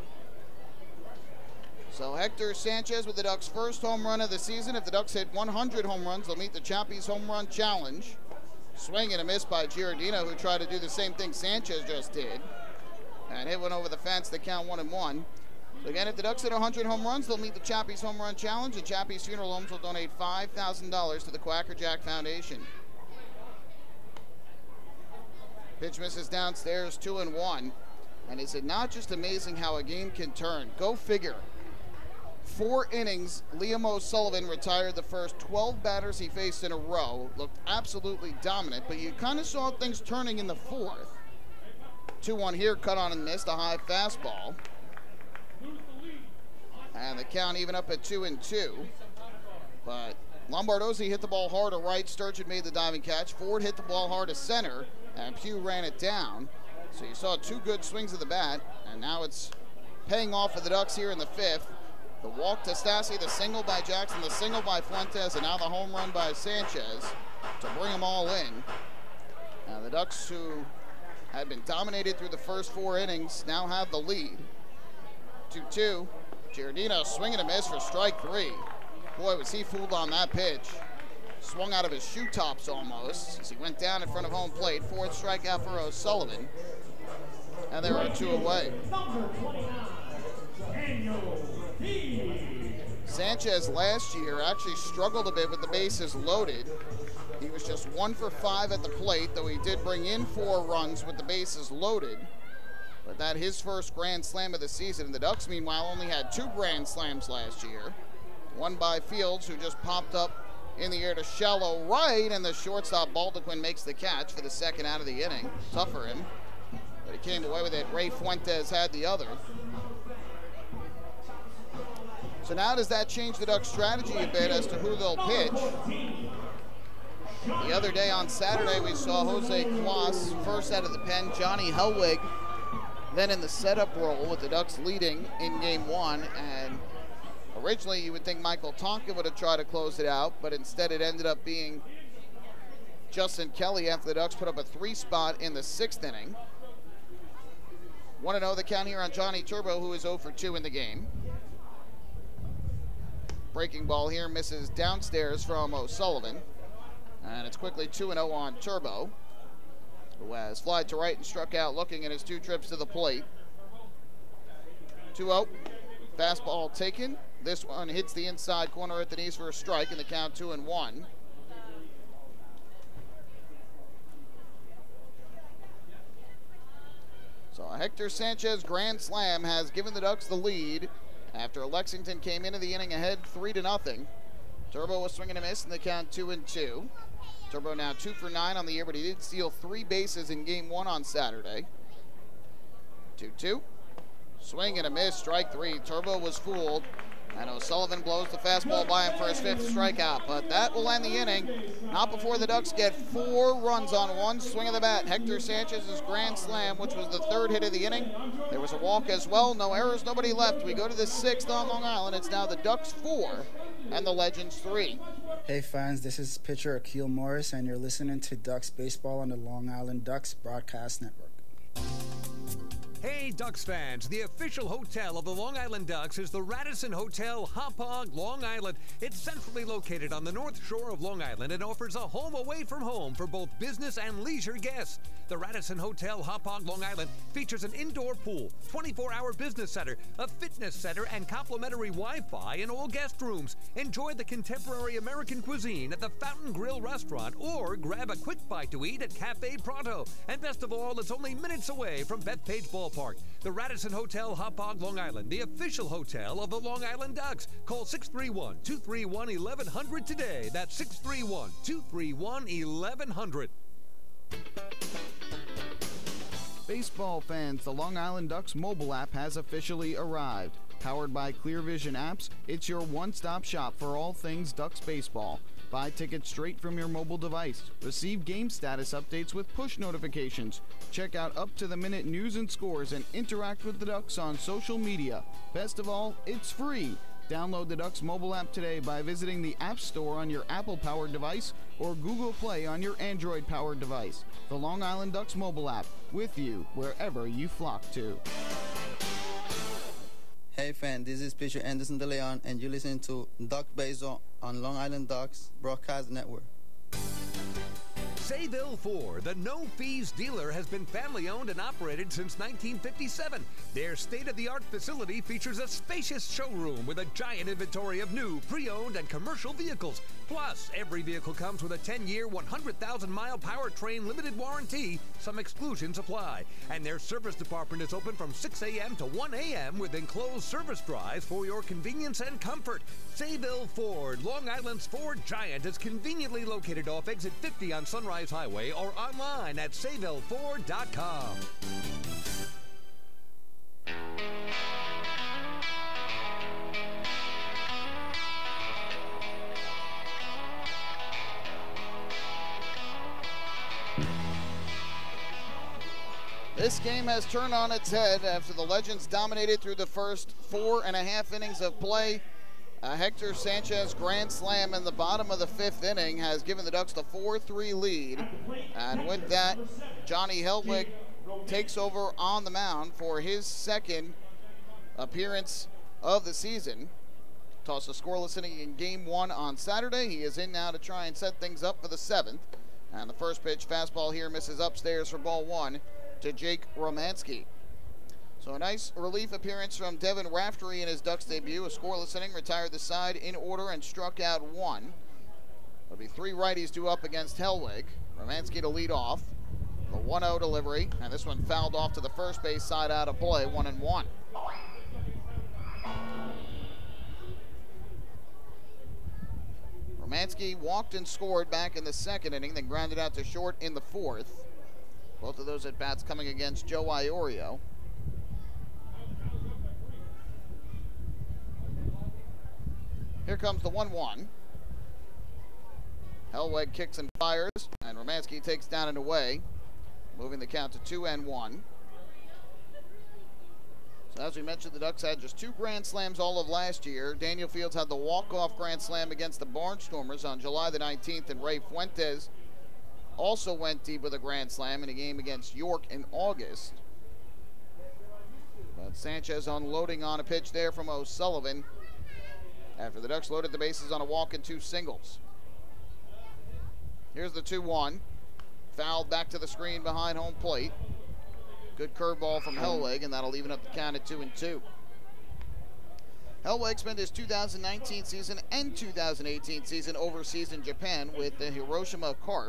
So Hector Sanchez with the Ducks' first home run of the season. If the Ducks hit 100 home runs, they'll meet the Chappies home run challenge. Swing and a miss by Giardina, who tried to do the same thing Sanchez just did. And hit one over the fence to count 1-1. So again, if the Ducks hit 100 home runs, they'll meet the Chappies home run challenge. And Chappies Funeral Homes will donate $5,000 to the Quacker Jack Foundation. Pitch misses downstairs, 2-1. And is it not just amazing how a game can turn? Go figure. 4 innings, Liam O'Sullivan retired the first 12 batters he faced in a row. Looked absolutely dominant, but you kind of saw things turning in the 4th. 2-1 here, cut on and missed, a high fastball. And the count even up at 2-2. But Lombardozzi hit the ball hard to right, Sturgeon made the diving catch. Ford hit the ball hard to center, and Pugh ran it down. So you saw 2 good swings of the bat, and now it's paying off for the Ducks here in the 5th. The walk to Stassi, the single by Jackson, the single by Fuentes, and now the home run by Sanchez to bring them all in. Now the Ducks, who had been dominated through the first 4 innings, now have the lead. 2-2. Giardino swinging a miss for strike 3. Boy, was he fooled on that pitch. Swung out of his shoe tops almost as he went down in front of home plate. 4th strikeout for O'Sullivan. And they were 2 away. Sanchez last year actually struggled a bit with the bases loaded. He was just 1 for 5 at the plate, though he did bring in 4 runs with the bases loaded. But that his first grand slam of the season. The Ducks, meanwhile, only had 2 grand slams last year. One by Fields, who just popped up in the air to shallow right, and the shortstop Baldequin makes the catch for the 2nd out of the inning. Tough for him, but he came away with it. Ray Fuentes had the other. So now does that change the Ducks' strategy a bit as to who they'll pitch? The other day on Saturday, we saw Jose Cuas first out of the pen, Johnny Helwig then in the setup role, with the Ducks leading in Game 1. And originally you would think Michael Tonkin would have tried to close it out, but instead it ended up being Justin Kelly after the Ducks put up a 3 spot in the 6th inning. 1-0 the count here on Johnny Turbo, who is 0 for 2 in the game. Breaking ball here misses downstairs from O'Sullivan. And it's quickly 2-0 on Turbo, who has flied to right and struck out looking in his 2 trips to the plate. 2-0. Fastball taken. This one hits the inside corner at the knees for a strike, and the count 2-1. So Hector Sanchez grand slam has given the Ducks the lead after Lexington came into the inning ahead 3-0. Turbo was swinging a miss, and the count 2-2. Turbo now 2 for 9 on the year, but he did steal 3 bases in Game 1 on Saturday. 2-2. Swing and a miss, strike three. Turbo was fooled, and O'Sullivan blows the fastball by him for his 5th strikeout. But that will end the inning, not before the Ducks get 4 runs on one swing of the bat. Hector Sanchez's grand slam, which was the 3rd hit of the inning. There was a walk as well, no errors, nobody left. We go to the 6th on Long Island. It's now the Ducks 4 and the Legends 3. Hey fans, this is pitcher Akil Morris, and you're listening to Ducks Baseball on the Long Island Ducks Broadcast Network. Hey Ducks fans, the official hotel of the Long Island Ducks is the Radisson Hotel Hauppauge, Long Island. It's centrally located on the north shore of Long Island and offers a home away from home for both business and leisure guests. The Radisson Hotel Hauppauge, Long Island features an indoor pool, 24-hour business center, a fitness center, and complimentary Wi-Fi in all guest rooms. Enjoy the contemporary American cuisine at the Fountain Grill restaurant or grab a quick bite to eat at Cafe Pronto. And best of all, it's only minutes away from Bethpage Ballpark. The Radisson Hotel Hauppauge, Long Island, the official hotel of the Long Island Ducks. Call 631-231-1100 today. That's 631-231-1100. Baseball fans, the Long Island Ducks mobile app has officially arrived. Powered by Clear Vision Apps, it's your one-stop shop for all things Ducks baseball. Buy tickets straight from your mobile device. Receive game status updates with push notifications. Check out up-to-the-minute news and scores and interact with the Ducks on social media. Best of all, it's free. Download the Ducks mobile app today by visiting the App Store on your Apple-powered device or Google Play on your Android-powered device. The Long Island Ducks mobile app, with you wherever you flock to. Hey fan, this is pitcher Anderson De Leon, and you're listening to Duck Baseball on Long Island Ducks Broadcast Network. Sayville Ford, the no-fees dealer, has been family-owned and operated since 1957. Their state-of-the-art facility features a spacious showroom with a giant inventory of new, pre-owned, and commercial vehicles. Plus, every vehicle comes with a 10-year, 100,000-mile powertrain limited warranty. Some exclusions apply. And their service department is open from 6 a.m. to 1 a.m. with enclosed service drives for your convenience and comfort. Sayville Ford, Long Island's Ford giant, is conveniently located off exit 50 on Sunrise Highway or online at SayvilleFord.com. This game has turned on its head after the Legends dominated through the first 4.5 innings of play. Hector Sanchez grand slam in the bottom of the 5th inning has given the Ducks the 4-3 lead. And with that, Johnny Helwig takes over on the mound for his 2nd appearance of the season. Tossed a scoreless inning in Game 1 on Saturday. He is in now to try and set things up for the 7th. And the first pitch, fastball here, misses upstairs for ball 1 to Jake Romanski. So a nice relief appearance from Devin Raftery in his Ducks debut. A scoreless inning, retired the side in order and struck out 1. There'll be 3 righties due up against Helwig. Romanski to lead off. The 1-0 delivery, and this one fouled off to the first base side out of play, 1-1. Romanski walked and scored back in the 2nd inning, then grounded out to short in the 4th. Both of those at-bats coming against Joe Iorio. Here comes the 1-1. Helwig kicks and fires, and Romanski takes down and away, moving the count to 2-1. So as we mentioned, the Ducks had just 2 grand slams all of last year. Daniel Fields had the walk-off grand slam against the Barnstormers on July the 19th, and Ray Fuentes also went deep with a grand slam in a game against York in August. But Sanchez unloading on a pitch there from O'Sullivan after the Ducks loaded the bases on a walk and 2 singles. Here's the 2-1. Fouled back to the screen behind home plate. Good curveball from Helwig, and that'll even up the count at 2-2. Helwig spent his 2019 season and 2018 season overseas in Japan with the Hiroshima Carp.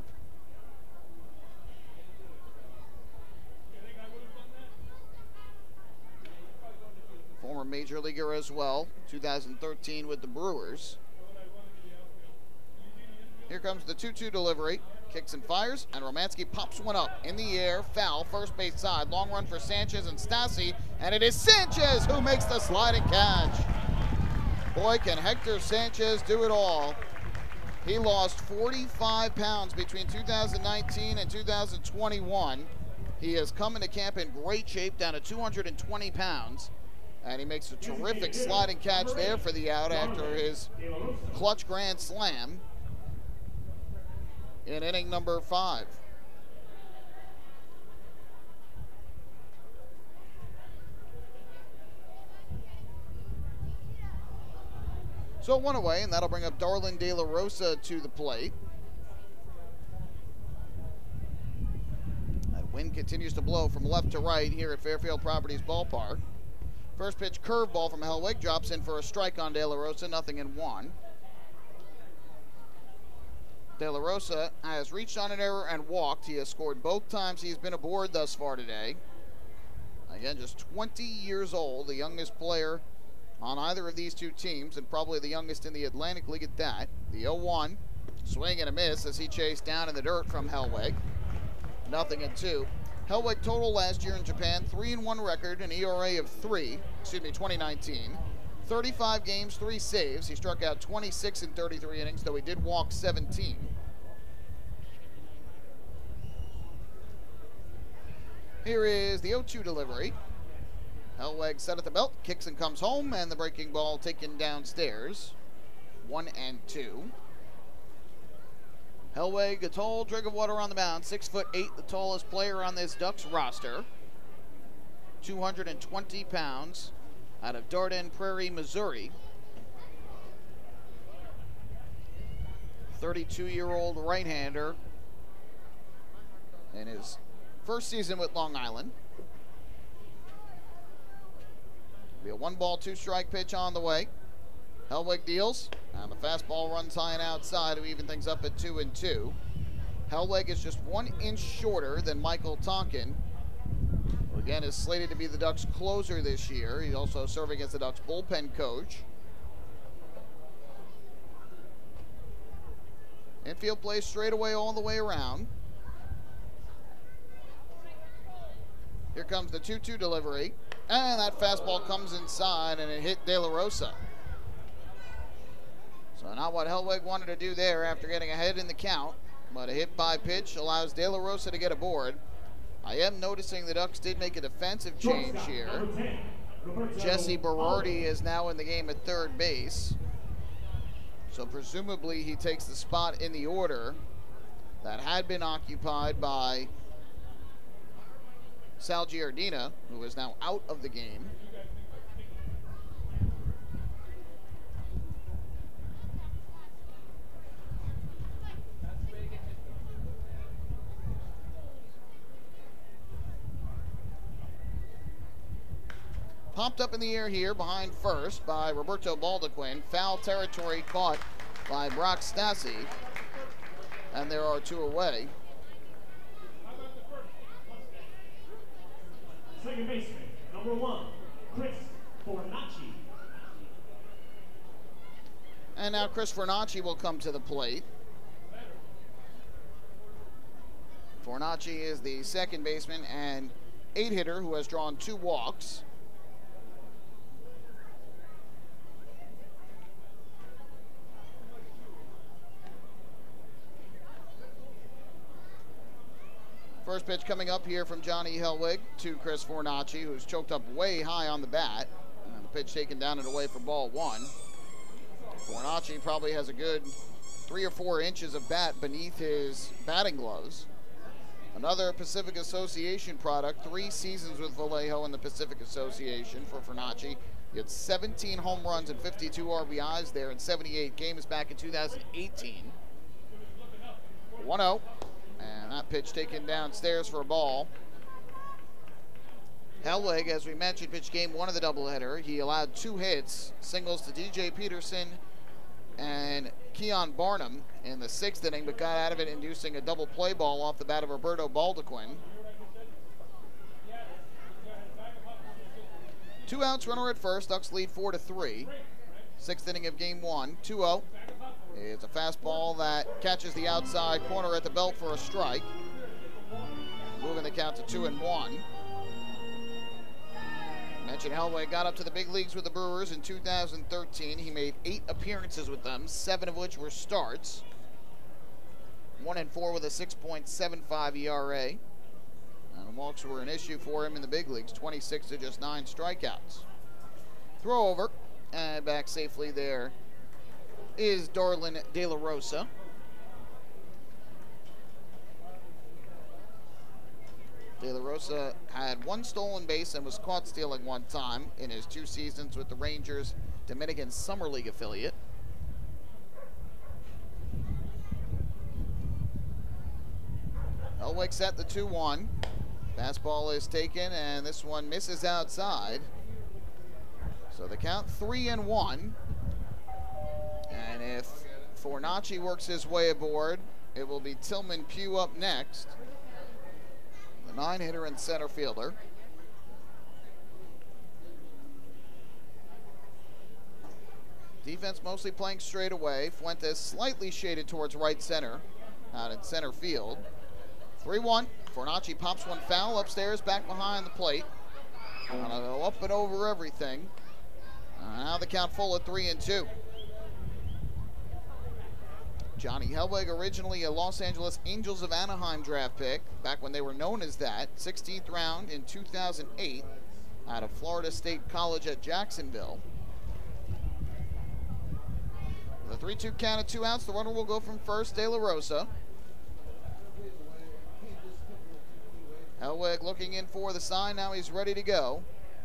Former major leaguer as well, 2013 with the Brewers. Here comes the 2-2 delivery. Kicks and fires, and Romansky pops one up in the air. Foul, first base side. Long run for Sanchez and Stassi, and it is Sanchez who makes the sliding catch. Boy, can Hector Sanchez do it all. He lost 45 pounds between 2019 and 2021. He has come into camp in great shape, down to 220 pounds. And he makes a terrific sliding catch there for the out after his clutch grand slam in inning number 5. So 1 away, and that'll bring up Darlin De La Rosa to the plate. That wind continues to blow from left to right here at Fairfield Properties Ballpark. First pitch curveball from Hellwig drops in for a strike on De La Rosa, 0-1. De La Rosa has reached on an error and walked. He has scored both times he's been aboard thus far today. Again, just 20 years old, the youngest player on either of these two teams, and probably the youngest in the Atlantic League at that. The 0-1, swing and a miss as he chased down in the dirt from Hellwig. 0-2. Hellwig total last year in Japan, 3-1 record, an ERA of 2019. 35 games, 3 saves. He struck out 26 in 33 innings, though he did walk 17. Here is the 0-2 delivery. Hellwig set at the belt, kicks and comes home, and the breaking ball taken downstairs. 1-2. Hellwig, a tall drink of water on the mound, 6'8", the tallest player on this Ducks roster. 220 pounds, out of Darden Prairie, Missouri. 32-year-old right-hander in his first season with Long Island. Be a 1-ball, 2-strike pitch on the way. Hellwig deals, and the fastball runs high and outside to even things up at 2-2. Hellwig is just 1 inch shorter than Michael Tonkin, who again is slated to be the Ducks closer this year. He's also serving as the Ducks bullpen coach. Infield plays straight away all the way around. Here comes the 2-2 delivery. And that fastball comes inside, and it hit De La Rosa. So not what Hellwig wanted to do there after getting ahead in the count, but a hit by pitch allows De La Rosa to get aboard. I am noticing the Ducks did make a defensive change here. Jesse Berardi is now in the game at third base. So presumably he takes the spot in the order that had been occupied by Sal Giardina, who is now out of the game. Popped up in the air here behind first by Roberto Baldequin. Foul territory caught by Brock Stassi. And there are 2 away. Second baseman, number 1, Chris Fornacci. And now Chris Fornacci will come to the plate. Fornacci is the second baseman and 8-hitter who has drawn 2 walks. First pitch coming up here from Johnny Hellwig to Chris Fornacci, who's choked up way high on the bat. And the pitch taken down and away for ball 1. Fornacci probably has a good 3 or 4 inches of bat beneath his batting gloves. Another Pacific Association product, 3 seasons with Vallejo in the Pacific Association for Fornacci. He had 17 home runs and 52 RBIs there in 78 games back in 2018. 1-0. And that pitch taken downstairs for a ball. Hellwig, as we mentioned, pitched game 1 of the doubleheader. He allowed 2 hits, singles to DJ Peterson and Keon Barnum in the 6th inning, but got out of it inducing a double play ball off the bat of Roberto Baldequin. 2 outs, runner at first. Ducks lead 4-3. 6th inning of game 1, 2-0. It's a fastball that catches the outside corner at the belt for a strike. Moving the count to 2-1. Mentioned Helway got up to the big leagues with the Brewers in 2013. He made 8 appearances with them, 7 of which were starts. 1-4 with a 6.75 ERA. And walks were an issue for him in the big leagues, 26 to just 9 strikeouts. Throw over, and back safely there is Darlin De La Rosa. De La Rosa had 1 stolen base and was caught stealing 1 time in his 2 seasons with the Rangers Dominican Summer League affiliate. Elwick set the 2-1. Fastball is taken, and this one misses outside. So the count 3-1. And if Fornacci works his way aboard, it will be Tillman Pugh up next. The 9-hitter and center fielder. Defense mostly playing straight away. Fuentes slightly shaded towards right center, out in center field. 3-1. Fornacci pops one foul upstairs, back behind the plate. Gonna go up and over everything. Now the count full at 3-2. Johnny Helwig, originally a Los Angeles Angels of Anaheim draft pick, back when they were known as that, 16th round in 2008, out of Florida State College at Jacksonville. The 3-2 count at 2 outs, the runner will go from first, De La Rosa. Helwig looking in for the sign, now he's ready to go.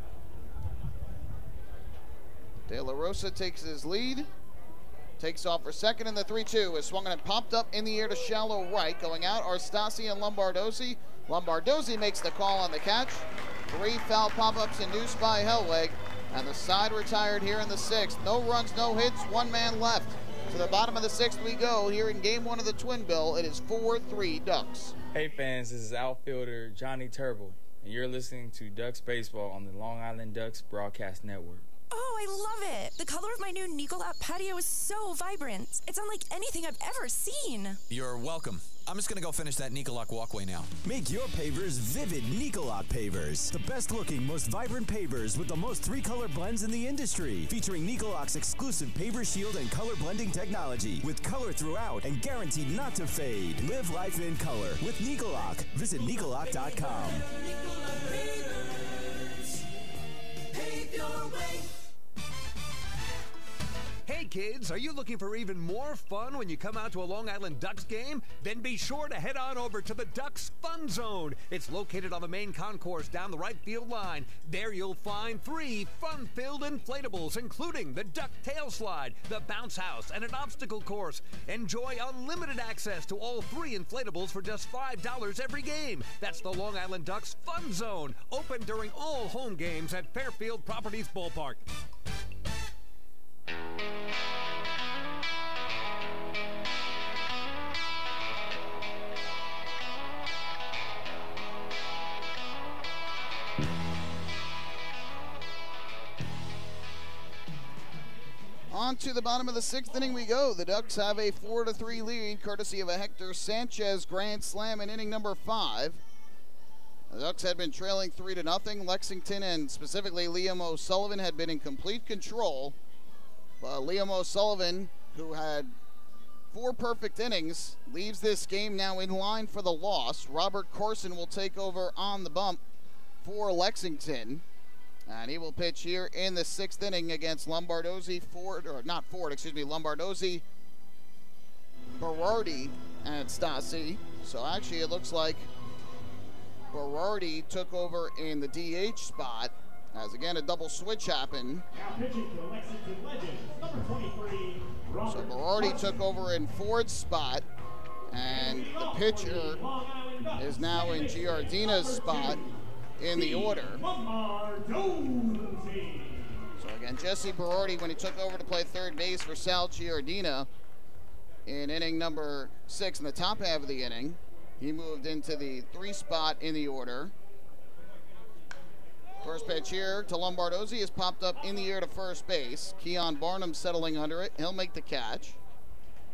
De La Rosa takes his lead. Takes off for second, and the 3-2 is swung and popped up in the air to shallow right. Going out are Stasi and Lombardozzi. Lombardozzi makes the call on the catch. 3 foul pop-ups induced by Helwig. And the side retired here in the 6th. No runs, no hits, 1 man left. To the bottom of the 6th we go here in game 1 of the Twin Bill. It is 4-3 Ducks. Hey fans, this is outfielder Johnny Turbo, and you're listening to Ducks Baseball on the Long Island Ducks Broadcast Network. Oh, I love it! The color of my new Nicolap patio is so vibrant. It's unlike anything I've ever seen. You're welcome. I'm just gonna go finish that Nicolak walkway now. Make your pavers vivid Nicolak pavers. The best looking, most vibrant pavers with the most 3-color blends in the industry. Featuring Nicolak's exclusive paver shield and color blending technology. With color throughout and guaranteed not to fade. Live life in color with Nicolak. Visit Nicolak.com. Hey kids, are you looking for even more fun when you come out to a Long Island Ducks game? Then be sure to head on over to the Ducks Fun Zone. It's located on the main concourse down the right field line. There you'll find 3 fun-filled inflatables, including the Duck Tail Slide, the Bounce House, and an obstacle course. Enjoy unlimited access to all 3 inflatables for just $5 every game. That's the Long Island Ducks Fun Zone, open during all home games at Fairfield Properties Ballpark. On to the bottom of the 6th inning we go. The Ducks have a 4-3 lead, courtesy of a Hector Sanchez grand slam in inning number 5. The Ducks had been trailing 3-0. Lexington and specifically Liam O'Sullivan had been in complete control. But Liam O'Sullivan, who had 4 perfect innings, leaves this game now in line for the loss. Robert Corson will take over on the bump for Lexington. And he will pitch here in the 6th inning against Lombardozzi, Lombardozzi, Berardi, and Stasi. So actually it looks like Berardi took over in the DH spot, as again a double switch happened. Now pitching for Lexington Legends, number 23, So Berardi took over in Ford's spot, and the pitcher is now in Giardina's spot in the order. So again, Jesse Berardi, when he took over to play third base for Sal Giardina in inning number 6 in the top half of the inning, he moved into the 3 spot in the order. First pitch here to Lombardozzi is popped up in the air to first base. Keon Barnum settling under it. He'll make the catch.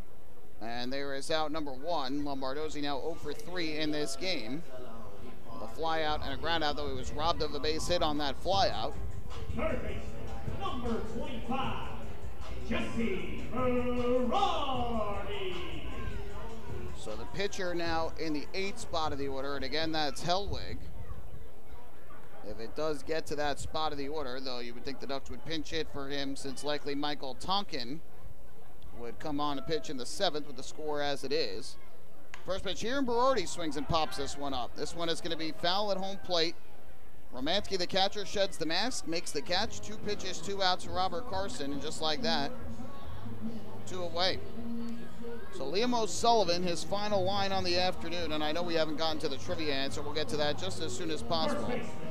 And there is out number 1. Lombardozzi now 0 for 3 in this game. The fly out and a ground out, though he was robbed of a base hit on that fly out. Third baseman, number 25, Jesse Berardi. So the pitcher now in the 8th spot of the order, and again, that's Hellwig. If it does get to that spot of the order, though you would think the Ducks would pinch hit for him, since likely Michael Tonkin would come on to pitch in the 7th with the score as it is. First pitch here, and Berardi swings and pops this one up. This one is going to be foul at home plate. Romansky, the catcher, sheds the mask, makes the catch. 2 pitches, 2 outs for Robert Carson, and just like that, 2 away. So Liam O'Sullivan, his final line on the afternoon, and I know we haven't gotten to the trivia answer. We'll get to that just as soon as possible.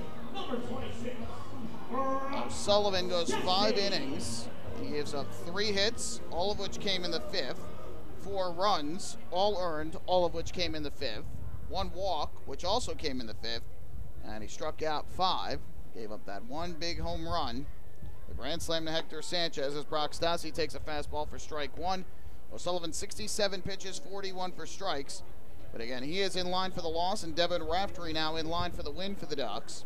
O'Sullivan goes 5 innings. He gives up 3 hits, all of which came in the 5th. 4 runs, all earned, all of which came in the 5th. 1 walk, which also came in the 5th. And he struck out 5, gave up that 1 big home run. The grand slam to Hector Sanchez as Brock Stassi takes a fastball for strike 1. O'Sullivan 67 pitches, 41 for strikes. But again, he is in line for the loss, and Devin Raftery now in line for the win for the Ducks.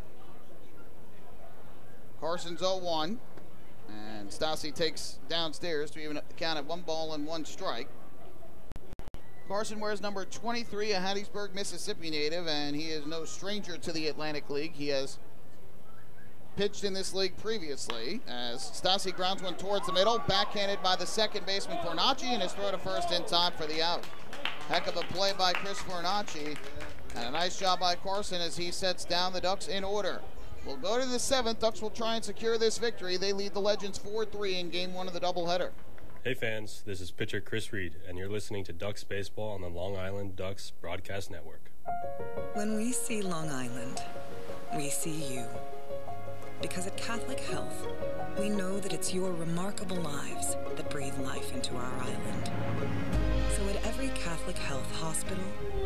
Carson's 0-1, and Stassi takes downstairs to even up the count at 1 ball and 1 strike. Carson wears number 23, a Hattiesburg, Mississippi native, and he is no stranger to the Atlantic League. He has pitched in this league previously, as Stassi grounds one towards the middle, backhanded by the second baseman Fornacci, and his throw to first in time for the out. Heck of a play by Chris Fornacci, and a nice job by Carson as he sets down the Ducks in order. We'll go to the 7th. Ducks will try and secure this victory. They lead the Legends 4-3 in Game 1 of the doubleheader. Hey fans, this is pitcher Chris Reed, and you're listening to Ducks Baseball on the Long Island Ducks Broadcast Network. When we see Long Island, we see you. Because at Catholic Health, we know that it's your remarkable lives that breathe life into our island. So at every Catholic Health hospital,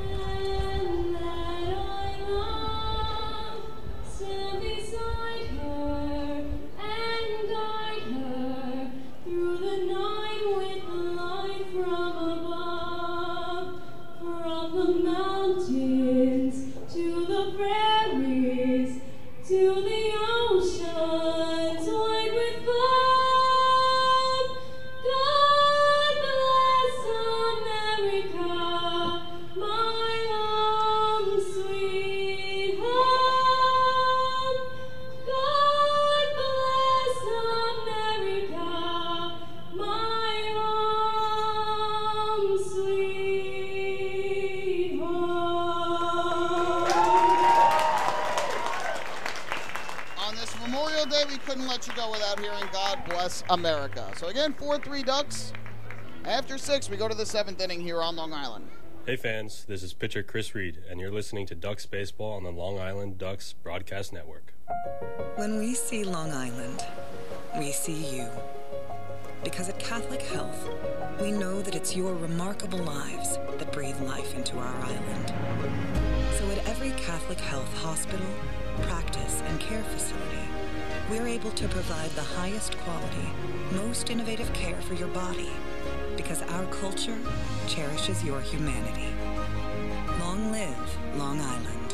let you go without hearing God Bless America. So again, 4-3 Ducks. After 6, we go to the 7th inning here on Long Island. Hey fans, this is pitcher Chris Reed, and you're listening to Ducks Baseball on the Long Island Ducks Broadcast Network. When we see Long Island, we see you. Because at Catholic Health, we know that it's your remarkable lives that breathe life into our island. So at every Catholic Health hospital, practice, and care facility, we're able to provide the highest quality, most innovative care for your body, because our culture cherishes your humanity. Long live Long Island.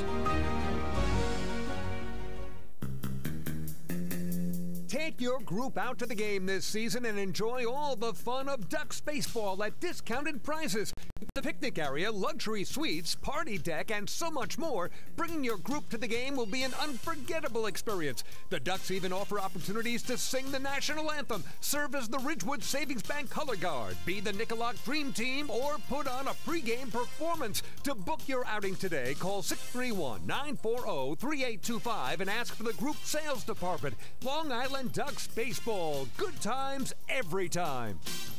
Take your group out to the game this season and enjoy all the fun of Ducks baseball at discounted prices. The picnic area, luxury suites, party deck, and so much more. Bringing your group to the game will be an unforgettable experience. The Ducks even offer opportunities to sing the national anthem, serve as the Ridgewood Savings Bank color guard, be the Nicolak Dream Team, or put on a pregame performance. To book your outing today, call 631-940-3825 and ask for the group sales department. Long Island Ducks baseball. Good times every time.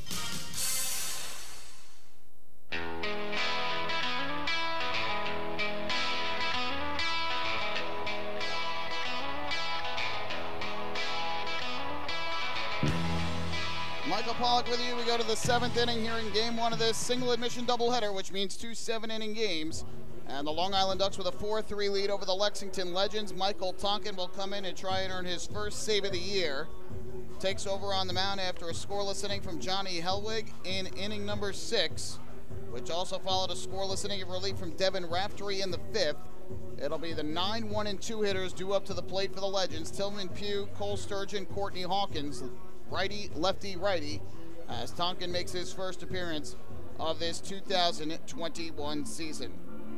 Michael Pollock with you. We go to the 7th inning here in Game 1 of this single admission doubleheader, which means 2 7-inning games. And the Long Island Ducks with a 4-3 lead over the Lexington Legends. Michael Tonkin will come in and try and earn his first save of the year. Takes over on the mound after a scoreless inning from Johnny Hellwig in inning number 6. which also followed a scoreless inning of relief from Devin Raftery in the 5th. It'll be the 9, 1, and 2 hitters due up to the plate for the Legends. Tillman Pugh, Cole Sturgeon, Courtney Hawkins, righty, lefty, righty, as Tonkin makes his first appearance of this 2021 season.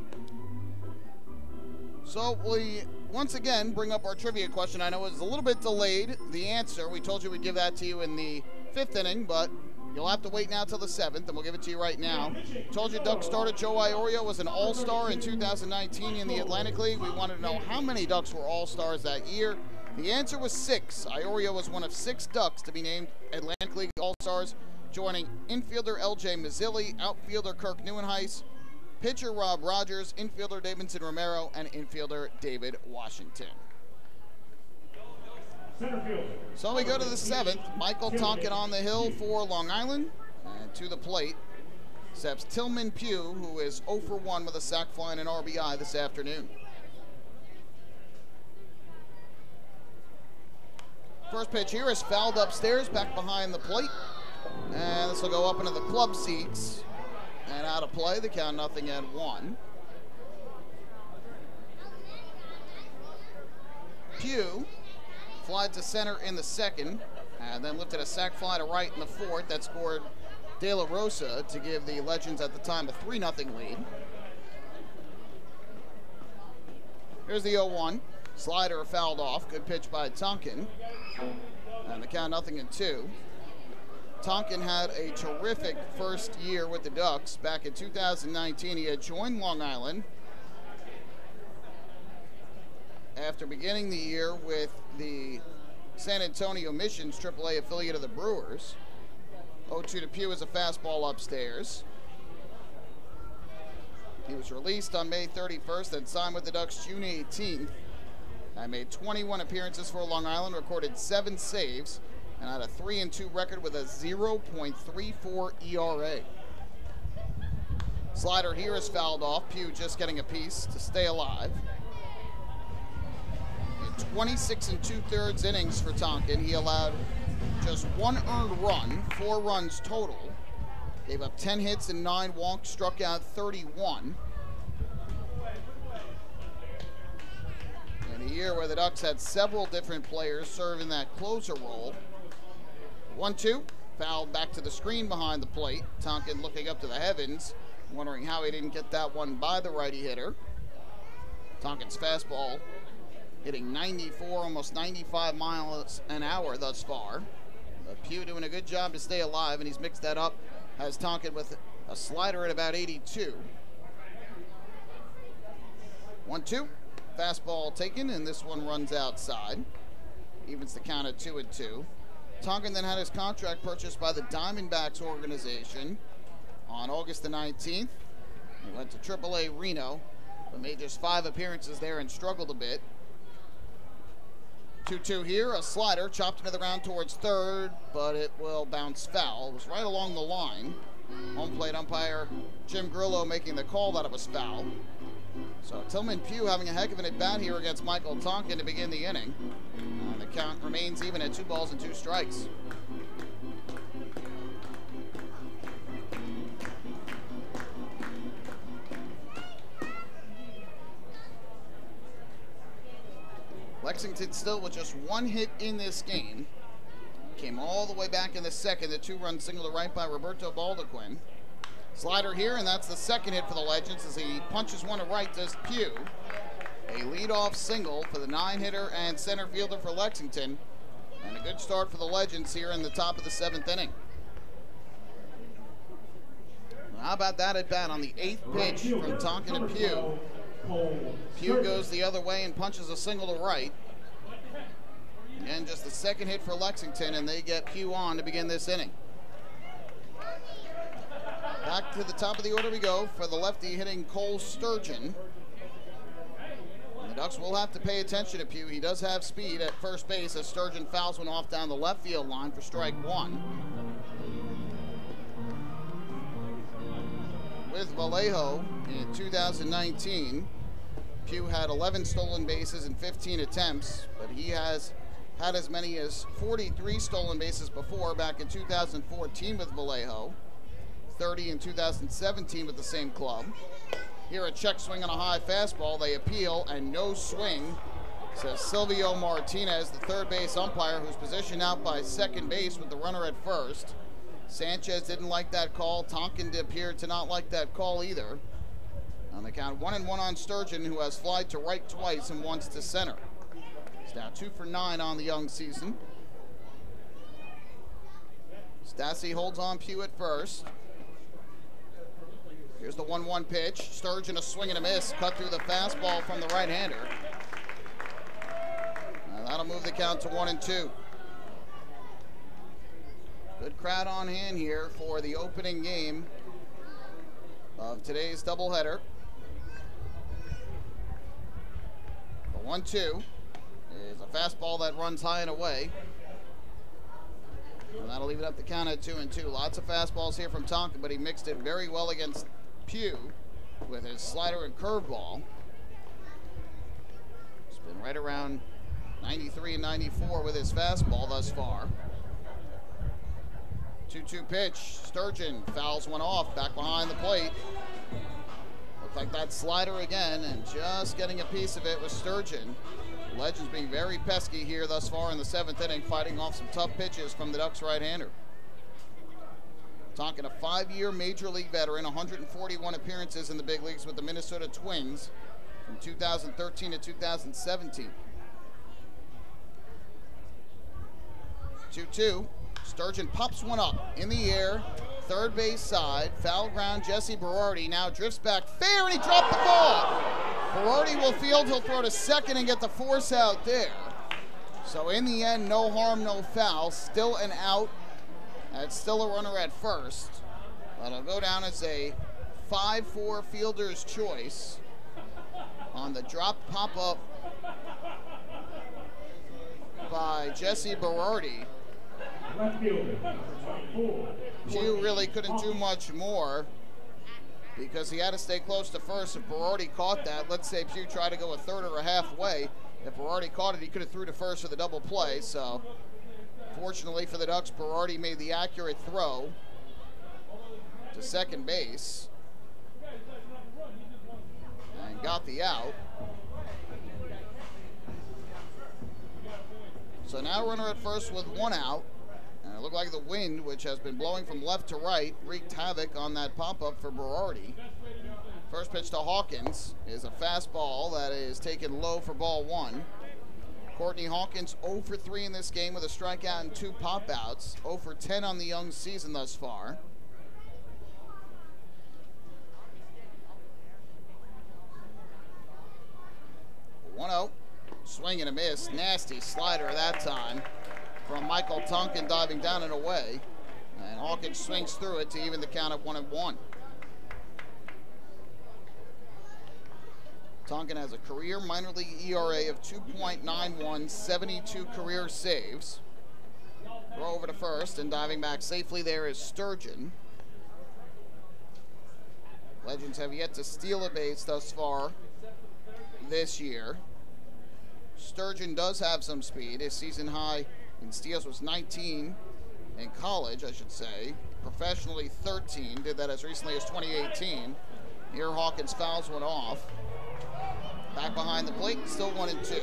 So we once again bring up our trivia question. I know it was a little bit delayed, the answer. We told you we'd give that to you in the 5th inning, but you'll have to wait now till the 7th, and we'll give it to you right now. Told you Duck starter Joe Iorio was an all-star in 2019 in the Atlantic League. We wanted to know how many Ducks were all-stars that year. The answer was 6. Iorio was one of 6 Ducks to be named Atlantic League all-stars, joining infielder L.J. Mazzilli, outfielder Kirk Neuenhuis, pitcher Rob Rogers, infielder Davidson Romero, and infielder David Washington. So we go to the 7th. Michael Tonkin on the hill for Long Island. And to the plate steps Tillman Pugh, who is 0 for 1 with a sac fly and an RBI this afternoon. First pitch here is fouled upstairs, back behind the plate. And this will go up into the club seats. And out of play, the count 0-1. Pugh flied to center in the 2nd, and then lifted a sac fly to right in the 4th. That scored De La Rosa to give the Legends at the time a 3-0 lead. Here's the 0-1. Slider fouled off. Good pitch by Tonkin. And the count 0-2. Tonkin had a terrific first year with the Ducks. Back in 2019, he had joined Long Island after beginning the year with the San Antonio Missions AAA affiliate of the Brewers. 0-2 to Pugh is a fastball upstairs. He was released on May 31st and signed with the Ducks June 18th. I made 21 appearances for Long Island, recorded 7 saves, and had a 3-2 record with a 0.34 ERA. Slider here is fouled off. Pugh just getting a piece to stay alive. 26 2/3 innings for Tonkin. He allowed just 1 earned run, 4 runs total. Gave up 10 hits and 9 walks, struck out 31. In a year where the Ducks had several different players serve in that closer role. 1-2, fouled back to the screen behind the plate. Tonkin looking up to the heavens, wondering how he didn't get that one by the righty hitter. Tonkin's fastball hitting 94, almost 95 miles an hour thus far. But Pugh doing a good job to stay alive, and he's mixed that up. Has Tonkin with a slider at about 82. 1-2, fastball taken, and this one runs outside. Evens the count at 2-2. Tonkin then had his contract purchased by the Diamondbacks organization on August the 19th. He went to AAA Reno, but made just 5 appearances there and struggled a bit. 2-2 here, a slider chopped into the ground towards third, but it will bounce foul. It was right along the line. Home plate umpire Jim Grillo making the call that it was foul. So Tillman Pugh having a heck of an at-bat here against Michael Tonkin to begin the inning. The count remains even at 2 balls and 2 strikes. Lexington still with just 1 hit in this game. Came all the way back in the 2nd, the 2-run single to right by Roberto Baldequin. Slider here, and that's the 2nd hit for the Legends as he punches one to right to Pugh. A leadoff single for the 9-hitter and center fielder for Lexington. And a good start for the Legends here in the top of the 7th inning. How about that at bat on the 8th pitch from Tonkin to Pugh? Pugh goes the other way and punches a single to right. And just the 2nd hit for Lexington, and they get Pugh on to begin this inning. Back to the top of the order we go for the lefty hitting Cole Sturgeon. And the Ducks will have to pay attention to Pugh. He does have speed at first base as Sturgeon fouls one off down the left field line for strike 1. With Vallejo in 2019, Pugh had 11 stolen bases in 15 attempts, but he has had as many as 43 stolen bases before back in 2014 with Vallejo. 30 in 2017 with the same club. Here a check swing on a high fastball. They appeal, and no swing, says Silvio Martinez, the third base umpire, who's positioned out by second base with the runner at first. Sanchez didn't like that call. Tonkin appeared to not like that call either. On the count, 1-1 on Sturgeon, who has flied to right twice and once to center. He's now 2 for 9 on the young season. Stassi holds on Pugh at first. Here's the 1-1 pitch. Sturgeon a swing and a miss. Cut through the fastball from the right-hander. That'll move the count to 1-2. Good crowd on hand here for the opening game of today's doubleheader. The 1-2 is a fastball that runs high and away. And that'll leave it up the count at 2-2. Lots of fastballs here from Tonkin, but he mixed it very well against Pugh with his slider and curveball. It's been right around 93 and 94 with his fastball thus far. 2-2 pitch. Sturgeon fouls one off back behind the plate. Looks like that slider again, and just getting a piece of it with Sturgeon. Legends being very pesky here thus far in the 7th inning, fighting off some tough pitches from the Ducks right-hander. Tonkin, a 5-year Major League veteran, 141 appearances in the big leagues with the Minnesota Twins from 2013 to 2017. 2-2. Sturgeon pops one up in the air, third base side, foul ground. Jesse Berardi now drifts back fair, and he dropped the ball. Berardi will field. He'll throw to second and get the force out there. So in the end, no harm, no foul. Still an out. It's still a runner at first. That'll go down as a 5-4 fielder's choice on the drop pop-up by Jesse Berardi. Pugh really couldn't do much more because he had to stay close to first. If Berardi caught that, let's say Pugh tried to go a third or a halfway. If Berardi caught it, he could have threw to first for the double play. So fortunately for the Ducks, Berardi made the accurate throw to second base and got the out. So now runner at first with one out. And it looked like the wind, which has been blowing from left to right, wreaked havoc on that pop-up for Berardi. First pitch to Hawkins is a fastball that is taken low for ball 1. Courtney Hawkins 0 for 3 in this game with a strikeout and 2 pop-outs. 0 for 10 on the young season thus far. One-0. Swing and a miss. Nasty slider that time from Michael Tonkin, diving down and away. And Hawkins swings through it to even the count at 1-1. Tonkin has a career minor league ERA of 2.91, 72 career saves. Throw over to first, and diving back safely there is Sturgeon. Legends have yet to steal a base thus far this year. Sturgeon does have some speed. His season high in steals was 19 in college, I should say. Professionally 13, did that as recently as 2018. Here Hawkins fouls one off. Back behind the plate, still 1-2.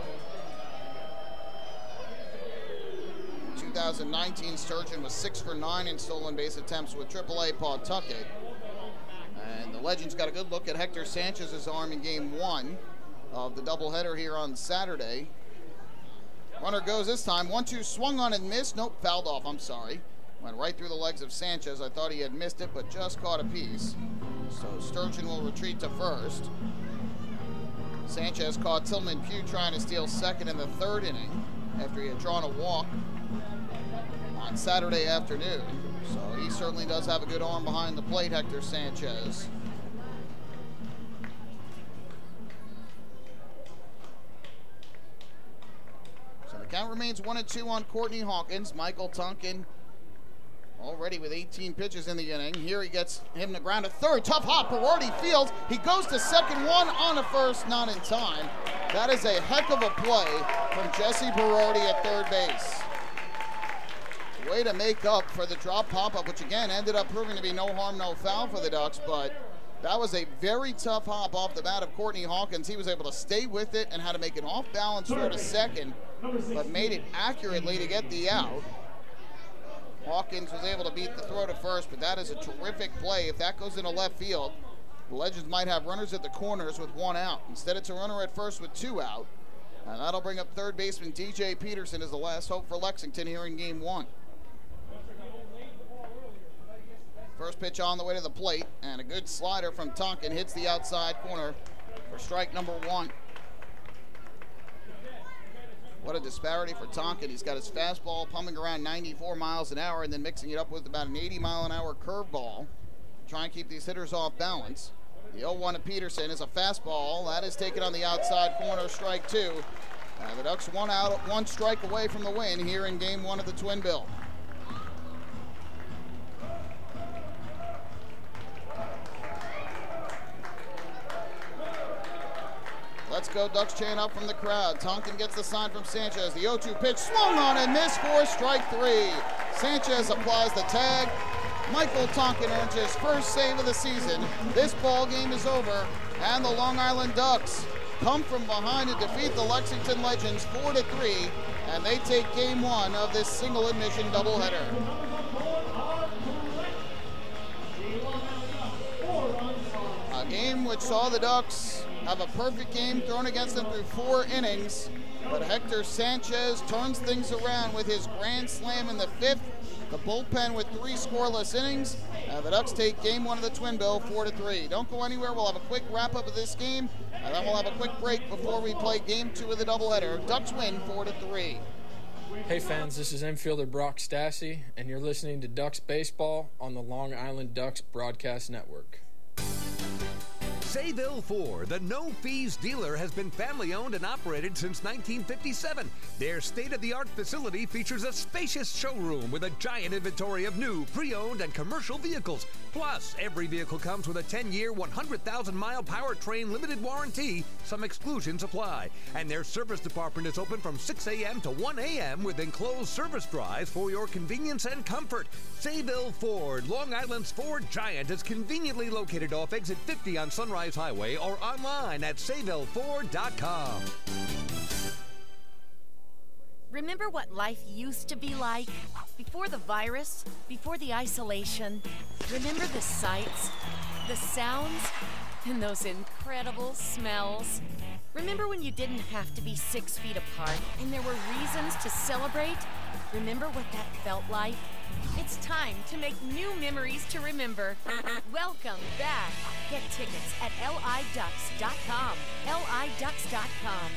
2019, Sturgeon was 6 for 9 in stolen base attempts with AAA Pawtucket. And the Legends got a good look at Hector Sanchez's arm in game 1 of the doubleheader here on Saturday. Runner goes this time. 1-2 swung on and missed. Nope, fouled off. I'm sorry. Went right through the legs of Sanchez. I thought he had missed it, but just caught a piece. So Sturgeon will retreat to first. Sanchez caught Tillman Pugh trying to steal second in the 3rd inning after he had drawn a walk on Saturday afternoon. So he certainly does have a good arm behind the plate, Hector Sanchez. Count remains 1-2 on Courtney Hawkins. Michael Tonkin already with 18 pitches in the inning. Here he gets him to ground at third. Tough hop, Berardi fields. He goes to second, one on to first, not in time. That is a heck of a play from Jesse Berardi at third base. way to make up for the drop pop-up, which again ended up proving to be no harm, no foul for the Ducks, but that was a very tough hop off the bat of Courtney Hawkins. He was able to stay with it and had to make an off-balance throw to second, but made it accurately to get the out. Hawkins was able to beat the throw to first, but that is a terrific play. If that goes into left field, the Legends might have runners at the corners with one out. Instead, it's a runner at first with two out, and that'll bring up third baseman DJ Peterson as the last hope for Lexington here in game one. First pitch on the way to the plate, and a good slider from Tonkin hits the outside corner for strike number one. What a disparity for Tonkin. He's got his fastball pumping around 94 miles an hour and then mixing it up with about an 80-mile-an-hour curveball. Try and keep these hitters off balance. The 0-1 to Peterson is a fastball. That is taken on the outside corner, strike two. The Ducks one out, one strike away from the win here in game one of the Twin Bill. Let's go Ducks chant up from the crowd. Tonkin gets the sign from Sanchez. The 0-2 pitch swung on and missed for strike three. Sanchez applies the tag. Michael Tonkin earns his first save of the season. This ball game is over, and the Long Island Ducks come from behind to defeat the Lexington Legends 4-3, and they take game one of this single admission doubleheader. A game which saw the Ducks have a perfect game thrown against them through 4 innings, but Hector Sanchez turns things around with his grand slam in the 5th. The bullpen with 3 scoreless innings. The Ducks take game one of the Twin Bill 4-3. Don't go anywhere. We'll have a quick wrap-up of this game, and then we'll have a quick break before we play game 2 of the doubleheader. Ducks win 4-3. Hey fans, this is infielder Brock Stassi, and you're listening to Ducks Baseball on the Long Island Ducks Broadcast Network. Sayville Ford, the no-fees dealer, has been family-owned and operated since 1957. Their state-of-the-art facility features a spacious showroom with a giant inventory of new, pre-owned, and commercial vehicles. Plus, every vehicle comes with a 10-year, 100,000-mile powertrain limited warranty. Some exclusions apply. And their service department is open from 6 a.m. to 1 a.m. with enclosed service drives for your convenience and comfort. Sayville Ford, Long Island's Ford giant, is conveniently located off exit 50 on Sunrise Highway or online at SayvilleFord.com. Remember what life used to be like? Before the virus, before the isolation. Remember the sights, the sounds, and those incredible smells? Remember when you didn't have to be 6 feet apart and there were reasons to celebrate? Remember what that felt like? It's time to make new memories to remember. Welcome back. Get tickets at liducks.com. liducks.com.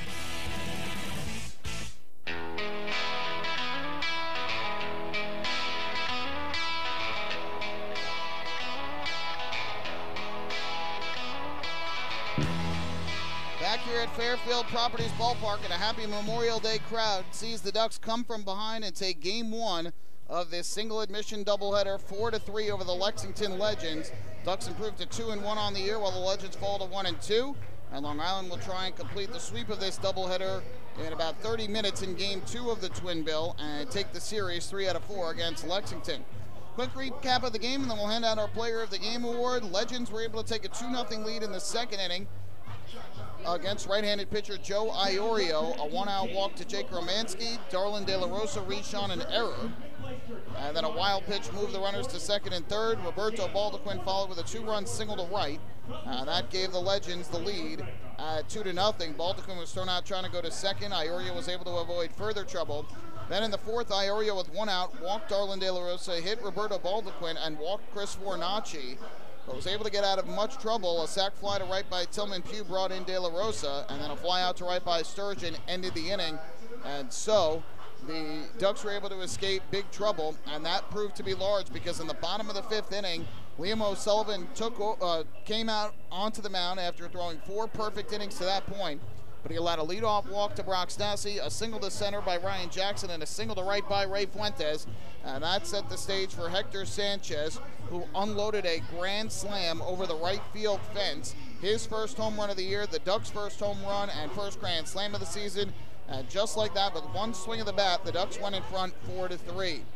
Back here at Fairfield Properties Ballpark, and a happy Memorial Day crowd sees the Ducks come from behind and take game one of this single admission doubleheader 4-3 over the Lexington Legends. Ducks improved to 2-1 on the year, while the Legends fall to 1-2. And Long Island will try and complete the sweep of this doubleheader in about 30 minutes in game 2 of the Twin Bill and take the series 3 out of 4 against Lexington. Quick recap of the game, and then we'll hand out our Player of the Game award. Legends were able to take a 2-0 lead in the second inning against right-handed pitcher Joe Iorio. A 1-out walk to Jake Romanski. Darlin De La Rosa reached on an error. And then a wild pitch moved the runners to second and third. Roberto Baldequin followed with a 2-run single to right. That gave the Legends the lead at 2-0. Baldequin was thrown out trying to go to second. Iorio was able to avoid further trouble. Then in the fourth, Iorio with 1 out walked Darlin De La Rosa, hit Roberto Baldequin, and walked Chris Fornacci, but was able to get out of much trouble. A sac fly to right by Tillman Pugh brought in De La Rosa, and then a fly out to right by Sturgeon ended the inning. And so the Ducks were able to escape big trouble, and that proved to be large because in the bottom of the 5th inning, Liam O'Sullivan came out onto the mound after throwing 4 perfect innings to that point. But he allowed a leadoff walk to Brock Stassi, a single to center by Ryan Jackson, and a single to right by Ray Fuentes. And that set the stage for Hector Sanchez, who unloaded a grand slam over the right field fence. His first home run of the year, the Ducks' first home run and first grand slam of the season. And just like that, with one swing of the bat, the Ducks went in front 4-3.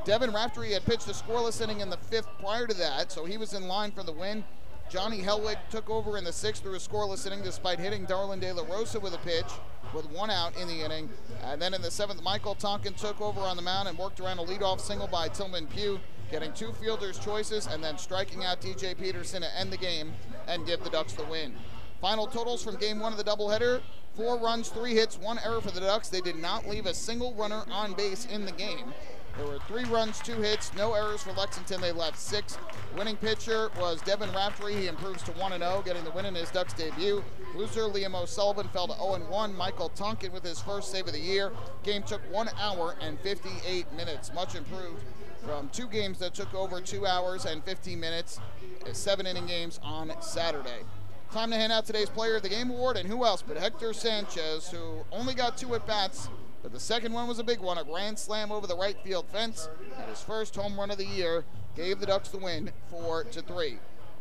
Devin Raftery had pitched a scoreless inning in the 5th prior to that, so he was in line for the win. Johnny Helwig took over in the 6th through a scoreless inning despite hitting Darlin De La Rosa with a pitch with 1 out in the inning. And then in the 7th, Michael Tonkin took over on the mound and worked around a leadoff single by Tillman Pugh, getting 2 fielders' choices and then striking out DJ Peterson to end the game and give the Ducks the win. Final totals from Game 1 of the doubleheader: 4 runs, 3 hits, 1 error for the Ducks. They did not leave a single runner on base in the game. There were 3 runs, 2 hits, no errors for Lexington. They left 6. Winning pitcher was Devin Raftery. He improves to 1-0, getting the win in his Ducks debut. Loser Liam O'Sullivan fell to 0-1. Michael Tonkin with his first save of the year. Game took 1 hour and 58 minutes. Much improved from 2 games that took over 2 hours and 15 minutes. 7-inning games on Saturday. Time to hand out today's Player of the Game award, and who else but Hector Sanchez, who only got 2 at-bats, but the second one was a big one, a grand slam over the right field fence, and his first home run of the year gave the Ducks the win 4-3.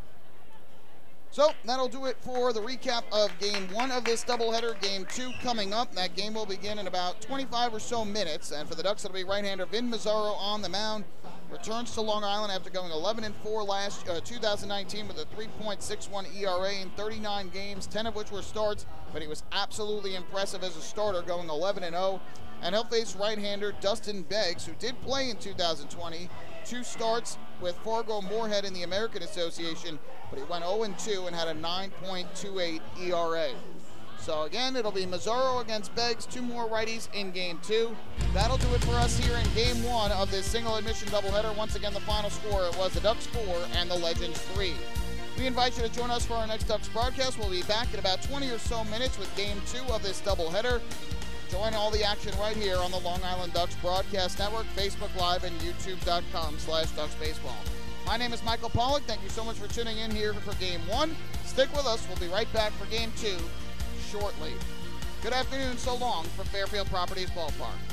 So that'll do it for the recap of Game 1 of this doubleheader. Game 2 coming up. That game will begin in about 25 or so minutes, and for the Ducks it'll be right-hander Vin Mazzaro on the mound. Returns to Long Island after going 11-4 last 2019 with a 3.61 ERA in 39 games, 10 of which were starts, but he was absolutely impressive as a starter, going 11-0. And he'll face right-hander Dustin Beggs, who did play in 2020, 2 starts with Fargo Moorhead in the American Association, but he went 0-2 and had a 9.28 ERA. So again, it'll be Mazzaro against Beggs, 2 more righties in Game 2. That'll do it for us here in Game 1 of this single admission doubleheader. Once again, the final score was the Ducks 4 and the Legends 3. We invite you to join us for our next Ducks broadcast. We'll be back in about 20 or so minutes with Game 2 of this doubleheader. Join all the action right here on the Long Island Ducks Broadcast Network, Facebook Live, and YouTube.com/DucksBaseball. My name is Michael Pollock. Thank you so much for tuning in here for Game 1. Stick with us. We'll be right back for Game 2 shortly. Good afternoon, so long from Fairfield Properties Ballpark.